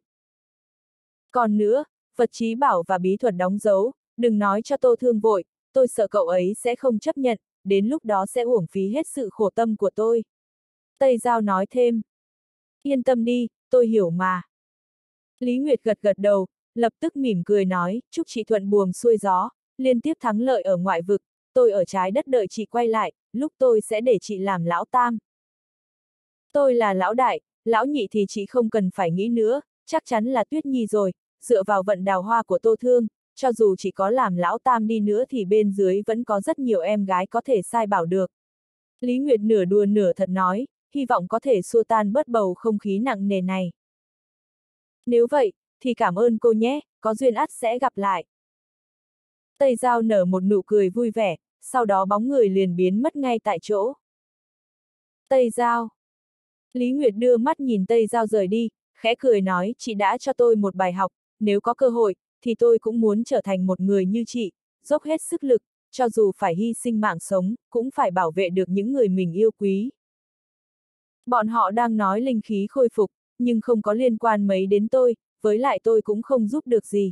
Còn nữa, vật chí bảo và bí thuật đóng dấu, đừng nói cho Tô Thương vội, tôi sợ cậu ấy sẽ không chấp nhận, đến lúc đó sẽ uổng phí hết sự khổ tâm của tôi. Tây Giao nói thêm. Yên tâm đi, tôi hiểu mà. Lý Nguyệt gật gật đầu, lập tức mỉm cười nói, chúc chị thuận buồm xuôi gió, liên tiếp thắng lợi ở ngoại vực, tôi ở trái đất đợi chị quay lại, lúc tôi sẽ để chị làm lão tam. Tôi là lão đại, lão nhị thì chị không cần phải nghĩ nữa, chắc chắn là Tuyết Nhi rồi, dựa vào vận đào hoa của Tô Thương, cho dù chỉ có làm lão tam đi nữa thì bên dưới vẫn có rất nhiều em gái có thể sai bảo được. Lý Nguyệt nửa đùa nửa thật nói, hy vọng có thể xua tan bớt bầu không khí nặng nề này. Nếu vậy, thì cảm ơn cô nhé, có duyên ắt sẽ gặp lại. Tây Giao nở một nụ cười vui vẻ, sau đó bóng người liền biến mất ngay tại chỗ. Tây Giao. Lý Nguyệt đưa mắt nhìn Tây Giao rời đi, khẽ cười nói, chị đã cho tôi một bài học, nếu có cơ hội, thì tôi cũng muốn trở thành một người như chị, dốc hết sức lực, cho dù phải hy sinh mạng sống, cũng phải bảo vệ được những người mình yêu quý. Bọn họ đang nói linh khí khôi phục, nhưng không có liên quan mấy đến tôi, với lại tôi cũng không giúp được gì.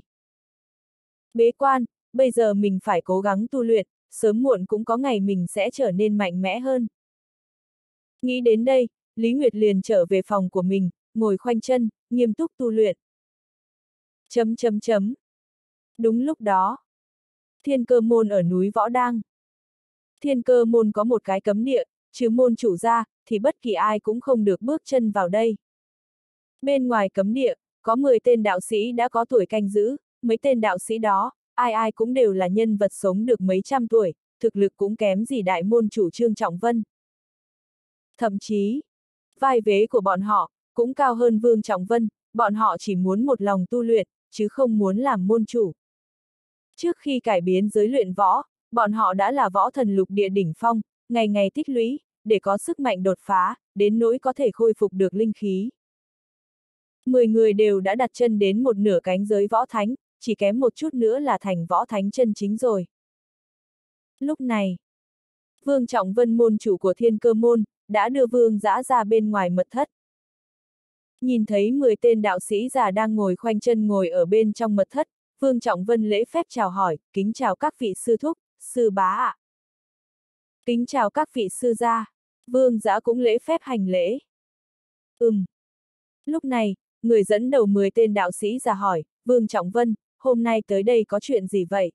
Bế quan, bây giờ mình phải cố gắng tu luyện, sớm muộn cũng có ngày mình sẽ trở nên mạnh mẽ hơn. Nghĩ đến đây, Lý Nguyệt liền trở về phòng của mình, ngồi khoanh chân, nghiêm túc tu luyện. Chấm chấm chấm. Đúng lúc đó, Thiên Cơ Môn ở núi Võ Đang. Thiên Cơ Môn có một cái cấm địa, trừ môn chủ ra, thì bất kỳ ai cũng không được bước chân vào đây. Bên ngoài cấm địa, có mười tên đạo sĩ đã có tuổi canh giữ, mấy tên đạo sĩ đó, ai ai cũng đều là nhân vật sống được mấy trăm tuổi, thực lực cũng kém gì đại môn chủ Trương Trọng Vân. Thậm chí, vai vế của bọn họ, cũng cao hơn Vương Trọng Vân, bọn họ chỉ muốn một lòng tu luyện, chứ không muốn làm môn chủ. Trước khi cải biến giới luyện võ, bọn họ đã là võ thần lục địa đỉnh phong, ngày ngày tích lũy, để có sức mạnh đột phá, đến nỗi có thể khôi phục được linh khí. Mười người đều đã đặt chân đến một nửa cánh giới võ thánh, chỉ kém một chút nữa là thành võ thánh chân chính rồi. Lúc này, Vương Trọng Vân môn chủ của Thiên Cơ Môn, đã đưa Vương Dã ra bên ngoài mật thất. Nhìn thấy mười tên đạo sĩ già đang ngồi khoanh chân ngồi ở bên trong mật thất, Vương Trọng Vân lễ phép chào hỏi, kính chào các vị sư thúc, sư bá ạ. Kính chào các vị sư gia, Vương Dã cũng lễ phép hành lễ. Ừm. Lúc này, người dẫn đầu mười tên đạo sĩ ra hỏi, Vương Trọng Vân, hôm nay tới đây có chuyện gì vậy?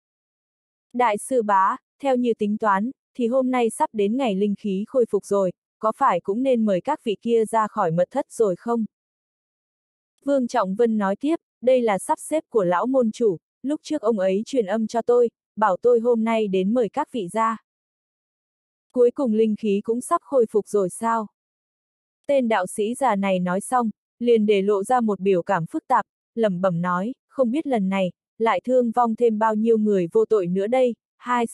Đại sư bá, theo như tính toán, thì hôm nay sắp đến ngày linh khí khôi phục rồi, có phải cũng nên mời các vị kia ra khỏi mật thất rồi không? Vương Trọng Vân nói tiếp, đây là sắp xếp của lão môn chủ, lúc trước ông ấy truyền âm cho tôi, bảo tôi hôm nay đến mời các vị ra. Cuối cùng linh khí cũng sắp khôi phục rồi sao? Tên đạo sĩ già này nói xong, liền để lộ ra một biểu cảm phức tạp, lẩm bẩm nói, không biết lần này, lại thương vong thêm bao nhiêu người vô tội nữa đây, hai.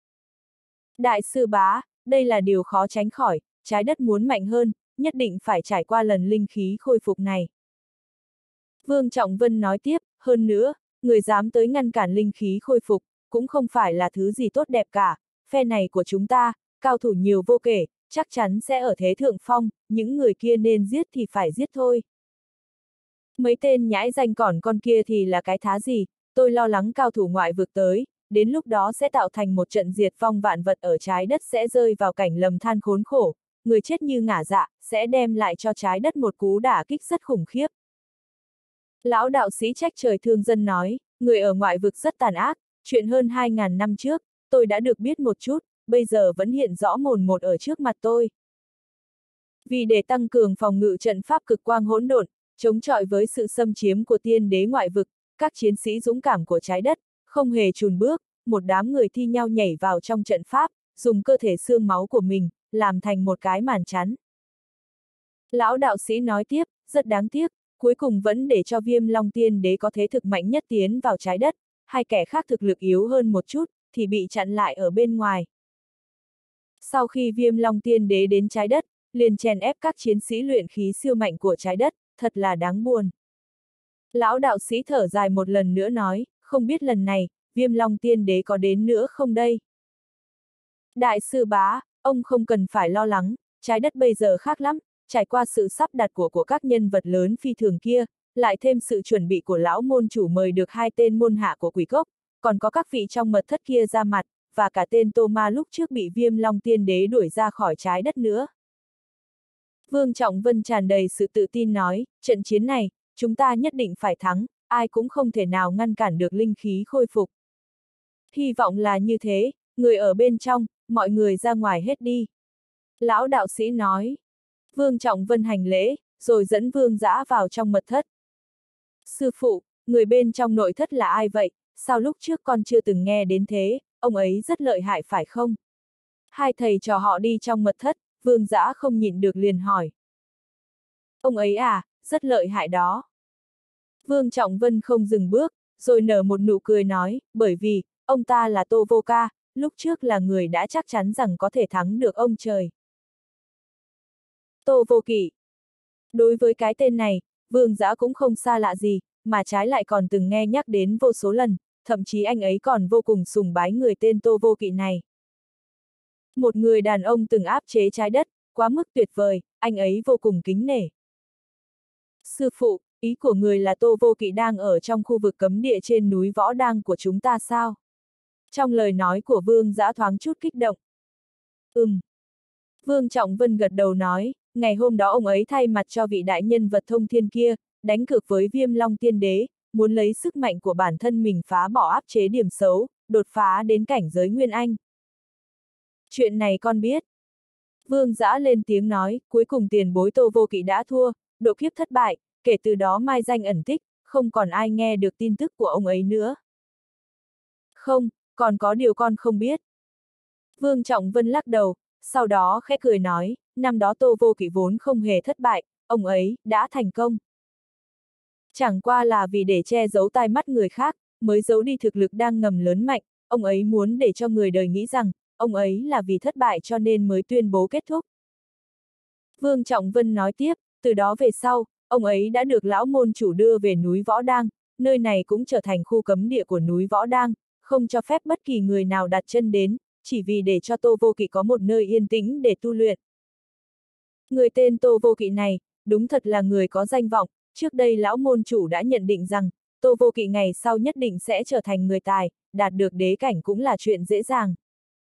Đại sư bá, đây là điều khó tránh khỏi, trái đất muốn mạnh hơn, nhất định phải trải qua lần linh khí khôi phục này. Vương Trọng Vân nói tiếp, hơn nữa, người dám tới ngăn cản linh khí khôi phục, cũng không phải là thứ gì tốt đẹp cả, phe này của chúng ta, cao thủ nhiều vô kể, chắc chắn sẽ ở thế thượng phong, những người kia nên giết thì phải giết thôi. Mấy tên nhãi danh còn con kia thì là cái thá gì, tôi lo lắng cao thủ ngoại vực tới, đến lúc đó sẽ tạo thành một trận diệt vong vạn vật ở trái đất sẽ rơi vào cảnh lầm than khốn khổ, người chết như ngả dạ, sẽ đem lại cho trái đất một cú đả kích rất khủng khiếp. Lão đạo sĩ trách trời thương dân nói, người ở ngoại vực rất tàn ác, chuyện hơn hai ngàn năm trước, tôi đã được biết một chút, bây giờ vẫn hiện rõ mồn một ở trước mặt tôi. Vì để tăng cường phòng ngự trận pháp cực quang hỗn độn, chống chọi với sự xâm chiếm của tiên đế ngoại vực, các chiến sĩ dũng cảm của trái đất, không hề chùn bước, một đám người thi nhau nhảy vào trong trận pháp, dùng cơ thể xương máu của mình, làm thành một cái màn chắn. Lão đạo sĩ nói tiếp, rất đáng tiếc, cuối cùng vẫn để cho Viêm Long tiên đế có thế thực mạnh nhất tiến vào trái đất, hai kẻ khác thực lực yếu hơn một chút, thì bị chặn lại ở bên ngoài. Sau khi Viêm Long tiên đế đến trái đất, liền chèn ép các chiến sĩ luyện khí siêu mạnh của trái đất, thật là đáng buồn. Lão đạo sĩ thở dài một lần nữa nói, không biết lần này, Viêm Long tiên đế có đến nữa không đây? Đại sư bá, ông không cần phải lo lắng, trái đất bây giờ khác lắm, trải qua sự sắp đặt của của các nhân vật lớn phi thường kia, lại thêm sự chuẩn bị của lão môn chủ mời được hai tên môn hạ của quỷ cốc, còn có các vị trong mật thất kia ra mặt, và cả tên Tô Ma lúc trước bị Viêm Long tiên đế đuổi ra khỏi trái đất nữa. Vương Trọng Vân tràn đầy sự tự tin nói, trận chiến này, chúng ta nhất định phải thắng, ai cũng không thể nào ngăn cản được linh khí khôi phục. Hy vọng là như thế, người ở bên trong, mọi người ra ngoài hết đi. Lão đạo sĩ nói. Vương Trọng Vân hành lễ, rồi dẫn Vương Dã vào trong mật thất. Sư phụ, người bên trong nội thất là ai vậy, sao lúc trước con chưa từng nghe đến thế, ông ấy rất lợi hại phải không? Hai thầy trò họ đi trong mật thất, Vương Dã không nhịn được liền hỏi. Ông ấy à, rất lợi hại đó. Vương Trọng Vân không dừng bước, rồi nở một nụ cười nói, bởi vì, ông ta là Tô Vô Ca, lúc trước là người đã chắc chắn rằng có thể thắng được ông trời. Tô Vô Kỵ. Đối với cái tên này, Vương Dã cũng không xa lạ gì, mà trái lại còn từng nghe nhắc đến vô số lần, thậm chí anh ấy còn vô cùng sùng bái người tên Tô Vô Kỵ này. Một người đàn ông từng áp chế trái đất, quá mức tuyệt vời, anh ấy vô cùng kính nể. Sư phụ, ý của người là Tô Vô Kỵ đang ở trong khu vực cấm địa trên núi Võ Đang của chúng ta sao? Trong lời nói của Vương Dã thoáng chút kích động. Ừm. Vương Trọng Vân gật đầu nói, ngày hôm đó ông ấy thay mặt cho vị đại nhân vật thông thiên kia, đánh cược với Viêm Long tiên đế, muốn lấy sức mạnh của bản thân mình phá bỏ áp chế điểm xấu, đột phá đến cảnh giới Nguyên Anh. Chuyện này con biết. Vương Dã lên tiếng nói, cuối cùng tiền bối Tô Vô Kỵ đã thua, độ kiếp thất bại, kể từ đó mai danh ẩn tích, không còn ai nghe được tin tức của ông ấy nữa. Không, còn có điều con không biết. Vương Trọng Vân lắc đầu, sau đó khẽ cười nói, năm đó Tô Vô Kỵ vốn không hề thất bại, ông ấy đã thành công. Chẳng qua là vì để che giấu tai mắt người khác, mới giấu đi thực lực đang ngầm lớn mạnh, ông ấy muốn để cho người đời nghĩ rằng, ông ấy là vì thất bại cho nên mới tuyên bố kết thúc. Vương Trọng Vân nói tiếp, từ đó về sau, ông ấy đã được lão môn chủ đưa về núi Võ Đang, nơi này cũng trở thành khu cấm địa của núi Võ Đang, không cho phép bất kỳ người nào đặt chân đến, chỉ vì để cho Tô Vô Kỵ có một nơi yên tĩnh để tu luyện. Người tên Tô Vô Kỵ này, đúng thật là người có danh vọng, trước đây lão môn chủ đã nhận định rằng, Tô Vô Kỵ ngày sau nhất định sẽ trở thành người tài, đạt được đế cảnh cũng là chuyện dễ dàng.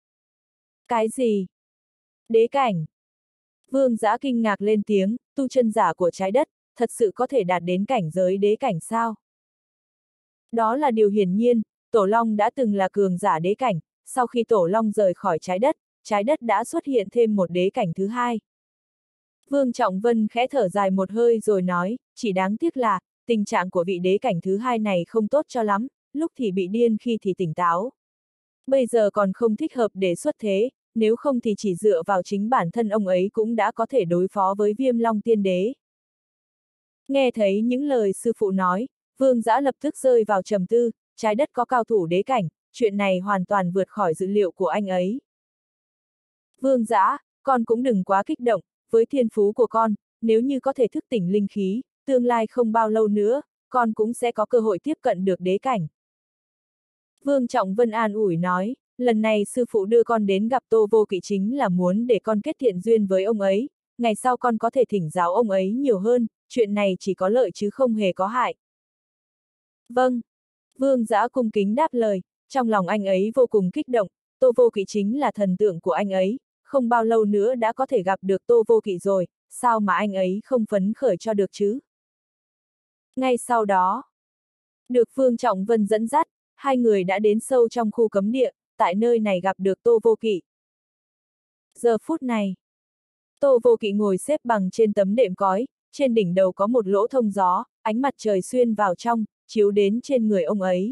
Cái gì? Đế cảnh? Vương Dã kinh ngạc lên tiếng, tu chân giả của trái đất, thật sự có thể đạt đến cảnh giới đế cảnh sao? Đó là điều hiển nhiên, Tổ Long đã từng là cường giả đế cảnh, sau khi Tổ Long rời khỏi trái đất, trái đất đã xuất hiện thêm một đế cảnh thứ hai. Vương Trọng Vân khẽ thở dài một hơi rồi nói, chỉ đáng tiếc là, tình trạng của vị đế cảnh thứ hai này không tốt cho lắm, lúc thì bị điên khi thì tỉnh táo. Bây giờ còn không thích hợp để xuất thế, nếu không thì chỉ dựa vào chính bản thân ông ấy cũng đã có thể đối phó với Viêm Long Tiên Đế. Nghe thấy những lời sư phụ nói, Vương Dã lập tức rơi vào trầm tư, trái đất có cao thủ đế cảnh, chuyện này hoàn toàn vượt khỏi dự liệu của anh ấy. Vương Dã, con cũng đừng quá kích động, với thiên phú của con, nếu như có thể thức tỉnh linh khí, tương lai không bao lâu nữa, con cũng sẽ có cơ hội tiếp cận được đế cảnh. Vương Trọng Vân an ủi nói, lần này sư phụ đưa con đến gặp Tô Vô Kỵ chính là muốn để con kết thiện duyên với ông ấy, ngày sau con có thể thỉnh giáo ông ấy nhiều hơn, chuyện này chỉ có lợi chứ không hề có hại. Vâng. Vương Dã cung kính đáp lời, trong lòng anh ấy vô cùng kích động, Tô Vô Kỵ chính là thần tượng của anh ấy, không bao lâu nữa đã có thể gặp được Tô Vô Kỵ rồi, sao mà anh ấy không phấn khởi cho được chứ? Ngay sau đó, được Vương Trọng Vân dẫn dắt, hai người đã đến sâu trong khu cấm địa, tại nơi này gặp được Tô Vô Kỵ. Giờ phút này, Tô Vô Kỵ ngồi xếp bằng trên tấm đệm cói, trên đỉnh đầu có một lỗ thông gió, ánh mặt trời xuyên vào trong, chiếu đến trên người ông ấy.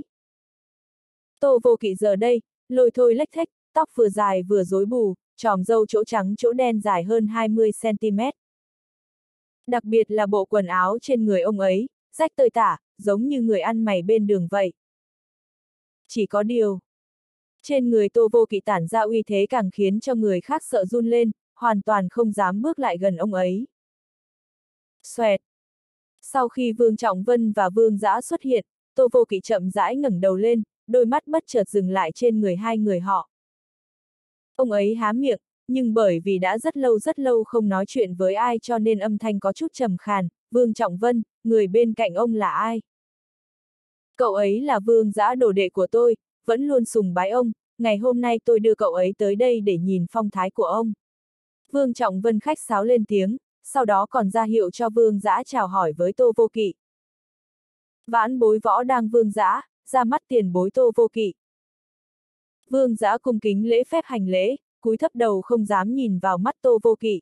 Tô Vô Kỵ giờ đây, lôi thôi lếch thếch, tóc vừa dài vừa rối bù, chòm râu chỗ trắng chỗ đen dài hơn hai mươi xăng ti mét. Đặc biệt là bộ quần áo trên người ông ấy, rách tơi tả, giống như người ăn mày bên đường vậy. Chỉ có điều, trên người Tô Vô Kỵ tản ra uy thế càng khiến cho người khác sợ run lên, hoàn toàn không dám bước lại gần ông ấy. Xoẹt. Sau khi Vương Trọng Vân và Vương Dã xuất hiện, Tô Vô Kỵ chậm rãi ngẩng đầu lên, đôi mắt bất chợt dừng lại trên người hai người họ. Ông ấy há miệng, nhưng bởi vì đã rất lâu rất lâu không nói chuyện với ai cho nên âm thanh có chút trầm khàn, Vương Trọng Vân, người bên cạnh ông là ai? Cậu ấy là Vương Dã đồ đệ của tôi, vẫn luôn sùng bái ông, ngày hôm nay tôi đưa cậu ấy tới đây để nhìn phong thái của ông. Vương Trọng Vân khách sáo lên tiếng, sau đó còn ra hiệu cho Vương Dã chào hỏi với Tô Vô Kỵ. Vãn bối Võ Đang Vương Dã, ra mắt tiền bối Tô Vô Kỵ. Vương Dã cung kính lễ phép hành lễ, cúi thấp đầu không dám nhìn vào mắt Tô Vô Kỵ.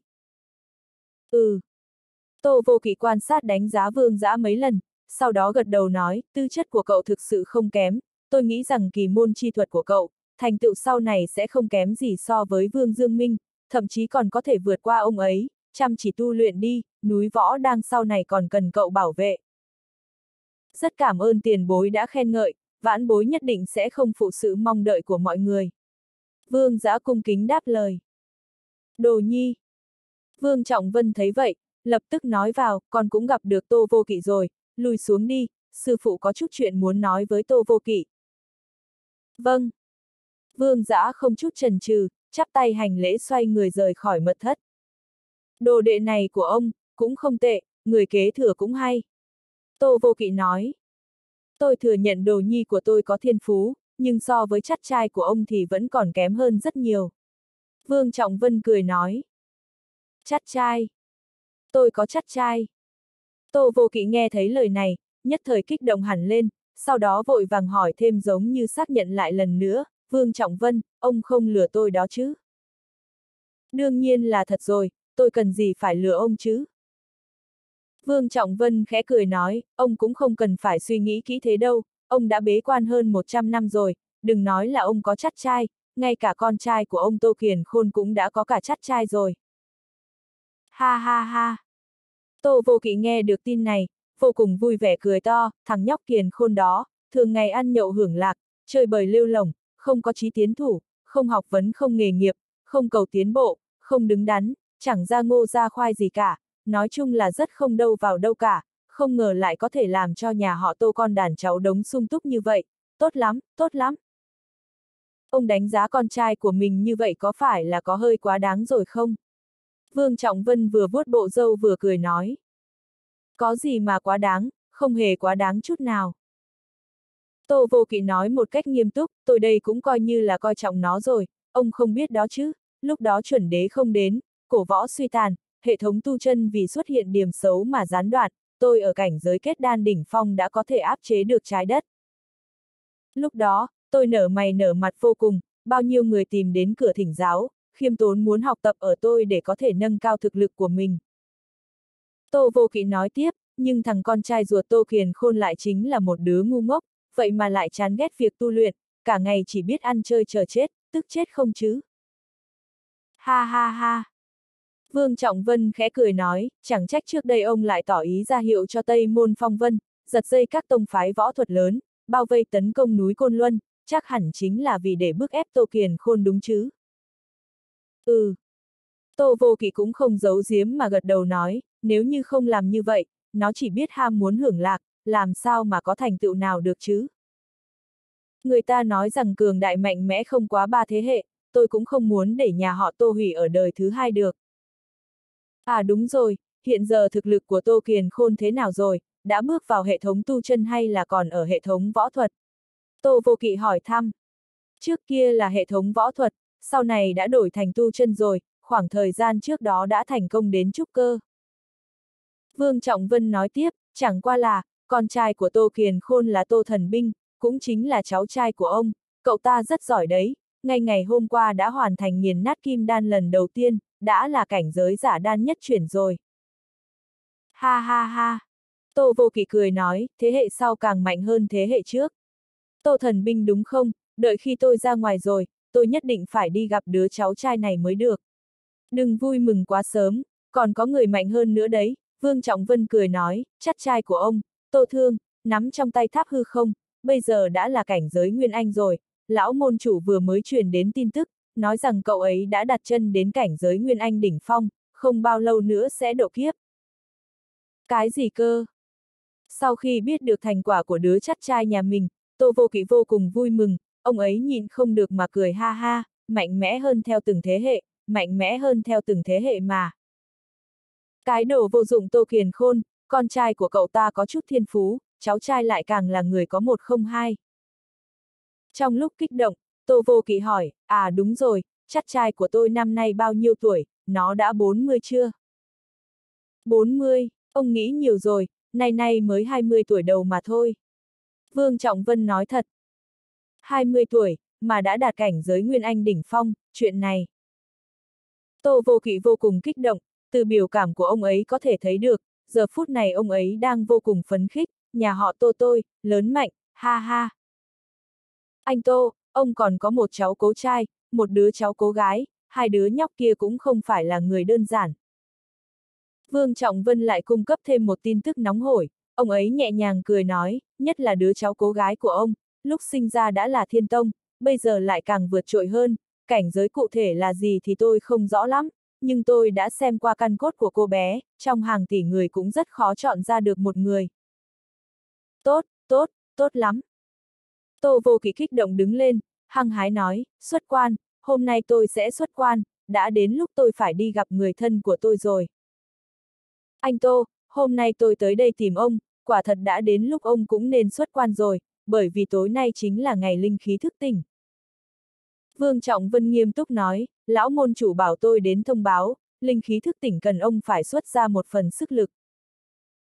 Ừ. Tô Vô Kỵ quan sát đánh giá Vương Dã mấy lần, sau đó gật đầu nói, tư chất của cậu thực sự không kém, tôi nghĩ rằng kỳ môn chi thuật của cậu, thành tựu sau này sẽ không kém gì so với Vương Dương Minh, thậm chí còn có thể vượt qua ông ấy, chăm chỉ tu luyện đi, núi Võ Đang sau này còn cần cậu bảo vệ. Rất cảm ơn tiền bối đã khen ngợi, vãn bối nhất định sẽ không phụ sự mong đợi của mọi người. Vương Dã cung kính đáp lời. Đồ nhi. Vương Trọng Vân thấy vậy, lập tức nói vào, con cũng gặp được Tô Vô Kỵ rồi, lùi xuống đi, sư phụ có chút chuyện muốn nói với Tô Vô Kỵ. Vâng. Vương Dã không chút chần chừ, chắp tay hành lễ xoay người rời khỏi mật thất. Đồ đệ này của ông, cũng không tệ, người kế thừa cũng hay. Tô Vô Kỵ nói. Tôi thừa nhận đồ nhi của tôi có thiên phú, nhưng so với chắt trai của ông thì vẫn còn kém hơn rất nhiều. Vương Trọng Vân cười nói. Chắt trai. Tôi có chắt trai. Tô Vô Kỵ nghe thấy lời này, nhất thời kích động hẳn lên, sau đó vội vàng hỏi thêm giống như xác nhận lại lần nữa, Vương Trọng Vân, ông không lừa tôi đó chứ? Đương nhiên là thật rồi, tôi cần gì phải lừa ông chứ? Vương Trọng Vân khẽ cười nói, ông cũng không cần phải suy nghĩ kỹ thế đâu, ông đã bế quan hơn một trăm năm rồi, đừng nói là ông có chắt trai, ngay cả con trai của ông Tô Kiền Khôn cũng đã có cả chắt trai rồi. Ha ha ha! Tô Vô Kỵ nghe được tin này, vô cùng vui vẻ cười to, thằng nhóc Kiền Khôn đó, thường ngày ăn nhậu hưởng lạc, chơi bời lêu lổng, không có chí tiến thủ, không học vấn không nghề nghiệp, không cầu tiến bộ, không đứng đắn, chẳng ra ngô ra khoai gì cả, nói chung là rất không đâu vào đâu cả, không ngờ lại có thể làm cho nhà họ Tô con đàn cháu đống sung túc như vậy, tốt lắm, tốt lắm. Ông đánh giá con trai của mình như vậy có phải là có hơi quá đáng rồi không? Vương Trọng Vân vừa vuốt bộ râu vừa cười nói. Có gì mà quá đáng, không hề quá đáng chút nào. Tô Vô Kỵ nói một cách nghiêm túc, tôi đây cũng coi như là coi trọng nó rồi, ông không biết đó chứ, lúc đó chuẩn đế không đến, cổ võ suy tàn, hệ thống tu chân vì xuất hiện điểm xấu mà gián đoạn, tôi ở cảnh giới kết đan đỉnh phong đã có thể áp chế được trái đất. Lúc đó, tôi nở mày nở mặt vô cùng, bao nhiêu người tìm đến cửa thỉnh giáo, khiêm tốn muốn học tập ở tôi để có thể nâng cao thực lực của mình. Tô Vô Kỵ nói tiếp, nhưng thằng con trai ruột Tô Kiền Khôn lại chính là một đứa ngu ngốc, vậy mà lại chán ghét việc tu luyện, cả ngày chỉ biết ăn chơi chờ chết, tức chết không chứ. Ha ha ha! Vương Trọng Vân khẽ cười nói, chẳng trách trước đây ông lại tỏ ý ra hiệu cho Tây Môn Phong Vân, giật dây các tông phái võ thuật lớn, bao vây tấn công núi Côn Luân, chắc hẳn chính là vì để bức ép Tô Kiền Khôn đúng chứ. Ừ. Tô Vô Kỵ cũng không giấu giếm mà gật đầu nói, nếu như không làm như vậy, nó chỉ biết ham muốn hưởng lạc, làm sao mà có thành tựu nào được chứ. Người ta nói rằng cường đại mạnh mẽ không quá ba thế hệ, tôi cũng không muốn để nhà họ Tô hủy ở đời thứ hai được. À đúng rồi, hiện giờ thực lực của Tô Kiền Khôn thế nào rồi, đã bước vào hệ thống tu chân hay là còn ở hệ thống võ thuật? Tô Vô Kỵ hỏi thăm. Trước kia là hệ thống võ thuật, sau này đã đổi thành tu chân rồi, khoảng thời gian trước đó đã thành công đến trúc cơ. Vương Trọng Vân nói tiếp, chẳng qua là, con trai của Tô Kiền Khôn là Tô Thần Binh, cũng chính là cháu trai của ông, cậu ta rất giỏi đấy, ngay ngày hôm qua đã hoàn thành nghiền nát kim đan lần đầu tiên, đã là cảnh giới giả đan nhất chuyển rồi. Ha ha ha! Tô Vô Kỵ cười nói, thế hệ sau càng mạnh hơn thế hệ trước. Tô Thần Binh đúng không, đợi khi tôi ra ngoài rồi, tôi nhất định phải đi gặp đứa cháu trai này mới được. Đừng vui mừng quá sớm, còn có người mạnh hơn nữa đấy, Vương Trọng Vân cười nói, chắt trai của ông, Tô Thương, nắm trong tay tháp hư không, bây giờ đã là cảnh giới Nguyên Anh rồi, lão môn chủ vừa mới truyền đến tin tức, nói rằng cậu ấy đã đặt chân đến cảnh giới Nguyên Anh đỉnh phong, không bao lâu nữa sẽ độ kiếp. Cái gì cơ? Sau khi biết được thành quả của đứa chắt trai nhà mình, Tô Vô Kỵ vô cùng vui mừng, ông ấy nhịn không được mà cười ha ha, mạnh mẽ hơn theo từng thế hệ, mạnh mẽ hơn theo từng thế hệ mà. Cái đồ vô dụng Tô Kiền Khôn, con trai của cậu ta có chút thiên phú, cháu trai lại càng là người có một không hai. Trong lúc kích động, Tô Vô Kỵ hỏi, à đúng rồi, chắt trai của tôi năm nay bao nhiêu tuổi, nó đã bốn mươi chưa? bốn mươi, ông nghĩ nhiều rồi, nay nay mới hai mươi tuổi đầu mà thôi. Vương Trọng Vân nói thật. hai mươi tuổi, mà đã đạt cảnh giới Nguyên Anh đỉnh phong, chuyện này. Tô Vô Kỵ vô cùng kích động, từ biểu cảm của ông ấy có thể thấy được, giờ phút này ông ấy đang vô cùng phấn khích, nhà họ Tô tôi, lớn mạnh, ha ha. Anh Tô, ông còn có một cháu cố trai, một đứa cháu cố gái, hai đứa nhóc kia cũng không phải là người đơn giản. Vương Trọng Vân lại cung cấp thêm một tin tức nóng hổi, ông ấy nhẹ nhàng cười nói, nhất là đứa cháu cố gái của ông, lúc sinh ra đã là thiên tông, bây giờ lại càng vượt trội hơn, cảnh giới cụ thể là gì thì tôi không rõ lắm, nhưng tôi đã xem qua căn cốt của cô bé, trong hàng tỷ người cũng rất khó chọn ra được một người. Tốt, tốt, tốt lắm. Tô Vô Kỵ kích động đứng lên, hăng hái nói, xuất quan, hôm nay tôi sẽ xuất quan, đã đến lúc tôi phải đi gặp người thân của tôi rồi. Anh Tô, hôm nay tôi tới đây tìm ông, quả thật đã đến lúc ông cũng nên xuất quan rồi, bởi vì tối nay chính là ngày linh khí thức tỉnh. Vương Trọng Vân nghiêm túc nói, lão môn chủ bảo tôi đến thông báo, linh khí thức tỉnh cần ông phải xuất ra một phần sức lực.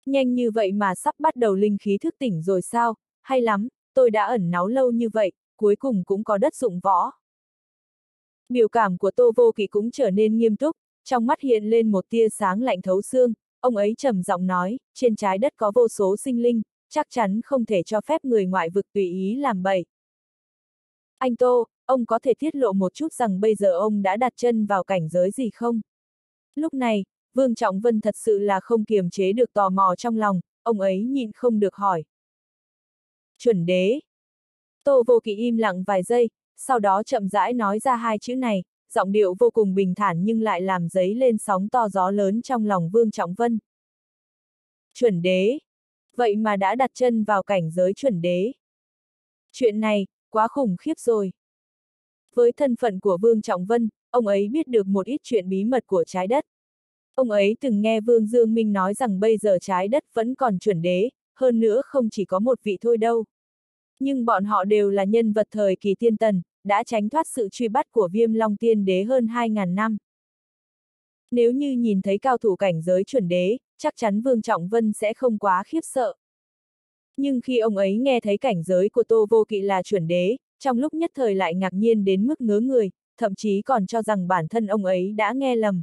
Nhanh như vậy mà sắp bắt đầu linh khí thức tỉnh rồi sao, hay lắm, tôi đã ẩn náu lâu như vậy, cuối cùng cũng có đất dụng võ. Biểu cảm của Tô Vô Kỵ cũng trở nên nghiêm túc, trong mắt hiện lên một tia sáng lạnh thấu xương, ông ấy trầm giọng nói, trên trái đất có vô số sinh linh, chắc chắn không thể cho phép người ngoại vực tùy ý làm bậy. Anh Tô, ông có thể tiết lộ một chút rằng bây giờ ông đã đặt chân vào cảnh giới gì không? Lúc này, Vương Trọng Vân thật sự là không kiềm chế được tò mò trong lòng, ông ấy nhịn không được hỏi. Chuẩn đế. Tô Vô Kỵ im lặng vài giây, sau đó chậm rãi nói ra hai chữ này, giọng điệu vô cùng bình thản nhưng lại làm dấy lên sóng to gió lớn trong lòng Vương Trọng Vân. Chuẩn đế. Vậy mà đã đặt chân vào cảnh giới chuẩn đế. Chuyện này, quá khủng khiếp rồi. Với thân phận của Vương Trọng Vân, ông ấy biết được một ít chuyện bí mật của trái đất. Ông ấy từng nghe Vương Dương Minh nói rằng bây giờ trái đất vẫn còn chuẩn đế, hơn nữa không chỉ có một vị thôi đâu. Nhưng bọn họ đều là nhân vật thời kỳ tiên tần, đã tránh thoát sự truy bắt của Viêm Long Tiên Đế hơn hai ngàn năm. Nếu như nhìn thấy cao thủ cảnh giới chuẩn đế, chắc chắn Vương Trọng Vân sẽ không quá khiếp sợ. Nhưng khi ông ấy nghe thấy cảnh giới của Tô Vô Kỵ là chuẩn đế, trong lúc nhất thời lại ngạc nhiên đến mức ngớ người, thậm chí còn cho rằng bản thân ông ấy đã nghe lầm.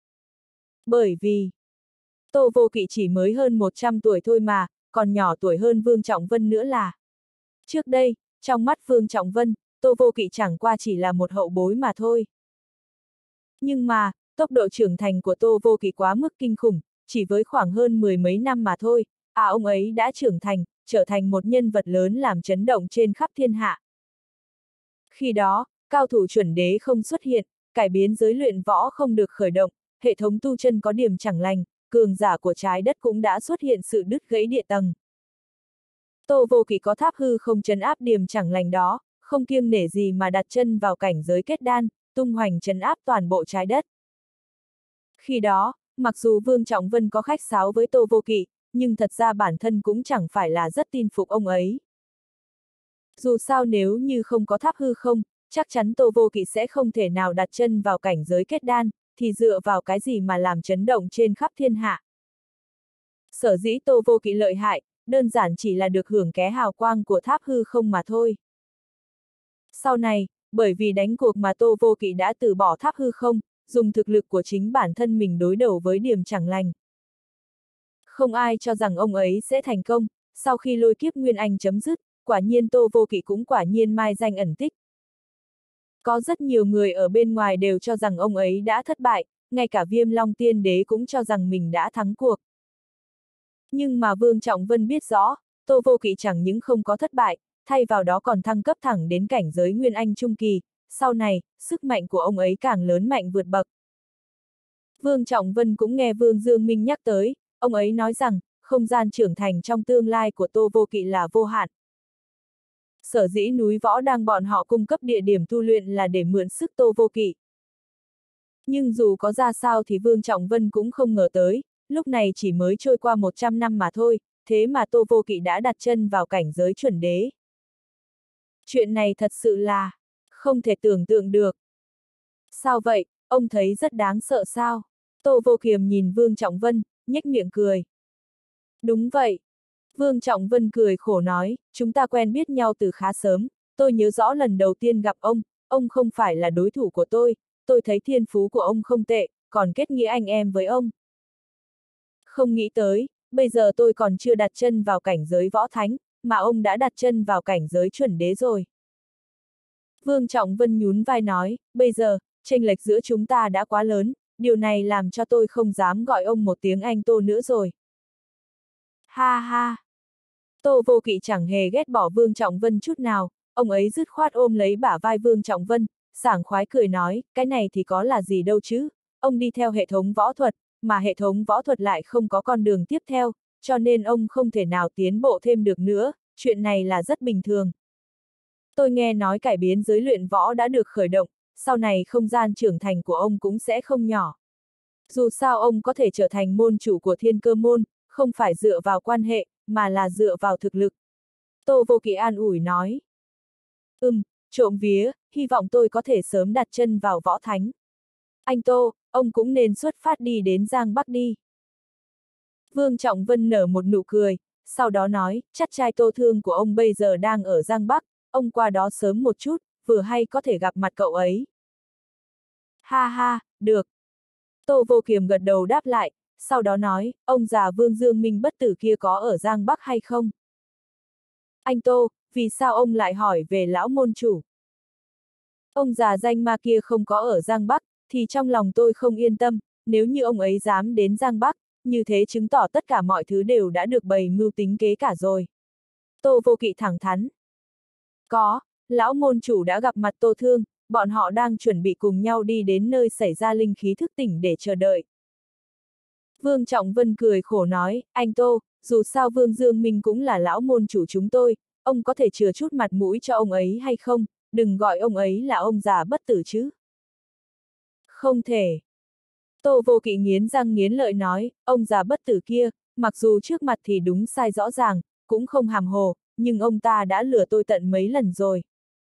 Bởi vì, Tô Vô Kỵ chỉ mới hơn một trăm tuổi thôi mà, còn nhỏ tuổi hơn Vương Trọng Vân nữa là. Trước đây, trong mắt Vương Trọng Vân, Tô Vô Kỵ chẳng qua chỉ là một hậu bối mà thôi. Nhưng mà, tốc độ trưởng thành của Tô Vô Kỵ quá mức kinh khủng, chỉ với khoảng hơn mười mấy năm mà thôi, à ông ấy đã trưởng thành, trở thành một nhân vật lớn làm chấn động trên khắp thiên hạ. Khi đó, cao thủ chuẩn đế không xuất hiện, cải biến giới luyện võ không được khởi động, hệ thống tu chân có điểm chẳng lành, cường giả của trái đất cũng đã xuất hiện sự đứt gãy địa tầng. Tô Vô Kỵ có tháp hư không trấn áp điểm chẳng lành đó, không kiêng nể gì mà đặt chân vào cảnh giới kết đan, tung hoành trấn áp toàn bộ trái đất. Khi đó, mặc dù Vương Trọng Vân có khách sáo với Tô Vô Kỵ, nhưng thật ra bản thân cũng chẳng phải là rất tin phục ông ấy. Dù sao nếu như không có tháp hư không, chắc chắn Tô Vô Kỵ sẽ không thể nào đặt chân vào cảnh giới kết đan, thì dựa vào cái gì mà làm chấn động trên khắp thiên hạ. Sở dĩ Tô Vô Kỵ lợi hại, đơn giản chỉ là được hưởng ké hào quang của tháp hư không mà thôi. Sau này, bởi vì đánh cuộc mà Tô Vô Kỵ đã từ bỏ tháp hư không, dùng thực lực của chính bản thân mình đối đầu với điểm chẳng lành. Không ai cho rằng ông ấy sẽ thành công, sau khi lôi kiếp Nguyên Anh chấm dứt, quả nhiên Tô Vô Kỵ cũng quả nhiên mai danh ẩn tích. Có rất nhiều người ở bên ngoài đều cho rằng ông ấy đã thất bại, ngay cả Viêm Long Tiên Đế cũng cho rằng mình đã thắng cuộc. Nhưng mà Vương Trọng Vân biết rõ, Tô Vô Kỵ chẳng những không có thất bại, thay vào đó còn thăng cấp thẳng đến cảnh giới Nguyên Anh Trung Kỳ, sau này, sức mạnh của ông ấy càng lớn mạnh vượt bậc. Vương Trọng Vân cũng nghe Vương Dương Minh nhắc tới, ông ấy nói rằng, không gian trưởng thành trong tương lai của Tô Vô Kỵ là vô hạn. Sở dĩ núi Võ đang bọn họ cung cấp địa điểm tu luyện là để mượn sức Tô Vô Kỵ. Nhưng dù có ra sao thì Vương Trọng Vân cũng không ngờ tới, lúc này chỉ mới trôi qua một trăm năm mà thôi, thế mà Tô Vô Kỵ đã đặt chân vào cảnh giới chuẩn đế. Chuyện này thật sự là không thể tưởng tượng được. Sao vậy, ông thấy rất đáng sợ sao? Tô Vô Kiềm nhìn Vương Trọng Vân, nhếch miệng cười. Đúng vậy. Vương Trọng Vân cười khổ nói, chúng ta quen biết nhau từ khá sớm, tôi nhớ rõ lần đầu tiên gặp ông, ông không phải là đối thủ của tôi, tôi thấy thiên phú của ông không tệ, còn kết nghĩa anh em với ông. Không nghĩ tới, bây giờ tôi còn chưa đặt chân vào cảnh giới võ thánh, mà ông đã đặt chân vào cảnh giới chuẩn đế rồi. Vương Trọng Vân nhún vai nói, bây giờ, chênh lệch giữa chúng ta đã quá lớn, điều này làm cho tôi không dám gọi ông một tiếng anh Tô nữa rồi. Ha ha! Tô Vô Kỵ chẳng hề ghét bỏ Vương Trọng Vân chút nào, ông ấy dứt khoát ôm lấy bả vai Vương Trọng Vân, sảng khoái cười nói, cái này thì có là gì đâu chứ, ông đi theo hệ thống võ thuật, mà hệ thống võ thuật lại không có con đường tiếp theo, cho nên ông không thể nào tiến bộ thêm được nữa, chuyện này là rất bình thường. Tôi nghe nói cải biến giới luyện võ đã được khởi động, sau này không gian trưởng thành của ông cũng sẽ không nhỏ. Dù sao ông có thể trở thành môn chủ của Thiên Cơ môn, không phải dựa vào quan hệ, mà là dựa vào thực lực. Tô Vô Kỵ an ủi nói. Ừm, trộm vía, hy vọng tôi có thể sớm đặt chân vào võ thánh. Anh Tô, ông cũng nên xuất phát đi đến Giang Bắc đi. Vương Trọng Vân nở một nụ cười, sau đó nói, chắc trai Tô Thương của ông bây giờ đang ở Giang Bắc, ông qua đó sớm một chút, vừa hay có thể gặp mặt cậu ấy. Ha ha, được. Tô Vô Kiềm gật đầu đáp lại, sau đó nói, ông già Vương Dương Minh bất tử kia có ở Giang Bắc hay không? Anh Tô, vì sao ông lại hỏi về lão môn chủ? Ông già danh ma kia không có ở Giang Bắc, thì trong lòng tôi không yên tâm, nếu như ông ấy dám đến Giang Bắc, như thế chứng tỏ tất cả mọi thứ đều đã được bày mưu tính kế cả rồi. Tô Vô Kỵ thẳng thắn. Có, lão môn chủ đã gặp mặt Tô Thương, bọn họ đang chuẩn bị cùng nhau đi đến nơi xảy ra linh khí thức tỉnh để chờ đợi. Vương Trọng Vân cười khổ nói, anh Tô, dù sao Vương Dương Minh cũng là lão môn chủ chúng tôi, ông có thể chừa chút mặt mũi cho ông ấy hay không, đừng gọi ông ấy là ông già bất tử chứ. Không thể. Tô Vô Kỵ nghiến răng nghiến lợi nói, ông già bất tử kia, mặc dù trước mặt thì đúng sai rõ ràng, cũng không hàm hồ, nhưng ông ta đã lừa tôi tận mấy lần rồi.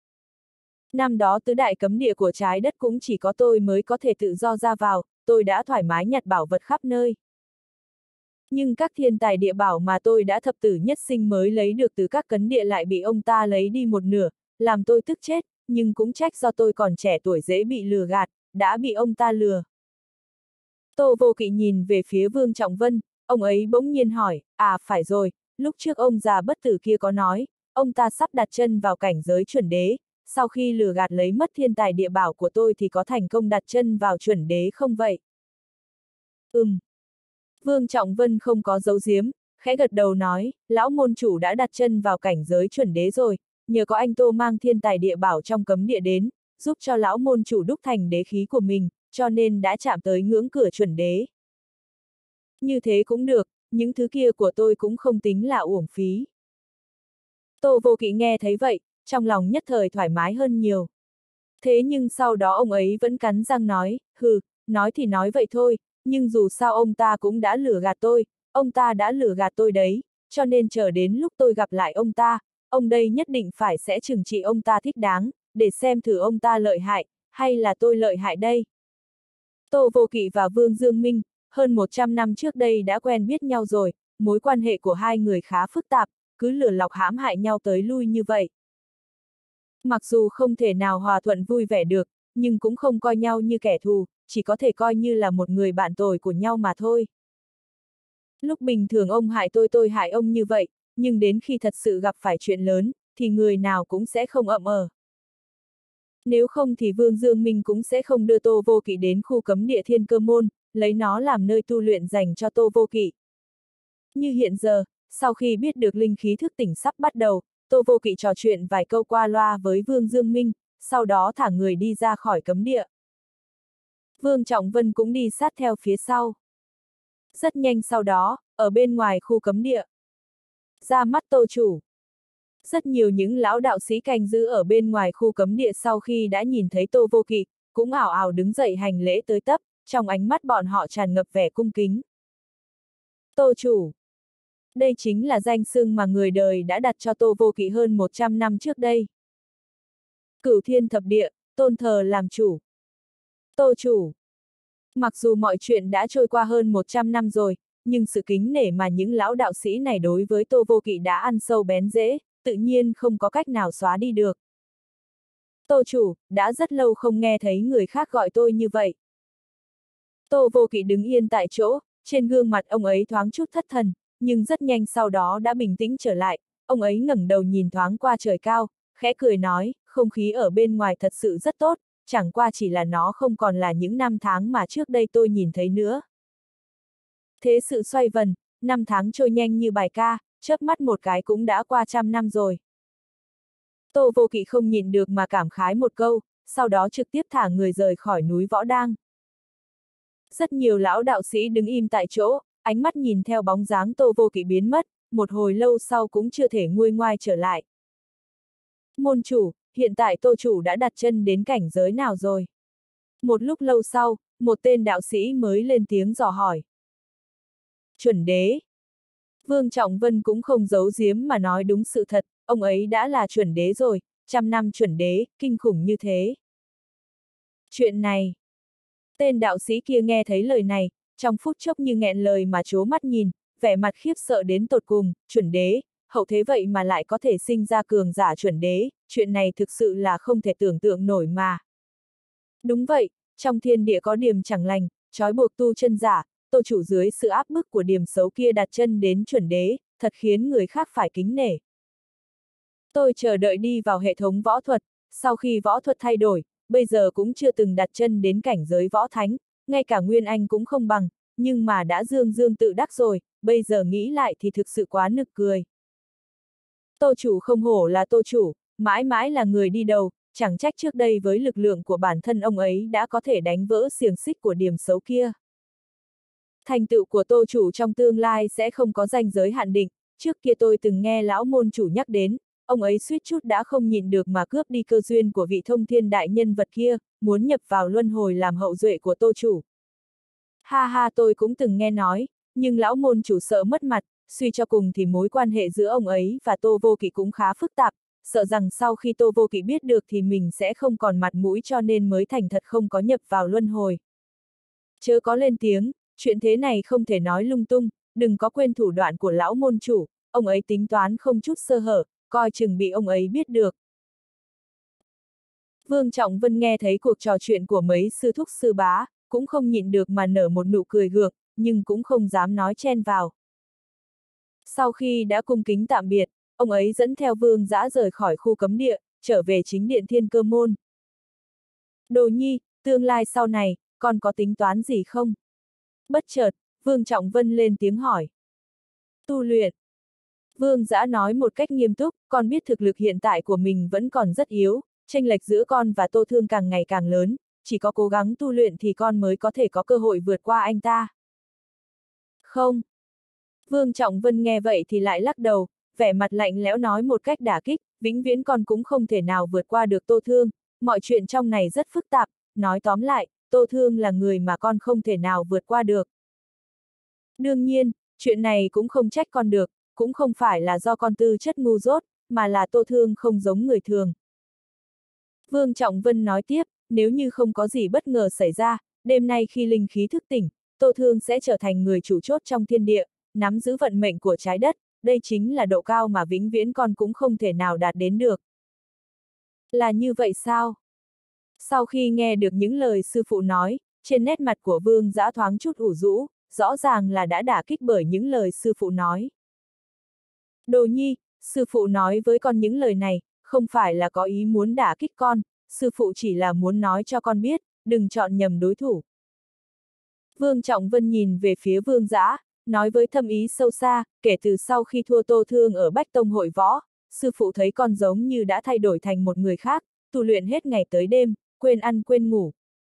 Năm đó tứ đại cấm địa của trái đất cũng chỉ có tôi mới có thể tự do ra vào, tôi đã thoải mái nhặt bảo vật khắp nơi. Nhưng các thiên tài địa bảo mà tôi đã thập tử nhất sinh mới lấy được từ các cấm địa lại bị ông ta lấy đi một nửa, làm tôi tức chết, nhưng cũng trách do tôi còn trẻ tuổi dễ bị lừa gạt, đã bị ông ta lừa. Tô Vô Kỵ nhìn về phía Vương Trọng Vân, ông ấy bỗng nhiên hỏi, à phải rồi, lúc trước ông già bất tử kia có nói, ông ta sắp đặt chân vào cảnh giới chuẩn đế, sau khi lừa gạt lấy mất thiên tài địa bảo của tôi thì có thành công đặt chân vào chuẩn đế không vậy? Ừm. Vương Trọng Vân không có giấu giếm, khẽ gật đầu nói, lão môn chủ đã đặt chân vào cảnh giới chuẩn đế rồi, nhờ có anh Tô mang thiên tài địa bảo trong cấm địa đến, giúp cho lão môn chủ đúc thành đế khí của mình, cho nên đã chạm tới ngưỡng cửa chuẩn đế. Như thế cũng được, những thứ kia của tôi cũng không tính là uổng phí. Tô Vô Kỵ nghe thấy vậy, trong lòng nhất thời thoải mái hơn nhiều. Thế nhưng sau đó ông ấy vẫn cắn răng nói, hừ, nói thì nói vậy thôi, nhưng dù sao ông ta cũng đã lừa gạt tôi, ông ta đã lừa gạt tôi đấy, cho nên chờ đến lúc tôi gặp lại ông ta, ông đây nhất định phải sẽ trừng trị ông ta thích đáng, để xem thử ông ta lợi hại, hay là tôi lợi hại đây. Tô Vô Kỵ và Vương Dương Minh, hơn một trăm năm trước đây đã quen biết nhau rồi, mối quan hệ của hai người khá phức tạp, cứ lừa lọc hãm hại nhau tới lui như vậy. Mặc dù không thể nào hòa thuận vui vẻ được, nhưng cũng không coi nhau như kẻ thù, chỉ có thể coi như là một người bạn tồi của nhau mà thôi. Lúc bình thường ông hại tôi tôi hại ông như vậy, nhưng đến khi thật sự gặp phải chuyện lớn, thì người nào cũng sẽ không ậm ờ. Nếu không thì Vương Dương Minh cũng sẽ không đưa Tô Vô Kỵ đến khu cấm địa Thiên Cơ Môn, lấy nó làm nơi tu luyện dành cho Tô Vô Kỵ. Như hiện giờ, sau khi biết được linh khí thức tỉnh sắp bắt đầu, Tô Vô Kỵ trò chuyện vài câu qua loa với Vương Dương Minh, sau đó thả người đi ra khỏi cấm địa. Vương Trọng Vân cũng đi sát theo phía sau. Rất nhanh sau đó, ở bên ngoài khu cấm địa. Ra mắt Tô chủ. Rất nhiều những lão đạo sĩ canh giữ ở bên ngoài khu cấm địa sau khi đã nhìn thấy Tô Vô Kỵ, cũng ảo ảo đứng dậy hành lễ tới tấp, trong ánh mắt bọn họ tràn ngập vẻ cung kính. Tô chủ. Đây chính là danh xưng mà người đời đã đặt cho Tô Vô Kỵ hơn một trăm năm trước đây. Cửu thiên thập địa, tôn thờ làm chủ. Tô chủ. Mặc dù mọi chuyện đã trôi qua hơn một trăm năm rồi, nhưng sự kính nể mà những lão đạo sĩ này đối với Tô Vô Kỵ đã ăn sâu bén rễ, tự nhiên không có cách nào xóa đi được. Tô chủ, đã rất lâu không nghe thấy người khác gọi tôi như vậy. Tô Vô Kỵ đứng yên tại chỗ, trên gương mặt ông ấy thoáng chút thất thần, nhưng rất nhanh sau đó đã bình tĩnh trở lại, ông ấy ngẩng đầu nhìn thoáng qua trời cao, khẽ cười nói, không khí ở bên ngoài thật sự rất tốt, chẳng qua chỉ là nó không còn là những năm tháng mà trước đây tôi nhìn thấy nữa. Thế sự xoay vần, năm tháng trôi nhanh như bài ca, chớp mắt một cái cũng đã qua trăm năm rồi. Tô Vô Kỵ không nhịn được mà cảm khái một câu, sau đó trực tiếp thả người rời khỏi núi Võ Đang. Rất nhiều lão đạo sĩ đứng im tại chỗ, ánh mắt nhìn theo bóng dáng Tô Vô Kỵ biến mất, một hồi lâu sau cũng chưa thể nguôi ngoai trở lại. Môn chủ, hiện tại Tô chủ đã đặt chân đến cảnh giới nào rồi? Một lúc lâu sau, một tên đạo sĩ mới lên tiếng dò hỏi. Chuẩn đế. Vương Trọng Vân cũng không giấu giếm mà nói đúng sự thật, ông ấy đã là chuẩn đế rồi, trăm năm chuẩn đế, kinh khủng như thế. Chuyện này. Tên đạo sĩ kia nghe thấy lời này, trong phút chốc như nghẹn lời mà trố mắt nhìn, vẻ mặt khiếp sợ đến tột cùng, chuẩn đế, hậu thế vậy mà lại có thể sinh ra cường giả chuẩn đế, chuyện này thực sự là không thể tưởng tượng nổi mà. Đúng vậy, trong thiên địa có điểm chẳng lành, trói buộc tu chân giả, Tô chủ dưới sự áp bức của điểm xấu kia đặt chân đến chuẩn đế, thật khiến người khác phải kính nể. Tôi chờ đợi đi vào hệ thống võ thuật, sau khi võ thuật thay đổi, bây giờ cũng chưa từng đặt chân đến cảnh giới võ thánh, ngay cả Nguyên Anh cũng không bằng, nhưng mà đã dương dương tự đắc rồi, bây giờ nghĩ lại thì thực sự quá nực cười. Tô chủ không hổ là Tô chủ, mãi mãi là người đi đầu, chẳng trách trước đây với lực lượng của bản thân ông ấy đã có thể đánh vỡ xiềng xích của điểm xấu kia. Thành tựu của Tô chủ trong tương lai sẽ không có ranh giới hạn định, trước kia tôi từng nghe lão môn chủ nhắc đến, ông ấy suýt chút đã không nhịn được mà cướp đi cơ duyên của vị thông thiên đại nhân vật kia, muốn nhập vào luân hồi làm hậu duệ của Tô chủ. Ha ha, tôi cũng từng nghe nói, nhưng lão môn chủ sợ mất mặt, suy cho cùng thì mối quan hệ giữa ông ấy và Tô Vô Kỵ cũng khá phức tạp, sợ rằng sau khi Tô Vô Kỵ biết được thì mình sẽ không còn mặt mũi cho nên mới thành thật không có nhập vào luân hồi. Chớ có lên tiếng, chuyện thế này không thể nói lung tung, đừng có quên thủ đoạn của lão môn chủ, ông ấy tính toán không chút sơ hở, coi chừng bị ông ấy biết được. Vương Trọng Vân nghe thấy cuộc trò chuyện của mấy sư thúc sư bá, cũng không nhịn được mà nở một nụ cười gượng, nhưng cũng không dám nói chen vào. Sau khi đã cung kính tạm biệt, ông ấy dẫn theo Vương Dã rời khỏi khu cấm địa, trở về chính điện Thiên Cơ Môn. Đồ Nhi, tương lai sau này, con có tính toán gì không? Bất chợt, Vương Trọng Vân lên tiếng hỏi. Tu luyện. Vương Dã nói một cách nghiêm túc, con biết thực lực hiện tại của mình vẫn còn rất yếu, chênh lệch giữa con và Tô Thương càng ngày càng lớn, chỉ có cố gắng tu luyện thì con mới có thể có cơ hội vượt qua anh ta. Không. Vương Trọng Vân nghe vậy thì lại lắc đầu, vẻ mặt lạnh lẽo nói một cách đả kích, vĩnh viễn con cũng không thể nào vượt qua được Tô Thương, mọi chuyện trong này rất phức tạp, nói tóm lại, Tô Thương là người mà con không thể nào vượt qua được. Đương nhiên, chuyện này cũng không trách con được, cũng không phải là do con tư chất ngu dốt, mà là Tô Thương không giống người thường. Vương Trọng Vân nói tiếp, nếu như không có gì bất ngờ xảy ra, đêm nay khi linh khí thức tỉnh, Tô Thương sẽ trở thành người chủ chốt trong thiên địa, nắm giữ vận mệnh của trái đất, đây chính là độ cao mà vĩnh viễn con cũng không thể nào đạt đến được. Là như vậy sao? Sau khi nghe được những lời sư phụ nói, trên nét mặt của Vương Dã thoáng chút ủ rũ, rõ ràng là đã đả kích bởi những lời sư phụ nói. Đồ Nhi, sư phụ nói với con những lời này, không phải là có ý muốn đả kích con, sư phụ chỉ là muốn nói cho con biết, đừng chọn nhầm đối thủ. Vương Trọng Vân nhìn về phía Vương Dã, nói với thâm ý sâu xa, kể từ sau khi thua Tô Thương ở Bách Tông hội võ, sư phụ thấy con giống như đã thay đổi thành một người khác, tu luyện hết ngày tới đêm, quên ăn quên ngủ.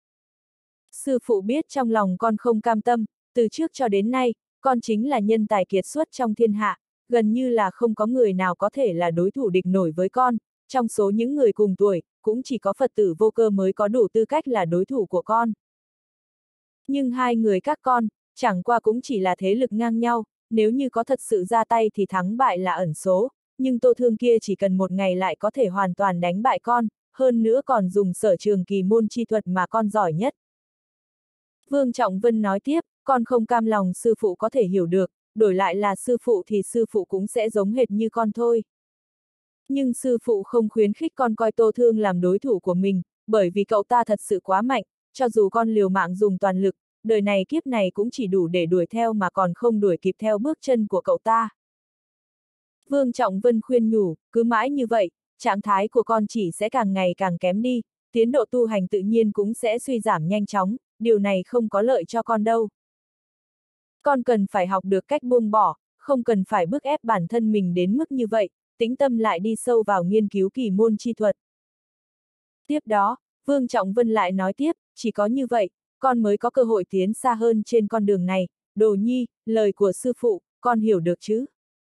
Sư phụ biết trong lòng con không cam tâm, từ trước cho đến nay, con chính là nhân tài kiệt xuất trong thiên hạ, gần như là không có người nào có thể là đối thủ địch nổi với con, trong số những người cùng tuổi, cũng chỉ có Phật tử Vô Cơ mới có đủ tư cách là đối thủ của con. Nhưng hai người các con, chẳng qua cũng chỉ là thế lực ngang nhau, nếu như có thật sự ra tay thì thắng bại là ẩn số, nhưng Tô Thương kia chỉ cần một ngày lại có thể hoàn toàn đánh bại con, hơn nữa còn dùng sở trường kỳ môn chi thuật mà con giỏi nhất. Vương Trọng Vân nói tiếp, con không cam lòng sư phụ có thể hiểu được, đổi lại là sư phụ thì sư phụ cũng sẽ giống hệt như con thôi. Nhưng sư phụ không khuyến khích con coi Tô Thương làm đối thủ của mình, bởi vì cậu ta thật sự quá mạnh, cho dù con liều mạng dùng toàn lực, đời này kiếp này cũng chỉ đủ để đuổi theo mà còn không đuổi kịp theo bước chân của cậu ta. Vương Trọng Vân khuyên nhủ, cứ mãi như vậy, trạng thái của con chỉ sẽ càng ngày càng kém đi, tiến độ tu hành tự nhiên cũng sẽ suy giảm nhanh chóng, điều này không có lợi cho con đâu. Con cần phải học được cách buông bỏ, không cần phải bức ép bản thân mình đến mức như vậy, tĩnh tâm lại đi sâu vào nghiên cứu kỳ môn chi thuật. Tiếp đó, Vương Trọng Vân lại nói tiếp, chỉ có như vậy, con mới có cơ hội tiến xa hơn trên con đường này, Đồ Nhi, lời của sư phụ, con hiểu được chứ?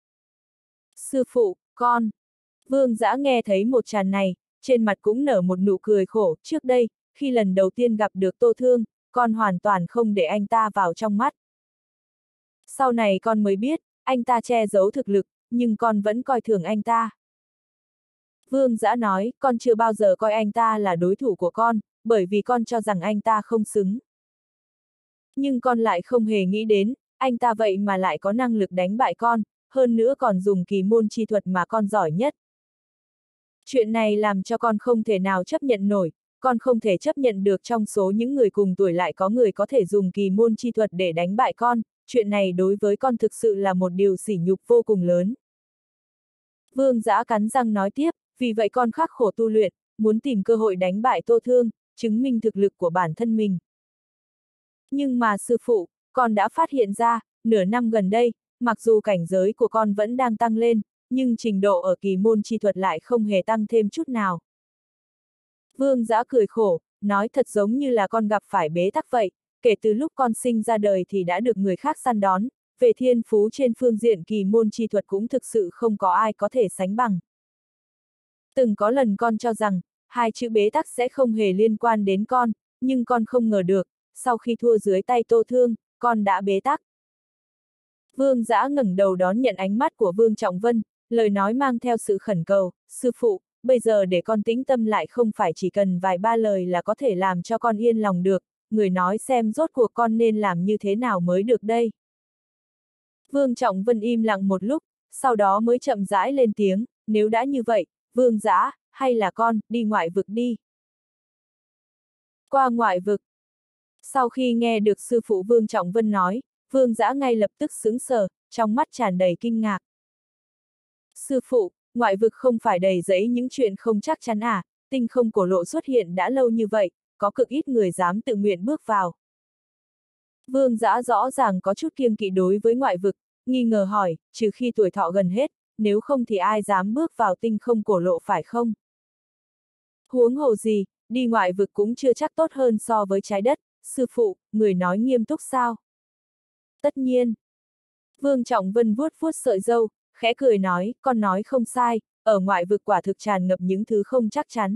Sư phụ, con. Vương Dã nghe thấy một tràng này, trên mặt cũng nở một nụ cười khổ, trước đây, khi lần đầu tiên gặp được Tô Thương, con hoàn toàn không để anh ta vào trong mắt. Sau này con mới biết, anh ta che giấu thực lực, nhưng con vẫn coi thường anh ta. Vương Dã nói, con chưa bao giờ coi anh ta là đối thủ của con, bởi vì con cho rằng anh ta không xứng. Nhưng con lại không hề nghĩ đến, anh ta vậy mà lại có năng lực đánh bại con, hơn nữa còn dùng kỳ môn chi thuật mà con giỏi nhất. Chuyện này làm cho con không thể nào chấp nhận nổi, con không thể chấp nhận được trong số những người cùng tuổi lại có người có thể dùng kỳ môn chi thuật để đánh bại con, chuyện này đối với con thực sự là một điều sỉ nhục vô cùng lớn. Vương Dã cắn răng nói tiếp, vì vậy con khắc khổ tu luyện, muốn tìm cơ hội đánh bại Tô Thương, chứng minh thực lực của bản thân mình. Nhưng mà sư phụ, con đã phát hiện ra, nửa năm gần đây, mặc dù cảnh giới của con vẫn đang tăng lên, nhưng trình độ ở kỳ môn chi thuật lại không hề tăng thêm chút nào. Vương Dã cười khổ, nói thật giống như là con gặp phải bế tắc vậy, kể từ lúc con sinh ra đời thì đã được người khác săn đón, về thiên phú trên phương diện kỳ môn chi thuật cũng thực sự không có ai có thể sánh bằng. Từng có lần con cho rằng, hai chữ bế tắc sẽ không hề liên quan đến con, nhưng con không ngờ được, sau khi thua dưới tay Tô Thương, con đã bế tắc. Vương Dã ngẩng đầu đón nhận ánh mắt của Vương Trọng Vân, lời nói mang theo sự khẩn cầu, sư phụ, bây giờ để con tĩnh tâm lại không phải chỉ cần vài ba lời là có thể làm cho con yên lòng được, người nói xem rốt cuộc con nên làm như thế nào mới được đây. Vương Trọng Vân im lặng một lúc, sau đó mới chậm rãi lên tiếng, nếu đã như vậy, Vương Dã, hay là con, đi ngoại vực đi. Qua ngoại vực. Sau khi nghe được sư phụ Vương Trọng Vân nói, Vương Dã ngay lập tức sững sờ, trong mắt tràn đầy kinh ngạc. Sư phụ, ngoại vực không phải đầy rẫy những chuyện không chắc chắn à, tinh không cổ lộ xuất hiện đã lâu như vậy, có cực ít người dám tự nguyện bước vào. Vương Dã rõ ràng có chút kiêng kỵ đối với ngoại vực, nghi ngờ hỏi, trừ khi tuổi thọ gần hết, nếu không thì ai dám bước vào tinh không cổ lộ phải không? Huống hồ gì, đi ngoại vực cũng chưa chắc tốt hơn so với trái đất, sư phụ, người nói nghiêm túc sao? Tất nhiên. Vương Trọng Vân vuốt vuốt sợi râu, khẽ cười nói, con nói không sai, ở ngoại vực quả thực tràn ngập những thứ không chắc chắn.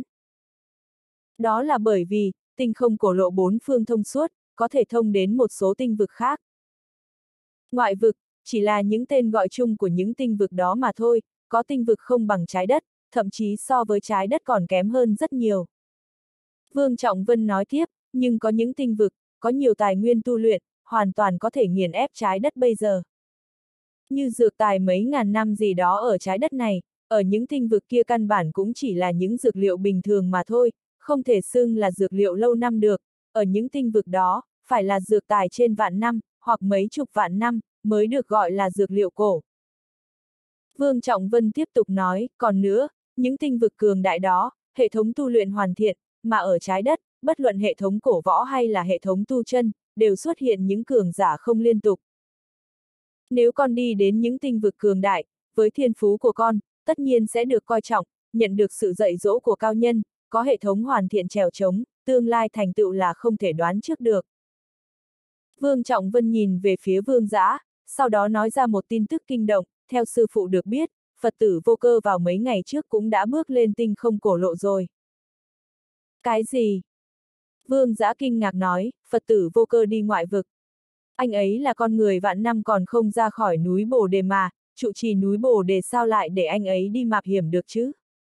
Đó là bởi vì, tinh không cổ lộ bốn phương thông suốt, có thể thông đến một số tinh vực khác. Ngoại vực, chỉ là những tên gọi chung của những tinh vực đó mà thôi, có tinh vực không bằng trái đất, thậm chí so với trái đất còn kém hơn rất nhiều. Vương Trọng Vân nói tiếp, nhưng có những tinh vực, có nhiều tài nguyên tu luyện, hoàn toàn có thể nghiền ép trái đất bây giờ. Như dược tài mấy ngàn năm gì đó ở trái đất này, ở những tinh vực kia căn bản cũng chỉ là những dược liệu bình thường mà thôi, không thể xưng là dược liệu lâu năm được, ở những tinh vực đó, phải là dược tài trên vạn năm, hoặc mấy chục vạn năm, mới được gọi là dược liệu cổ. Vương Trọng Vân tiếp tục nói, còn nữa, những tinh vực cường đại đó, hệ thống tu luyện hoàn thiện, mà ở trái đất, bất luận hệ thống cổ võ hay là hệ thống tu chân, đều xuất hiện những cường giả không liên tục. Nếu con đi đến những tinh vực cường đại, với thiên phú của con, tất nhiên sẽ được coi trọng, nhận được sự dạy dỗ của cao nhân, có hệ thống hoàn thiện trèo trống, tương lai thành tựu là không thể đoán trước được. Vương Trọng Vân nhìn về phía Vương Dã, sau đó nói ra một tin tức kinh động, theo sư phụ được biết, Phật tử Vô Cơ vào mấy ngày trước cũng đã bước lên tinh không cổ lộ rồi. Cái gì? Vương Dã kinh ngạc nói, Phật tử Vô Cơ đi ngoại vực. Anh ấy là con người vạn năm còn không ra khỏi núi Bồ Đề mà, trụ trì núi Bồ Đề sao lại để anh ấy đi mạo hiểm được chứ?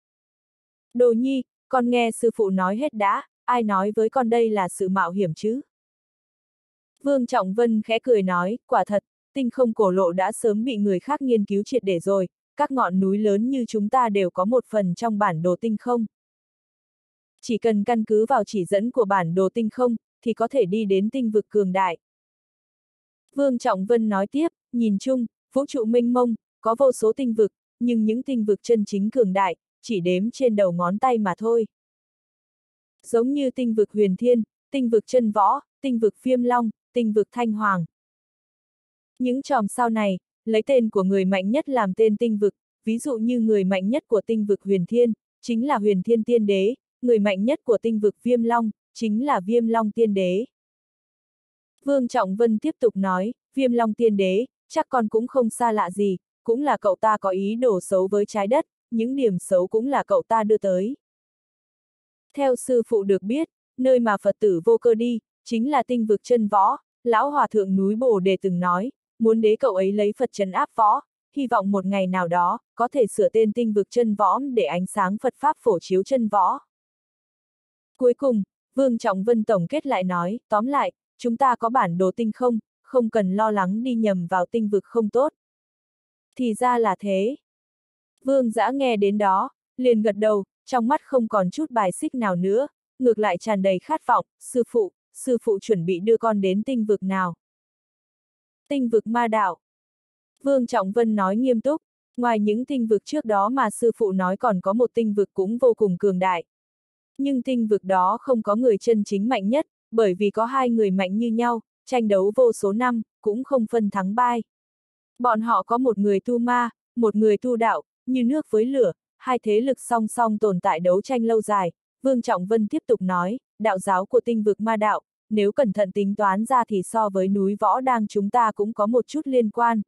Đồ nhi, con nghe sư phụ nói hết đã, ai nói với con đây là sự mạo hiểm chứ? Vương Trọng Vân khẽ cười nói, quả thật, tinh không cổ lộ đã sớm bị người khác nghiên cứu triệt để rồi, các ngọn núi lớn như chúng ta đều có một phần trong bản đồ tinh không. Chỉ cần căn cứ vào chỉ dẫn của bản đồ tinh không, thì có thể đi đến tinh vực cường đại. Vương Trọng Vân nói tiếp, nhìn chung, vũ trụ mênh mông, có vô số tinh vực, nhưng những tinh vực chân chính cường đại, chỉ đếm trên đầu ngón tay mà thôi. Giống như tinh vực Huyền Thiên, tinh vực Chân Võ, tinh vực Viêm Long, tinh vực Thanh Hoàng. Những chòm sao này, lấy tên của người mạnh nhất làm tên tinh vực, ví dụ như người mạnh nhất của tinh vực Huyền Thiên, chính là Huyền Thiên Tiên Đế, người mạnh nhất của tinh vực Viêm Long, chính là Viêm Long Tiên Đế. Vương Trọng Vân tiếp tục nói, Viêm Long Tiên Đế, chắc con cũng không xa lạ gì, cũng là cậu ta có ý đồ xấu với trái đất, những điểm xấu cũng là cậu ta đưa tới. Theo sư phụ được biết, nơi mà Phật tử Vô Cơ đi, chính là tinh vực Chân Võ, lão hòa thượng núi Bồ Đề từng nói, muốn đế cậu ấy lấy Phật trấn áp võ, hy vọng một ngày nào đó, có thể sửa tên tinh vực Chân Võ để ánh sáng Phật Pháp phổ chiếu chân võ. Cuối cùng, Vương Trọng Vân tổng kết lại nói, tóm lại, chúng ta có bản đồ tinh không, không cần lo lắng đi nhầm vào tinh vực không tốt. Thì ra là thế. Vương Dã nghe đến đó, liền gật đầu, trong mắt không còn chút bài xích nào nữa, ngược lại tràn đầy khát vọng, sư phụ, sư phụ chuẩn bị đưa con đến tinh vực nào. Tinh vực ma đạo. Vương Trọng Vân nói nghiêm túc, ngoài những tinh vực trước đó mà sư phụ nói còn có một tinh vực cũng vô cùng cường đại. Nhưng tinh vực đó không có người chân chính mạnh nhất, bởi vì có hai người mạnh như nhau, tranh đấu vô số năm, cũng không phân thắng bại. Bọn họ có một người tu ma, một người tu đạo, như nước với lửa, hai thế lực song song tồn tại đấu tranh lâu dài. Vương Trọng Vân tiếp tục nói, đạo giáo của tinh vực ma đạo, nếu cẩn thận tính toán ra thì so với núi Võ Đang chúng ta cũng có một chút liên quan.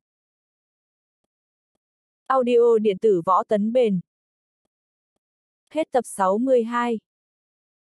Audio điện tử Võ Tấn Bền. Hết tập sáu mươi hai.